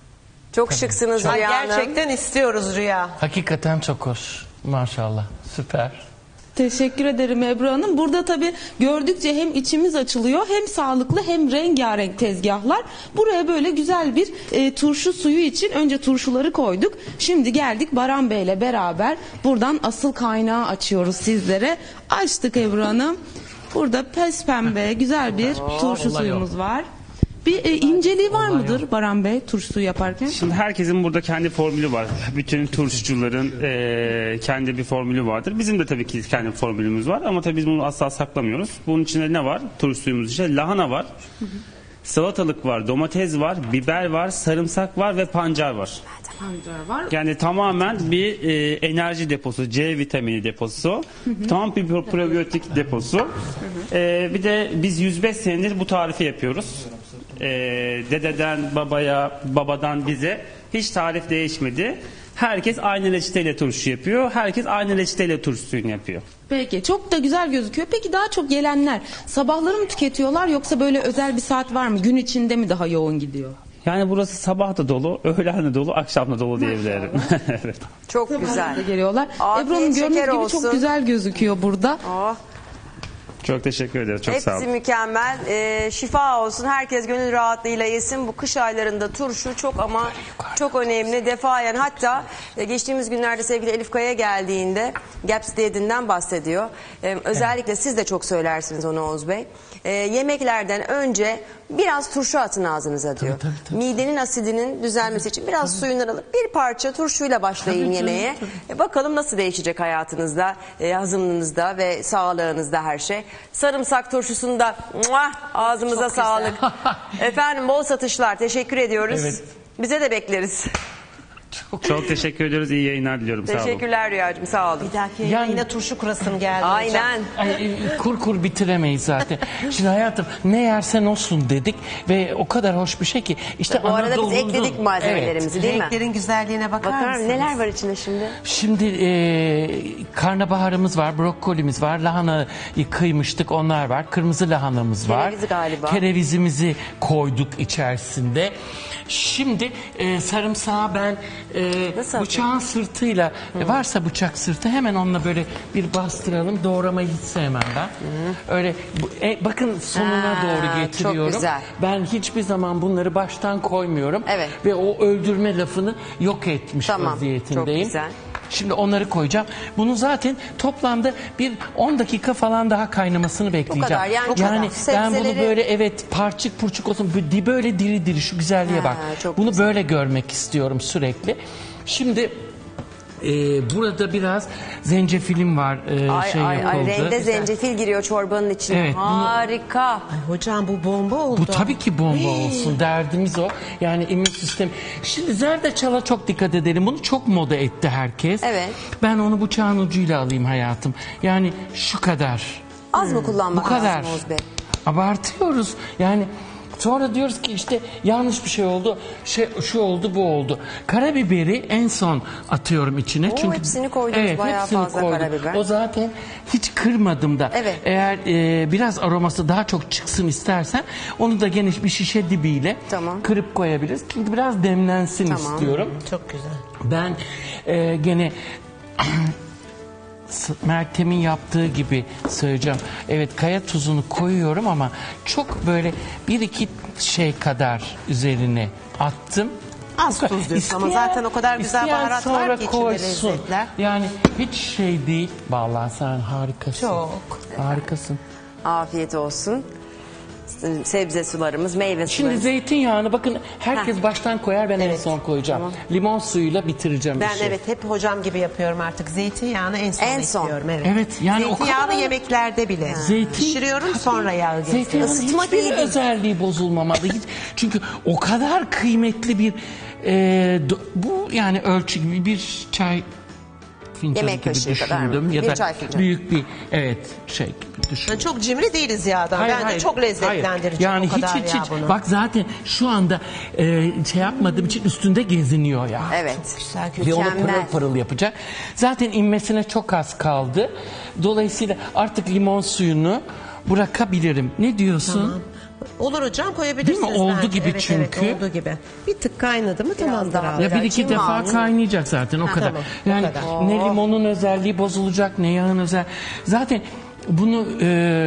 Çok tabii. Şıksınız çok. Rüya Hanım. Gerçekten istiyoruz Rüya. Hakikaten çok hoş. Maşallah. Süper. Teşekkür ederim Ebru Hanım. Burada tabii gördükçe hem içimiz açılıyor hem sağlıklı hem rengarenk tezgahlar. Buraya böyle güzel bir e, turşu suyu için önce turşuları koyduk. Şimdi geldik Baran Bey'le beraber buradan asıl kaynağı açıyoruz sizlere. Açtık Ebru Hanım. Burada pes pembe güzel bir turşu suyumuz var. Bir e, inceliği var mıdır Baran Bey turşu suyu yaparken? Şimdi herkesin burada kendi formülü var. Bütün turşucuların e, kendi bir formülü vardır. Bizim de tabii ki kendi formülümüz var ama tabii biz bunu asla saklamıyoruz. Bunun içinde ne var? Turşu suyumuz işte lahana var. Hı hı. Salatalık var, domates var, biber var, sarımsak var ve pancar var. Pancar var. Yani tamamen bir e, enerji deposu, C vitamini deposu, hı hı. Tam bir pro- probiyotik deposu. Hı hı. E, bir de biz yüz beş senedir bu tarifi yapıyoruz. E, dededen babaya, babadan bize hiç tarif değişmedi. Herkes aynı reçeteyle turşu yapıyor. Herkes aynı reçeteyle turşu suyunu yapıyor. Peki çok da güzel gözüküyor. Peki daha çok gelenler sabahları mı tüketiyorlar yoksa böyle özel bir saat var mı? Gün içinde mi daha yoğun gidiyor? Yani burası sabah da dolu, öğlen de dolu, akşam da dolu diyebilirim. Evet. Çok Sabah güzel. da geliyorlar. Afiyet, Ebru Hanım gördüğünüz şeker gibi olsun. çok güzel gözüküyor burada. Oh. Çok teşekkür ederiz. Çok sağ olun. Hepsi mükemmel. Ee, şifa olsun. Herkes gönül rahatlığıyla yesin. Bu kış aylarında turşu çok ama çok önemli. Defayen hatta e, geçtiğimiz günlerde sevgili Elif Kaya geldiğinde Gaps diyetinden bahsediyor. Ee, özellikle siz de çok söylersiniz onu Oğuz Bey. Ee, yemeklerden önce biraz turşu atın ağzınıza diyor. Tabii, tabii, tabii. Midenin asidinin düzelmesi için biraz tabii. suyundan alıp bir parça turşuyla başlayın tabii, yemeğe. Tabii, tabii. E, bakalım nasıl değişecek hayatınızda, e, hazımınızda ve sağlığınızda her şey. Sarımsak turşusunda muah, ağzımıza çok sağlık. Efendim bol satışlar. Teşekkür ediyoruz. Evet. Bize de bekleriz. Çok, çok teşekkür ediyoruz. İyi yayınlar diliyorum. Sağ olun. Teşekkürler Rüyacığım. Sağ olun. Bir dahaki Yani- yine turşu kurasım geldi. Aynen. Ay, e, kur kur bitiremeyiz zaten. Şimdi hayatım ne yersen olsun dedik ve o kadar hoş bir şey ki. İşte Bu arada biz Anadolu'nun- ekledik malzemelerimizi Evet. değil mi? Renklerin güzelliğine bakar, Bakar mısınız? neler var içinde şimdi? Şimdi e, karnabaharımız var, brokolimiz var, lahanayı kıymıştık onlar var, kırmızı lahanamız var. Kereviz galiba. Kerevizimizi koyduk içerisinde. Şimdi e, sarımsağı ben e, bıçağın sırtıyla e, varsa bıçak sırtı hemen onunla böyle bir bastıralım. Doğramayı hiç sevmem ben. Öyle bu- e, bakın sonuna Ha, doğru çok getiriyorum. güzel. Ben hiçbir zaman bunları baştan koymuyorum. Evet. Ve o öldürme lafını yok etmiş Tamam, vaziyetindeyim. çok güzel. Şimdi onları koyacağım. Bunu zaten toplamda bir on dakika falan daha kaynamasını bekleyeceğim. kadar, yani bu kadar. yani ben bunu Sebzeleri- böyle evet parçık purçuk olsun böyle- böyle diri diri şu güzelliğe Ha, bak. çok Bunu güzel. böyle görmek istiyorum sürekli. Şimdi e, burada biraz zencefilim var. E, Ay şey ay ay yapıldı. rende zencefil giriyor çorbanın içine. Evet, bunu- Harika. Ay, hocam bu bomba oldu. Bu tabii ki bomba olsun. Derdimiz o. Yani immün sistem. Şimdi zerdeçala çok dikkat edelim. Bunu çok moda etti herkes. Evet. Ben onu bıçağın ucuyla alayım hayatım. Yani şu kadar. Az mı kullanmak Bu kadar. lazım Oğuz Bey? Abartıyoruz. Yani sonra diyoruz ki işte yanlış bir şey oldu. Şey şu oldu, bu oldu. Karabiberi en son atıyorum içine. Oo, Çünkü hepsini koydunuz, bayağı hepsini fazla koydum. karabiber. O zaten hiç kırmadım da. Evet. Eğer e, biraz aroması daha çok çıksın istersen onu da geniş bir şişe dibiyle Tamam. kırıp koyabiliriz. Çünkü biraz demlensin Tamam. istiyorum. Çok güzel. Ben e, gene S- Meltem'in yaptığı gibi söyleyeceğim. Evet kaya tuzunu koyuyorum ama çok böyle bir iki şey kadar üzerine attım. Az tuz diyorsun ama zaten o kadar güzel isteyen baharat sonra var ki içinde koysun. lezzetler. Yani hiç şey değil. Vallahi sen harikasın. Çok. Harikasın. Afiyet olsun. Sebze sularımız, meyve Şimdi sularımız. zeytinyağını bakın herkes Heh. baştan koyar ben en Evet. son koyacağım. Tamam. Limon suyuyla bitireceğim Ben işi. evet hep hocam gibi yapıyorum artık. Zeytinyağını en son En son. ekliyorum. Evet. Evet, yani o Zeytinyağlı kadar- yemeklerde bile. Zeytin- Pişiriyorum sonra yağı geziyorum. Zeytinyağının Isıtma hiçbir değil. özelliği bozulmamalı. Hiç, çünkü o kadar kıymetli bir e, do- bu yani ölçü gibi bir çay fincanı Yemek gibi kaşığı kadar mı? düşündüm. Ya Bir da çay fincanı. büyük bir evet şey gibi düşündüm. Yani çok cimri değiliz yağdan. Hayır, Bence hayır, çok hayır. lezzetlendireceğim Yani o kadar hiç hiç yağ hiç. bunu. Bak zaten şu anda e, şey yapmadığım için üstünde geziniyor ya. Evet. Güzel, Ve onu Mükemmel. pırıl pırıl yapacak. Zaten inmesine çok az kaldı. Dolayısıyla artık limon suyunu bırakabilirim. Ne diyorsun? Tamam. Olur hocam koyabilirsiniz. Değil mi? Oldu bence. gibi evet, çünkü. Evet, olduğu gibi. Bir tık kaynadı mı tamamdır daha abi. Ya bir iki Kim defa aldın? kaynayacak zaten o Ha, kadar. tamam, o Yani kadar. ne limonun özelliği bozulacak ne yağın özel. Zaten bunu e,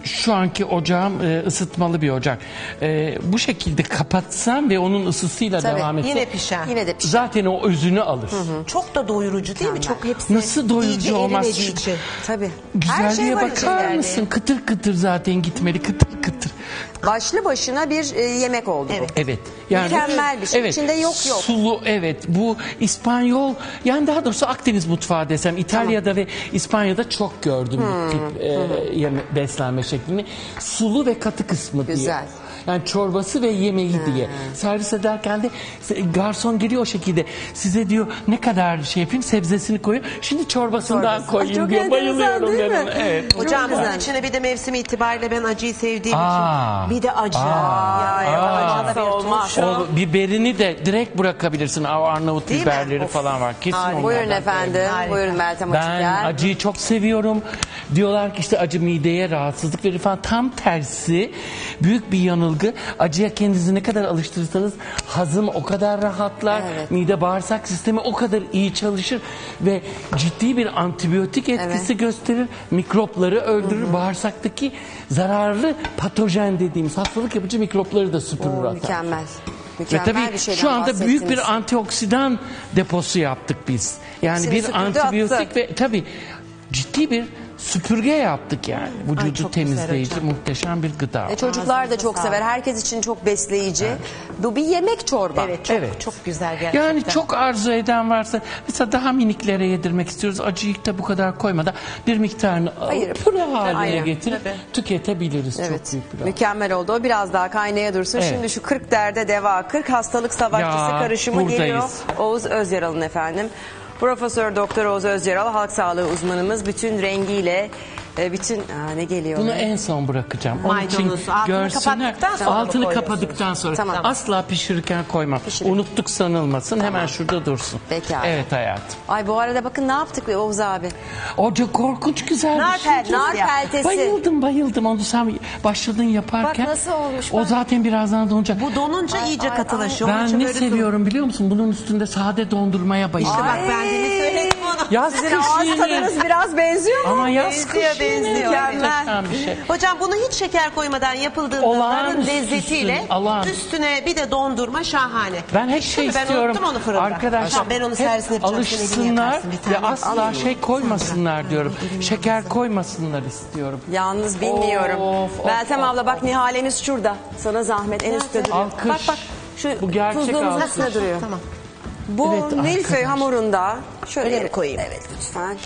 şu anki ocağım e, ısıtmalı bir ocak. E, bu şekilde kapatsam ve onun ısısıyla Tabii, devam etsem yine pişer. Yine de pişer. zaten o özünü alır. Çok da doyurucu değil mi? Çok hepsi Nasıl doyurucu iyice olmaz? erimediği için. Tabii. Her Güzelliğe şey var bakar içinde. mısın? Kıtır kıtır zaten gitmeli. Kıtır kıtır. Başlı başına bir e, yemek oldu bu. Evet. Yani, Mükemmel bir şey. İçinde yok yok. Sulu, evet. Bu İspanyol, yani daha doğrusu Akdeniz mutfağı desem, İtalya'da ve İspanya'da çok gördüm bu tip e, yeme, beslenme şeklini. Sulu ve katı kısmı diye. Güzel. Yani çorbası ve yemeği diye. Servis ederken de garson geliyor o şekilde. Size diyor ne kadar şey yapayım, sebzesini koyuyor. Şimdi çorbasından Çorbası. koyayım Çok diyor. enteresan Bayılıyorum değil ben mi? ona. Evet. Hocam bunun güzel. içine bir de mevsimi itibariyle ben acıyı sevdiğim Aa. için. Bir de acı. Aa. Ya, Aa. acı da bir Olmaz. turşu. O biberini de direkt bırakabilirsin. O Arnavut Değil mi? biberleri Of. falan var. Kesin Harika. onlardan. Buyurun efendim. Harika. Buyurun Meltem Ben Açıkyer. acıyı çok seviyorum. Diyorlar ki işte acı mideye rahatsızlık verir falan. Tam tersi, büyük bir yanılgı. Acıya kendinizi ne kadar alıştırırsanız hazım o kadar rahatlar. Evet. Mide bağırsak sistemi o kadar iyi çalışır ve ciddi bir antibiyotik etkisi Evet. gösterir. Mikropları öldürür. Bağırsaktaki zararlı patojen dediğimiz hastalık yapıcı mikropları da süpürür Oo, atar. mükemmel. Ve Mükemmel tabii bir şeyden şu anda büyük bahsettiniz. bir antioksidan deposu yaptık biz. Yani Hepsini bir süpürdü, antibiyotik attı. ve tabii ciddi bir süpürge yaptık yani. Vücudu çok güzel temizleyici hocam. muhteşem bir gıda. E, çocuklar da çok sever. Herkes için çok besleyici. Bu bir yemek çorba. Evet çok, Evet. çok güzel gerçekten. Yani çok arzu eden varsa mesela daha miniklere yedirmek istiyoruz. Acıyı da bu kadar koymadan bir miktarını Hayır. alıp püre haline Aynen. getirip Tabii. tüketebiliriz. Evet. Çok büyük bir rahat. Mükemmel oldu. O biraz daha kaynaya dursun. Evet. Şimdi şu kırk derde deva, kırk hastalık savaşçısı Ya, karışımı buradayız. geliyor. Oğuz Özyaral'ın efendim. Profesör Doktor Oğuz Özyaral, halk sağlığı uzmanımız, bütün rengiyle e, bütün Aa, ne geliyor? Bunu ona? en son bırakacağım. Onun için Maydanoz. Altını görsünler. kapattıktan sonra mı Altını koyuyorsunuz? kapadıktan sonra. Tamam. Asla pişirirken koymam. Pişirin. Unuttuk sanılmasın. Hemen şurada dursun. Peki abi. Evet hayatım. Ay bu arada bakın ne yaptık be Oğuz abi. O çok korkunç güzel Nar bir şey. pel- nar peltesi. Bayıldım bayıldım. Onu sen başladın yaparken. Bak nasıl olmuş, O bak. zaten birazdan donacak. Bu donunca iyice ay, katılaşıyor. Onun için Ben ne böyle seviyorum biliyor musun? Bunun üstünde sade dondurmaya bayılıyorum. İşte bak ben demin söyledim onu. Yaz Sizin kış ağız yine. tadınız biraz benziyor mu? Ama yaz Benziyor, kış yine. benziyor. Muhteşem bir şey. Hocam bunu hiç şeker koymadan yapıldığında Olağanüstü narın lezzetiyle üstün, olağan. üstüne bir de dondurma şahane. Ben hep şey Tabii ben istiyorum. unuttum onu fırında. Arkadaşlar Tamam, ben onu hep servisine yapacağım. Sen elini alışsınlar yaparsın bir ve tane. asla Alayım. şey koymasınlar diyorum. Şeker koymasınlar istiyorum. Yalnız bilmiyorum. Of, of, Meltem of, abla bak Nihalemiz şurada. Sana zahmet en üstte duruyor. Alkış. Bak bak şu Bu gerçek tuzluğumuz alkış. üstüne duruyor. Tamam. Bu Evet, milföy arkadaş. hamurunda şöyle Öyle mi koyayım? Evet lütfen.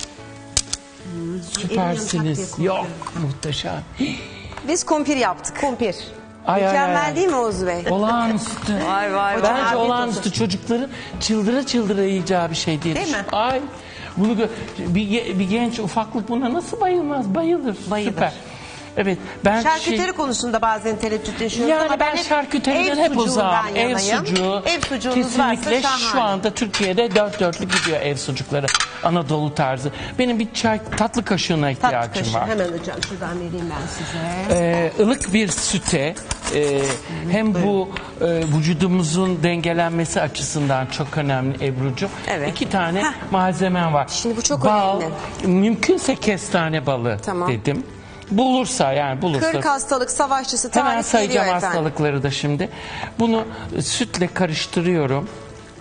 Süpersiniz. Yok muhteşem. Biz kumpir yaptık. Kumpir. Ay, ay, Mükemmel ay. değil mi Oğuz Bey? Olağanüstü. Vay vay vay. Bence afiyet olağanüstü çocukların çıldıra çıldıra yiyeceği bir şey diye Değil mi? düşün- Ay. Bunu gö- bir, ge- bir genç ufaklık buna nasıl bayılmaz? Bayılır. Bayılır. Süper. Evet ben Şarküteri şey, konusunda bazen tereddüt yaşıyorum yani ama ben hep şarküteriden ev hep sucuğundan uzağım. Ev yanayım. sucuğu. Ev sucuğunuz kesinlikle varsa şahane. şu anda Türkiye'de dört dörtlük gidiyor ev sucukları. Anadolu tarzı. Benim bir çay tatlı kaşığına Tatlı ihtiyacım kaşığı. var. Hemen hocam şuradan vereyim ben size. Ee, ılık bir süte e, hem bu e, vücudumuzun dengelenmesi açısından çok önemli Ebru'cum. Evet. İki tane malzemem var. Şimdi bu çok Bal, önemli. mümkünse kestane balı Tamam. dedim. Bulursa yani bulursa. kırk hastalık savaşçısı Hemen tarif sayacağım geliyor efendim. hastalıkları da şimdi. Bunu sütle karıştırıyorum.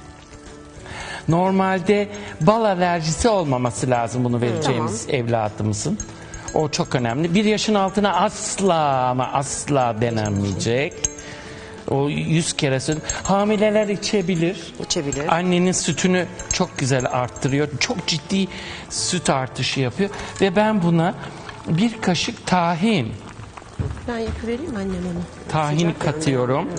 Normalde bal alerjisi olmaması lazım bunu vereceğimiz evladımızın. O çok önemli. Bir yaşın altına asla ama asla denenmeyecek. O yüz kere söyledi. Hamileler içebilir. İçebilir. Annenin sütünü çok güzel arttırıyor. Çok ciddi süt artışı yapıyor. Ve ben buna bir kaşık tahin, Ben yapıvereyim annem onu. tahin katıyorum.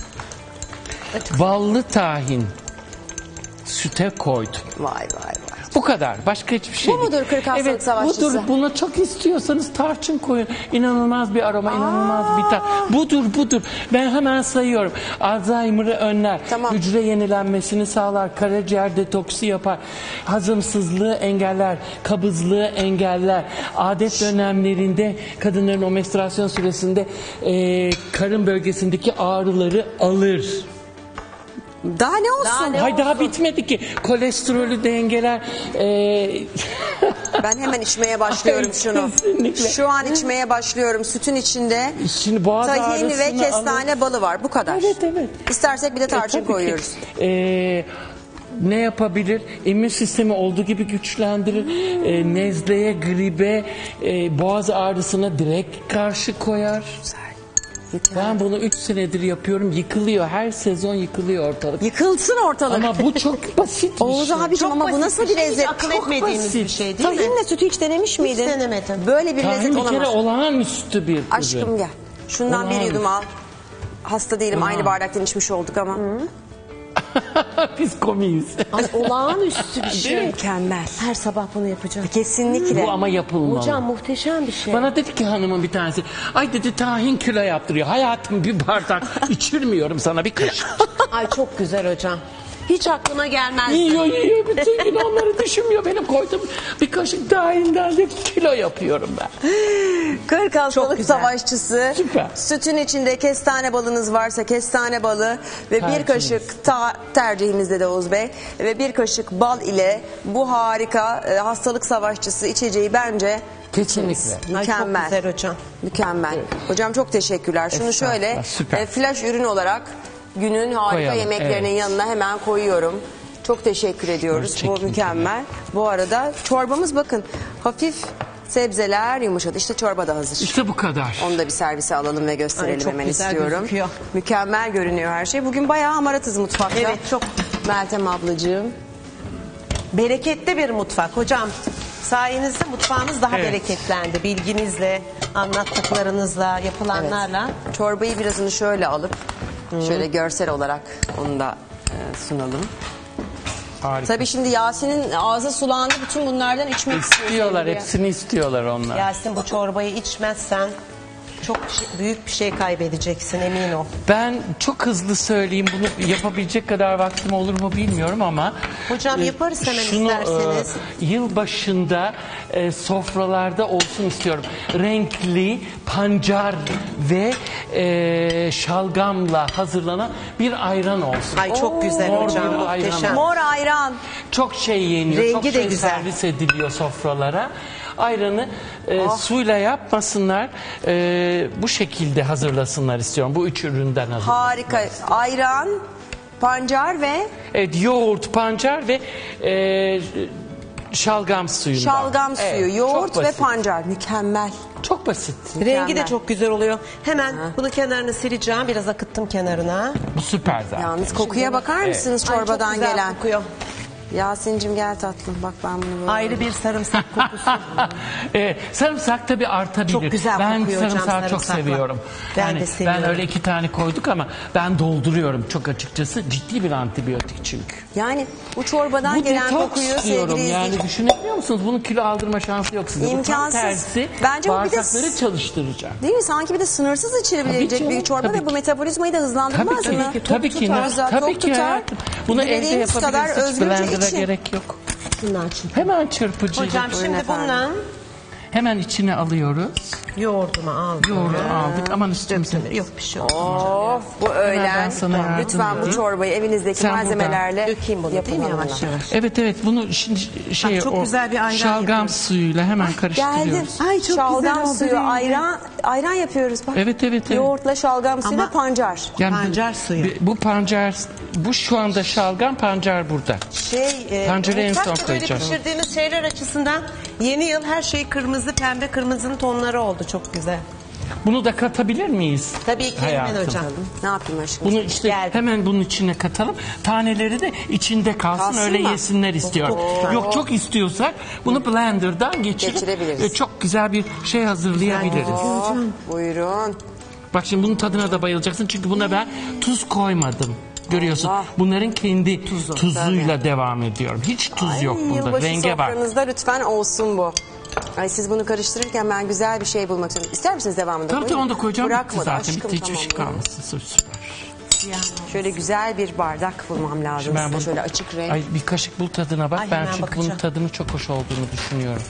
Ballı tahin süte koydum. Vay vay vay. Bu kadar. Başka hiçbir şey Bu değil. mudur kırk hastalık evet, savaşçısı? budur. Buna çok istiyorsanız tarçın koyun. İnanılmaz bir aroma, inanılmaz bir tat. Budur, budur. Ben hemen sayıyorum. Alzheimer'ı önler. Tamam. Hücre yenilenmesini sağlar. Karaciğer detoksu yapar. Hazımsızlığı engeller. Kabızlığı engeller. Adet dönemlerinde kadınların o menstruasyon süresinde e, karın bölgesindeki ağrıları alır. Daha ne olsun? Daha ne Hay daha bitmedi ki. Kolesterolü dengeler. Ee... Ben hemen içmeye başlıyorum Ay, şunu. kesinlikle. Şu an içmeye başlıyorum. Sütün içinde Şimdi boğaz tahin ve ağrısını kestane alır. balı var. Bu kadar. Evet evet. İstersek bir de E, tarçın tabii ki. koyuyoruz. Ee, ne yapabilir? İmmün sistemi olduğu gibi güçlendirir. Ee, nezleye, gribe, e, boğaz ağrısına direkt karşı koyar. Ben bunu üç senedir yapıyorum. Yıkılıyor. Her sezon yıkılıyor ortalık. Yıkılsın ortalık. Ama bu çok basit bir Oğuz şey. abicim ama bu nasıl bir lezzet? Akıl Çok etmediğimiz basit. bir şey değil mi? Tahinle sütü hiç denemiş miydin? Hiç denemedim. Böyle bir Tahin lezzet bir kere olamaz. olağanüstü bir ürün. Aşkım gel. Şundan bir Olağanüstü. yudum al. Hasta değilim. Olağan. Aynı bardaktan içmiş olduk ama. Biz komiyiz. Ay, olağanüstü bir şey. Mükemmel. Her sabah bunu yapacağım. Kesinlikle. Bu ama yapılmalı. Hocam muhteşem bir şey. Bana dedi ki hanımın bir tanesi, ay dedi tahin kilo yaptırıyor. Hayatım bir bardak içirmiyorum sana bir kaşık. Ay çok güzel hocam. Hiç aklına gelmez. Yiyor yiyor bütün gün onları düşünmüyor. Benim koydum bir kaşık tahinden de kilo yapıyorum ben. kırk hastalık güzel. savaşçısı. Süper. Sütün içinde kestane balınız varsa kestane balı ve bir Tercihimiz. kaşık ta, tercihimizde de Oğuz Bey ve bir kaşık bal ile bu harika e, hastalık savaşçısı içeceği bence Kesinlikle. Ay, çok mükemmel. güzel hocam. Mükemmel. Hocam çok teşekkürler. Şunu Estağfurullah, şöyle süper. e, flash ürün olarak günün harika Koyalım, yemeklerinin evet. yanına hemen koyuyorum. Çok teşekkür ediyoruz. Bu Teşekkür mükemmel. Bu arada çorbamız bakın hafif sebzeler yumuşadı. İşte çorba da hazır. İşte bu kadar. Onu da bir servise alalım ve gösterelim Ay, çok hemen güzel istiyorum. gözüküyor. Mükemmel görünüyor her şey. Bugün bayağı hamaratız mutfakta. Evet, çok. Meltem ablacığım. Bereketli bir mutfak hocam. Sayenizde mutfağımız daha Evet. bereketlendi. Bilginizle, anlattıklarınızla, yapılanlarla. Çorbayı birazını şöyle alıp şöyle görsel olarak onu da e, sunalım. Harika. Tabii şimdi Yasin'in ağzı sulandı. Bütün bunlardan içmek istiyor. İstiyorlar, sevgili. hepsini istiyorlar onlar. Yasin bu çorbayı içmezsen çok şey- büyük bir şey kaybedeceksin, emin ol. Ben çok hızlı söyleyeyim, bunu yapabilecek kadar vaktim olur mu bilmiyorum ama Hocam e, yaparız hemen şunu, isterseniz. e, yıl başında e, sofralarda olsun istiyorum. Renkli pancar ve e, şalgamla hazırlanan bir ayran olsun. Ay çok güzel Mor hocam, bir ayran muhteşem. Mor ayran. Çok şey yeniyor, Rengi çok de şey güzel. servis ediliyor sofralara. Ayranı e, Oh. suyla yapmasınlar, e, bu şekilde hazırlasınlar istiyorum. Bu üç üründen hazır. Harika. Ayran, pancar ve Evet, yoğurt, pancar ve e, şalgam suyundan. şalgam suyu, Evet, yoğurt çok ve basit. pancar. Mükemmel. Çok basit. Rengi de çok güzel oluyor. Hemen bunu kenarını sileceğim. Biraz akıttım kenarına. Bu süper zaten. Yalnız kokuya bakar Evet. mısınız Ay, çok çorbadan güzel gelen? kokuyor. Yasin'cim gel tatlım. Bak ben bunu böyle... Ayrı bir sarımsak kokusu. e, sarımsak tabii artabilir. Çok güzel ben kokuyor hocam sarımsağı çok sarımsakla. seviyorum. Ben yani de seviyorum. Ben öyle iki tane koyduk ama ben dolduruyorum çok açıkçası. Ciddi bir antibiyotik çünkü. Yani bu çorbadan Bu gelen detoks kokuyu diyorum sevgili yani izleyiciler. düşünebiliyor musunuz? Bunun kilo aldırma şansı yok size. Bu tam İmkansız. tersi Bence bu bir de- bağırsakları çalıştıracak. Değil mi? Sanki bir de sınırsız Tabii içilebilecek canım, bir çorba tabii ve bu ki. metabolizmayı da hızlandırmaz Tabii ki, mı? tabii ki, tutar, tabii tok ki tutar. hayatım. Bunu evde Dilediğiniz kadar yapabiliriz. Hiç özgürce blender'a için. gerek yok. Bunlar çünkü. Hemen çırpıcıyla. Hocam Buyurun şimdi efendim. bundan Hemen içine alıyoruz. yoğurdumu aldım. Yoğurdu aldık. Aman üstümüze. Yok bir şey olmaz. Of bu ben öğlen. sana yardım Lütfen bu edeyim. çorbayı evinizdeki Sen malzemelerle Dökeyim bunu değil mi yapın yavaş hanımlar. yavaş? Evet evet bunu şimdi şey çok o güzel bir ayran şalgam yapıyoruz. suyuyla hemen Geldi. karıştırıyoruz. Ay, çok şalgam güzel oldu suyu, rengi. ayran, ayran yapıyoruz bak. Evet evet evet. Yoğurtla şalgam suyu Ama- ve pancar. Yani Pancar suyu. bu- Bu pancar bu şu anda şalgam pancar burada. Şey, e, Pancarı en son mutfakta böyle koyacağız. pişirdiğimiz şeyler açısından yeni yıl her şey kırmızı, pembe, kırmızının tonları oldu. Çok güzel. Bunu da katabilir miyiz? Tabii ki hemen Hayatım. hocam. Ne yapayım aşkım? Bunu işte Geldi. hemen bunun içine katalım. Taneleri de içinde kalsın, Kalsın öyle mı? yesinler istiyorum. çok güzel. Yok çok istiyorsak bunu blenderdan geçirip Geçirebiliriz. e, çok güzel bir şey hazırlayabiliriz. Oh, buyurun. Bak şimdi bunun tadına da bayılacaksın çünkü buna ben tuz koymadım. Görüyorsun. Allah. Bunların kendi tuzuyla devam ediyorum. Hiç tuz Ay, yok bunda. yılbaşı Renge bak. sofranızda lütfen olsun bu. Ay siz bunu karıştırırken ben güzel bir şey bulmak istiyorum. İster misiniz devamında Tabii tabii koyayım? onu da koyacağım. Bitti Bırakmadı zaten. aşkım, Bitti hiçbir tamam, şey buyurun. kalmasın. Süper. Şöyle güzel bir bardak bulmam lazım Şimdi ben size. bunu- Şöyle açık renk. Ay bir kaşık bul tadına bak. Ay, ben hemen çünkü bakacağım. bunun tadının çok hoş olduğunu düşünüyorum.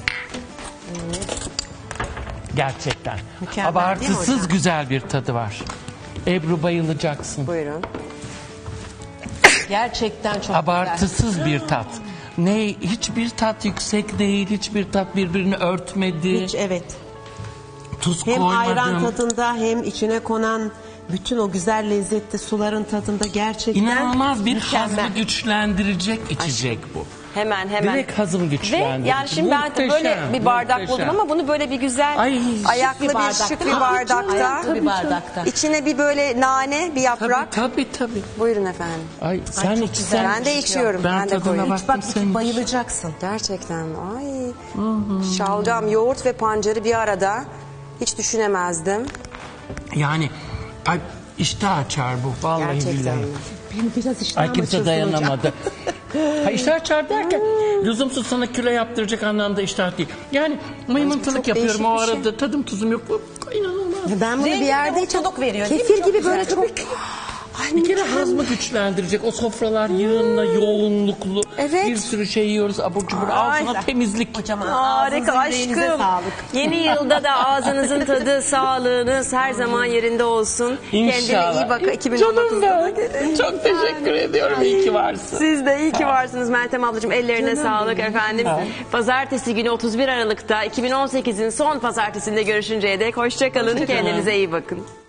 Gerçekten. Mükemmel değil mi Abartısız hocam? güzel bir tadı var. Ebru bayılacaksın. Buyurun. Gerçekten çok abartısız güzel. bir tat. Ne hiçbir tat yüksek değil, hiçbir tat birbirini örtmedi. Hiç, evet. Tuz Hem koymadım. ayran tadında hem içine konan bütün o güzel lezzetli suların tadında gerçekten İnanılmaz bir mükemmel. hazmı güçlendirecek içecek bu. Hemen hemen. Direkt hazım Ve güçlendirici. yani şimdi ben Muhteşem, böyle bir bardak muhteşem. buldum ama bunu böyle bir güzel Ay, ayaklı şık bir bir bardakta. şık bir Tabii, bardakta. ayaklı bir bardakta. İçine bir böyle nane, bir yaprak. Tabii tabii. Buyurun efendim. Ay sen çok içsen. güzel. Ben de içiyorum. Ben, Ben, de tadına koyuyorum. baktım, Bak sen iç. bayılacaksın. Gerçekten mi? Ay. Şalgam, yoğurt ve pancarı bir arada. Hiç düşünemezdim. Yani ay, iştah açar bu. Vallahi Gerçekten billahi. mi? Benim biraz iştahım Ay kimse açılsın dayanamadı. Ha, iştah açar derken lüzumsuz sana kilo yaptıracak anlamda iştah değil. Yani mıymıntılık çok yapıyorum o değişik bir arada tadım tuzum yok. Bu inanılmaz. Ben bunu bir yerde içim veriyor. kefir gibi böyle çok... Bir kere hazmı güçlendirecek. O sofralar yığınla, yoğunluklu. Evet. Bir sürü şey yiyoruz abur cubur. Ay. Altına temizlik. Kocaman Harika ağzınıza, yüreğinize aşkım. sağlık. Yeni yılda da ağzınızın tadı, sağlığınız her zaman yerinde olsun. Kendine İnşallah. iyi bakın. Canım iki bin on dokuzda ben. Çok teşekkür ediyorum. İyi ki varsın. Siz de iyi ki varsınız Meltem ablacığım. Ellerine sağlık efendim. Sağ ol. Pazartesi günü otuz bir Aralık'ta iki bin on sekizin son pazartesinde görüşünceye dek hoşça kalın. Kendinize iyi bakın.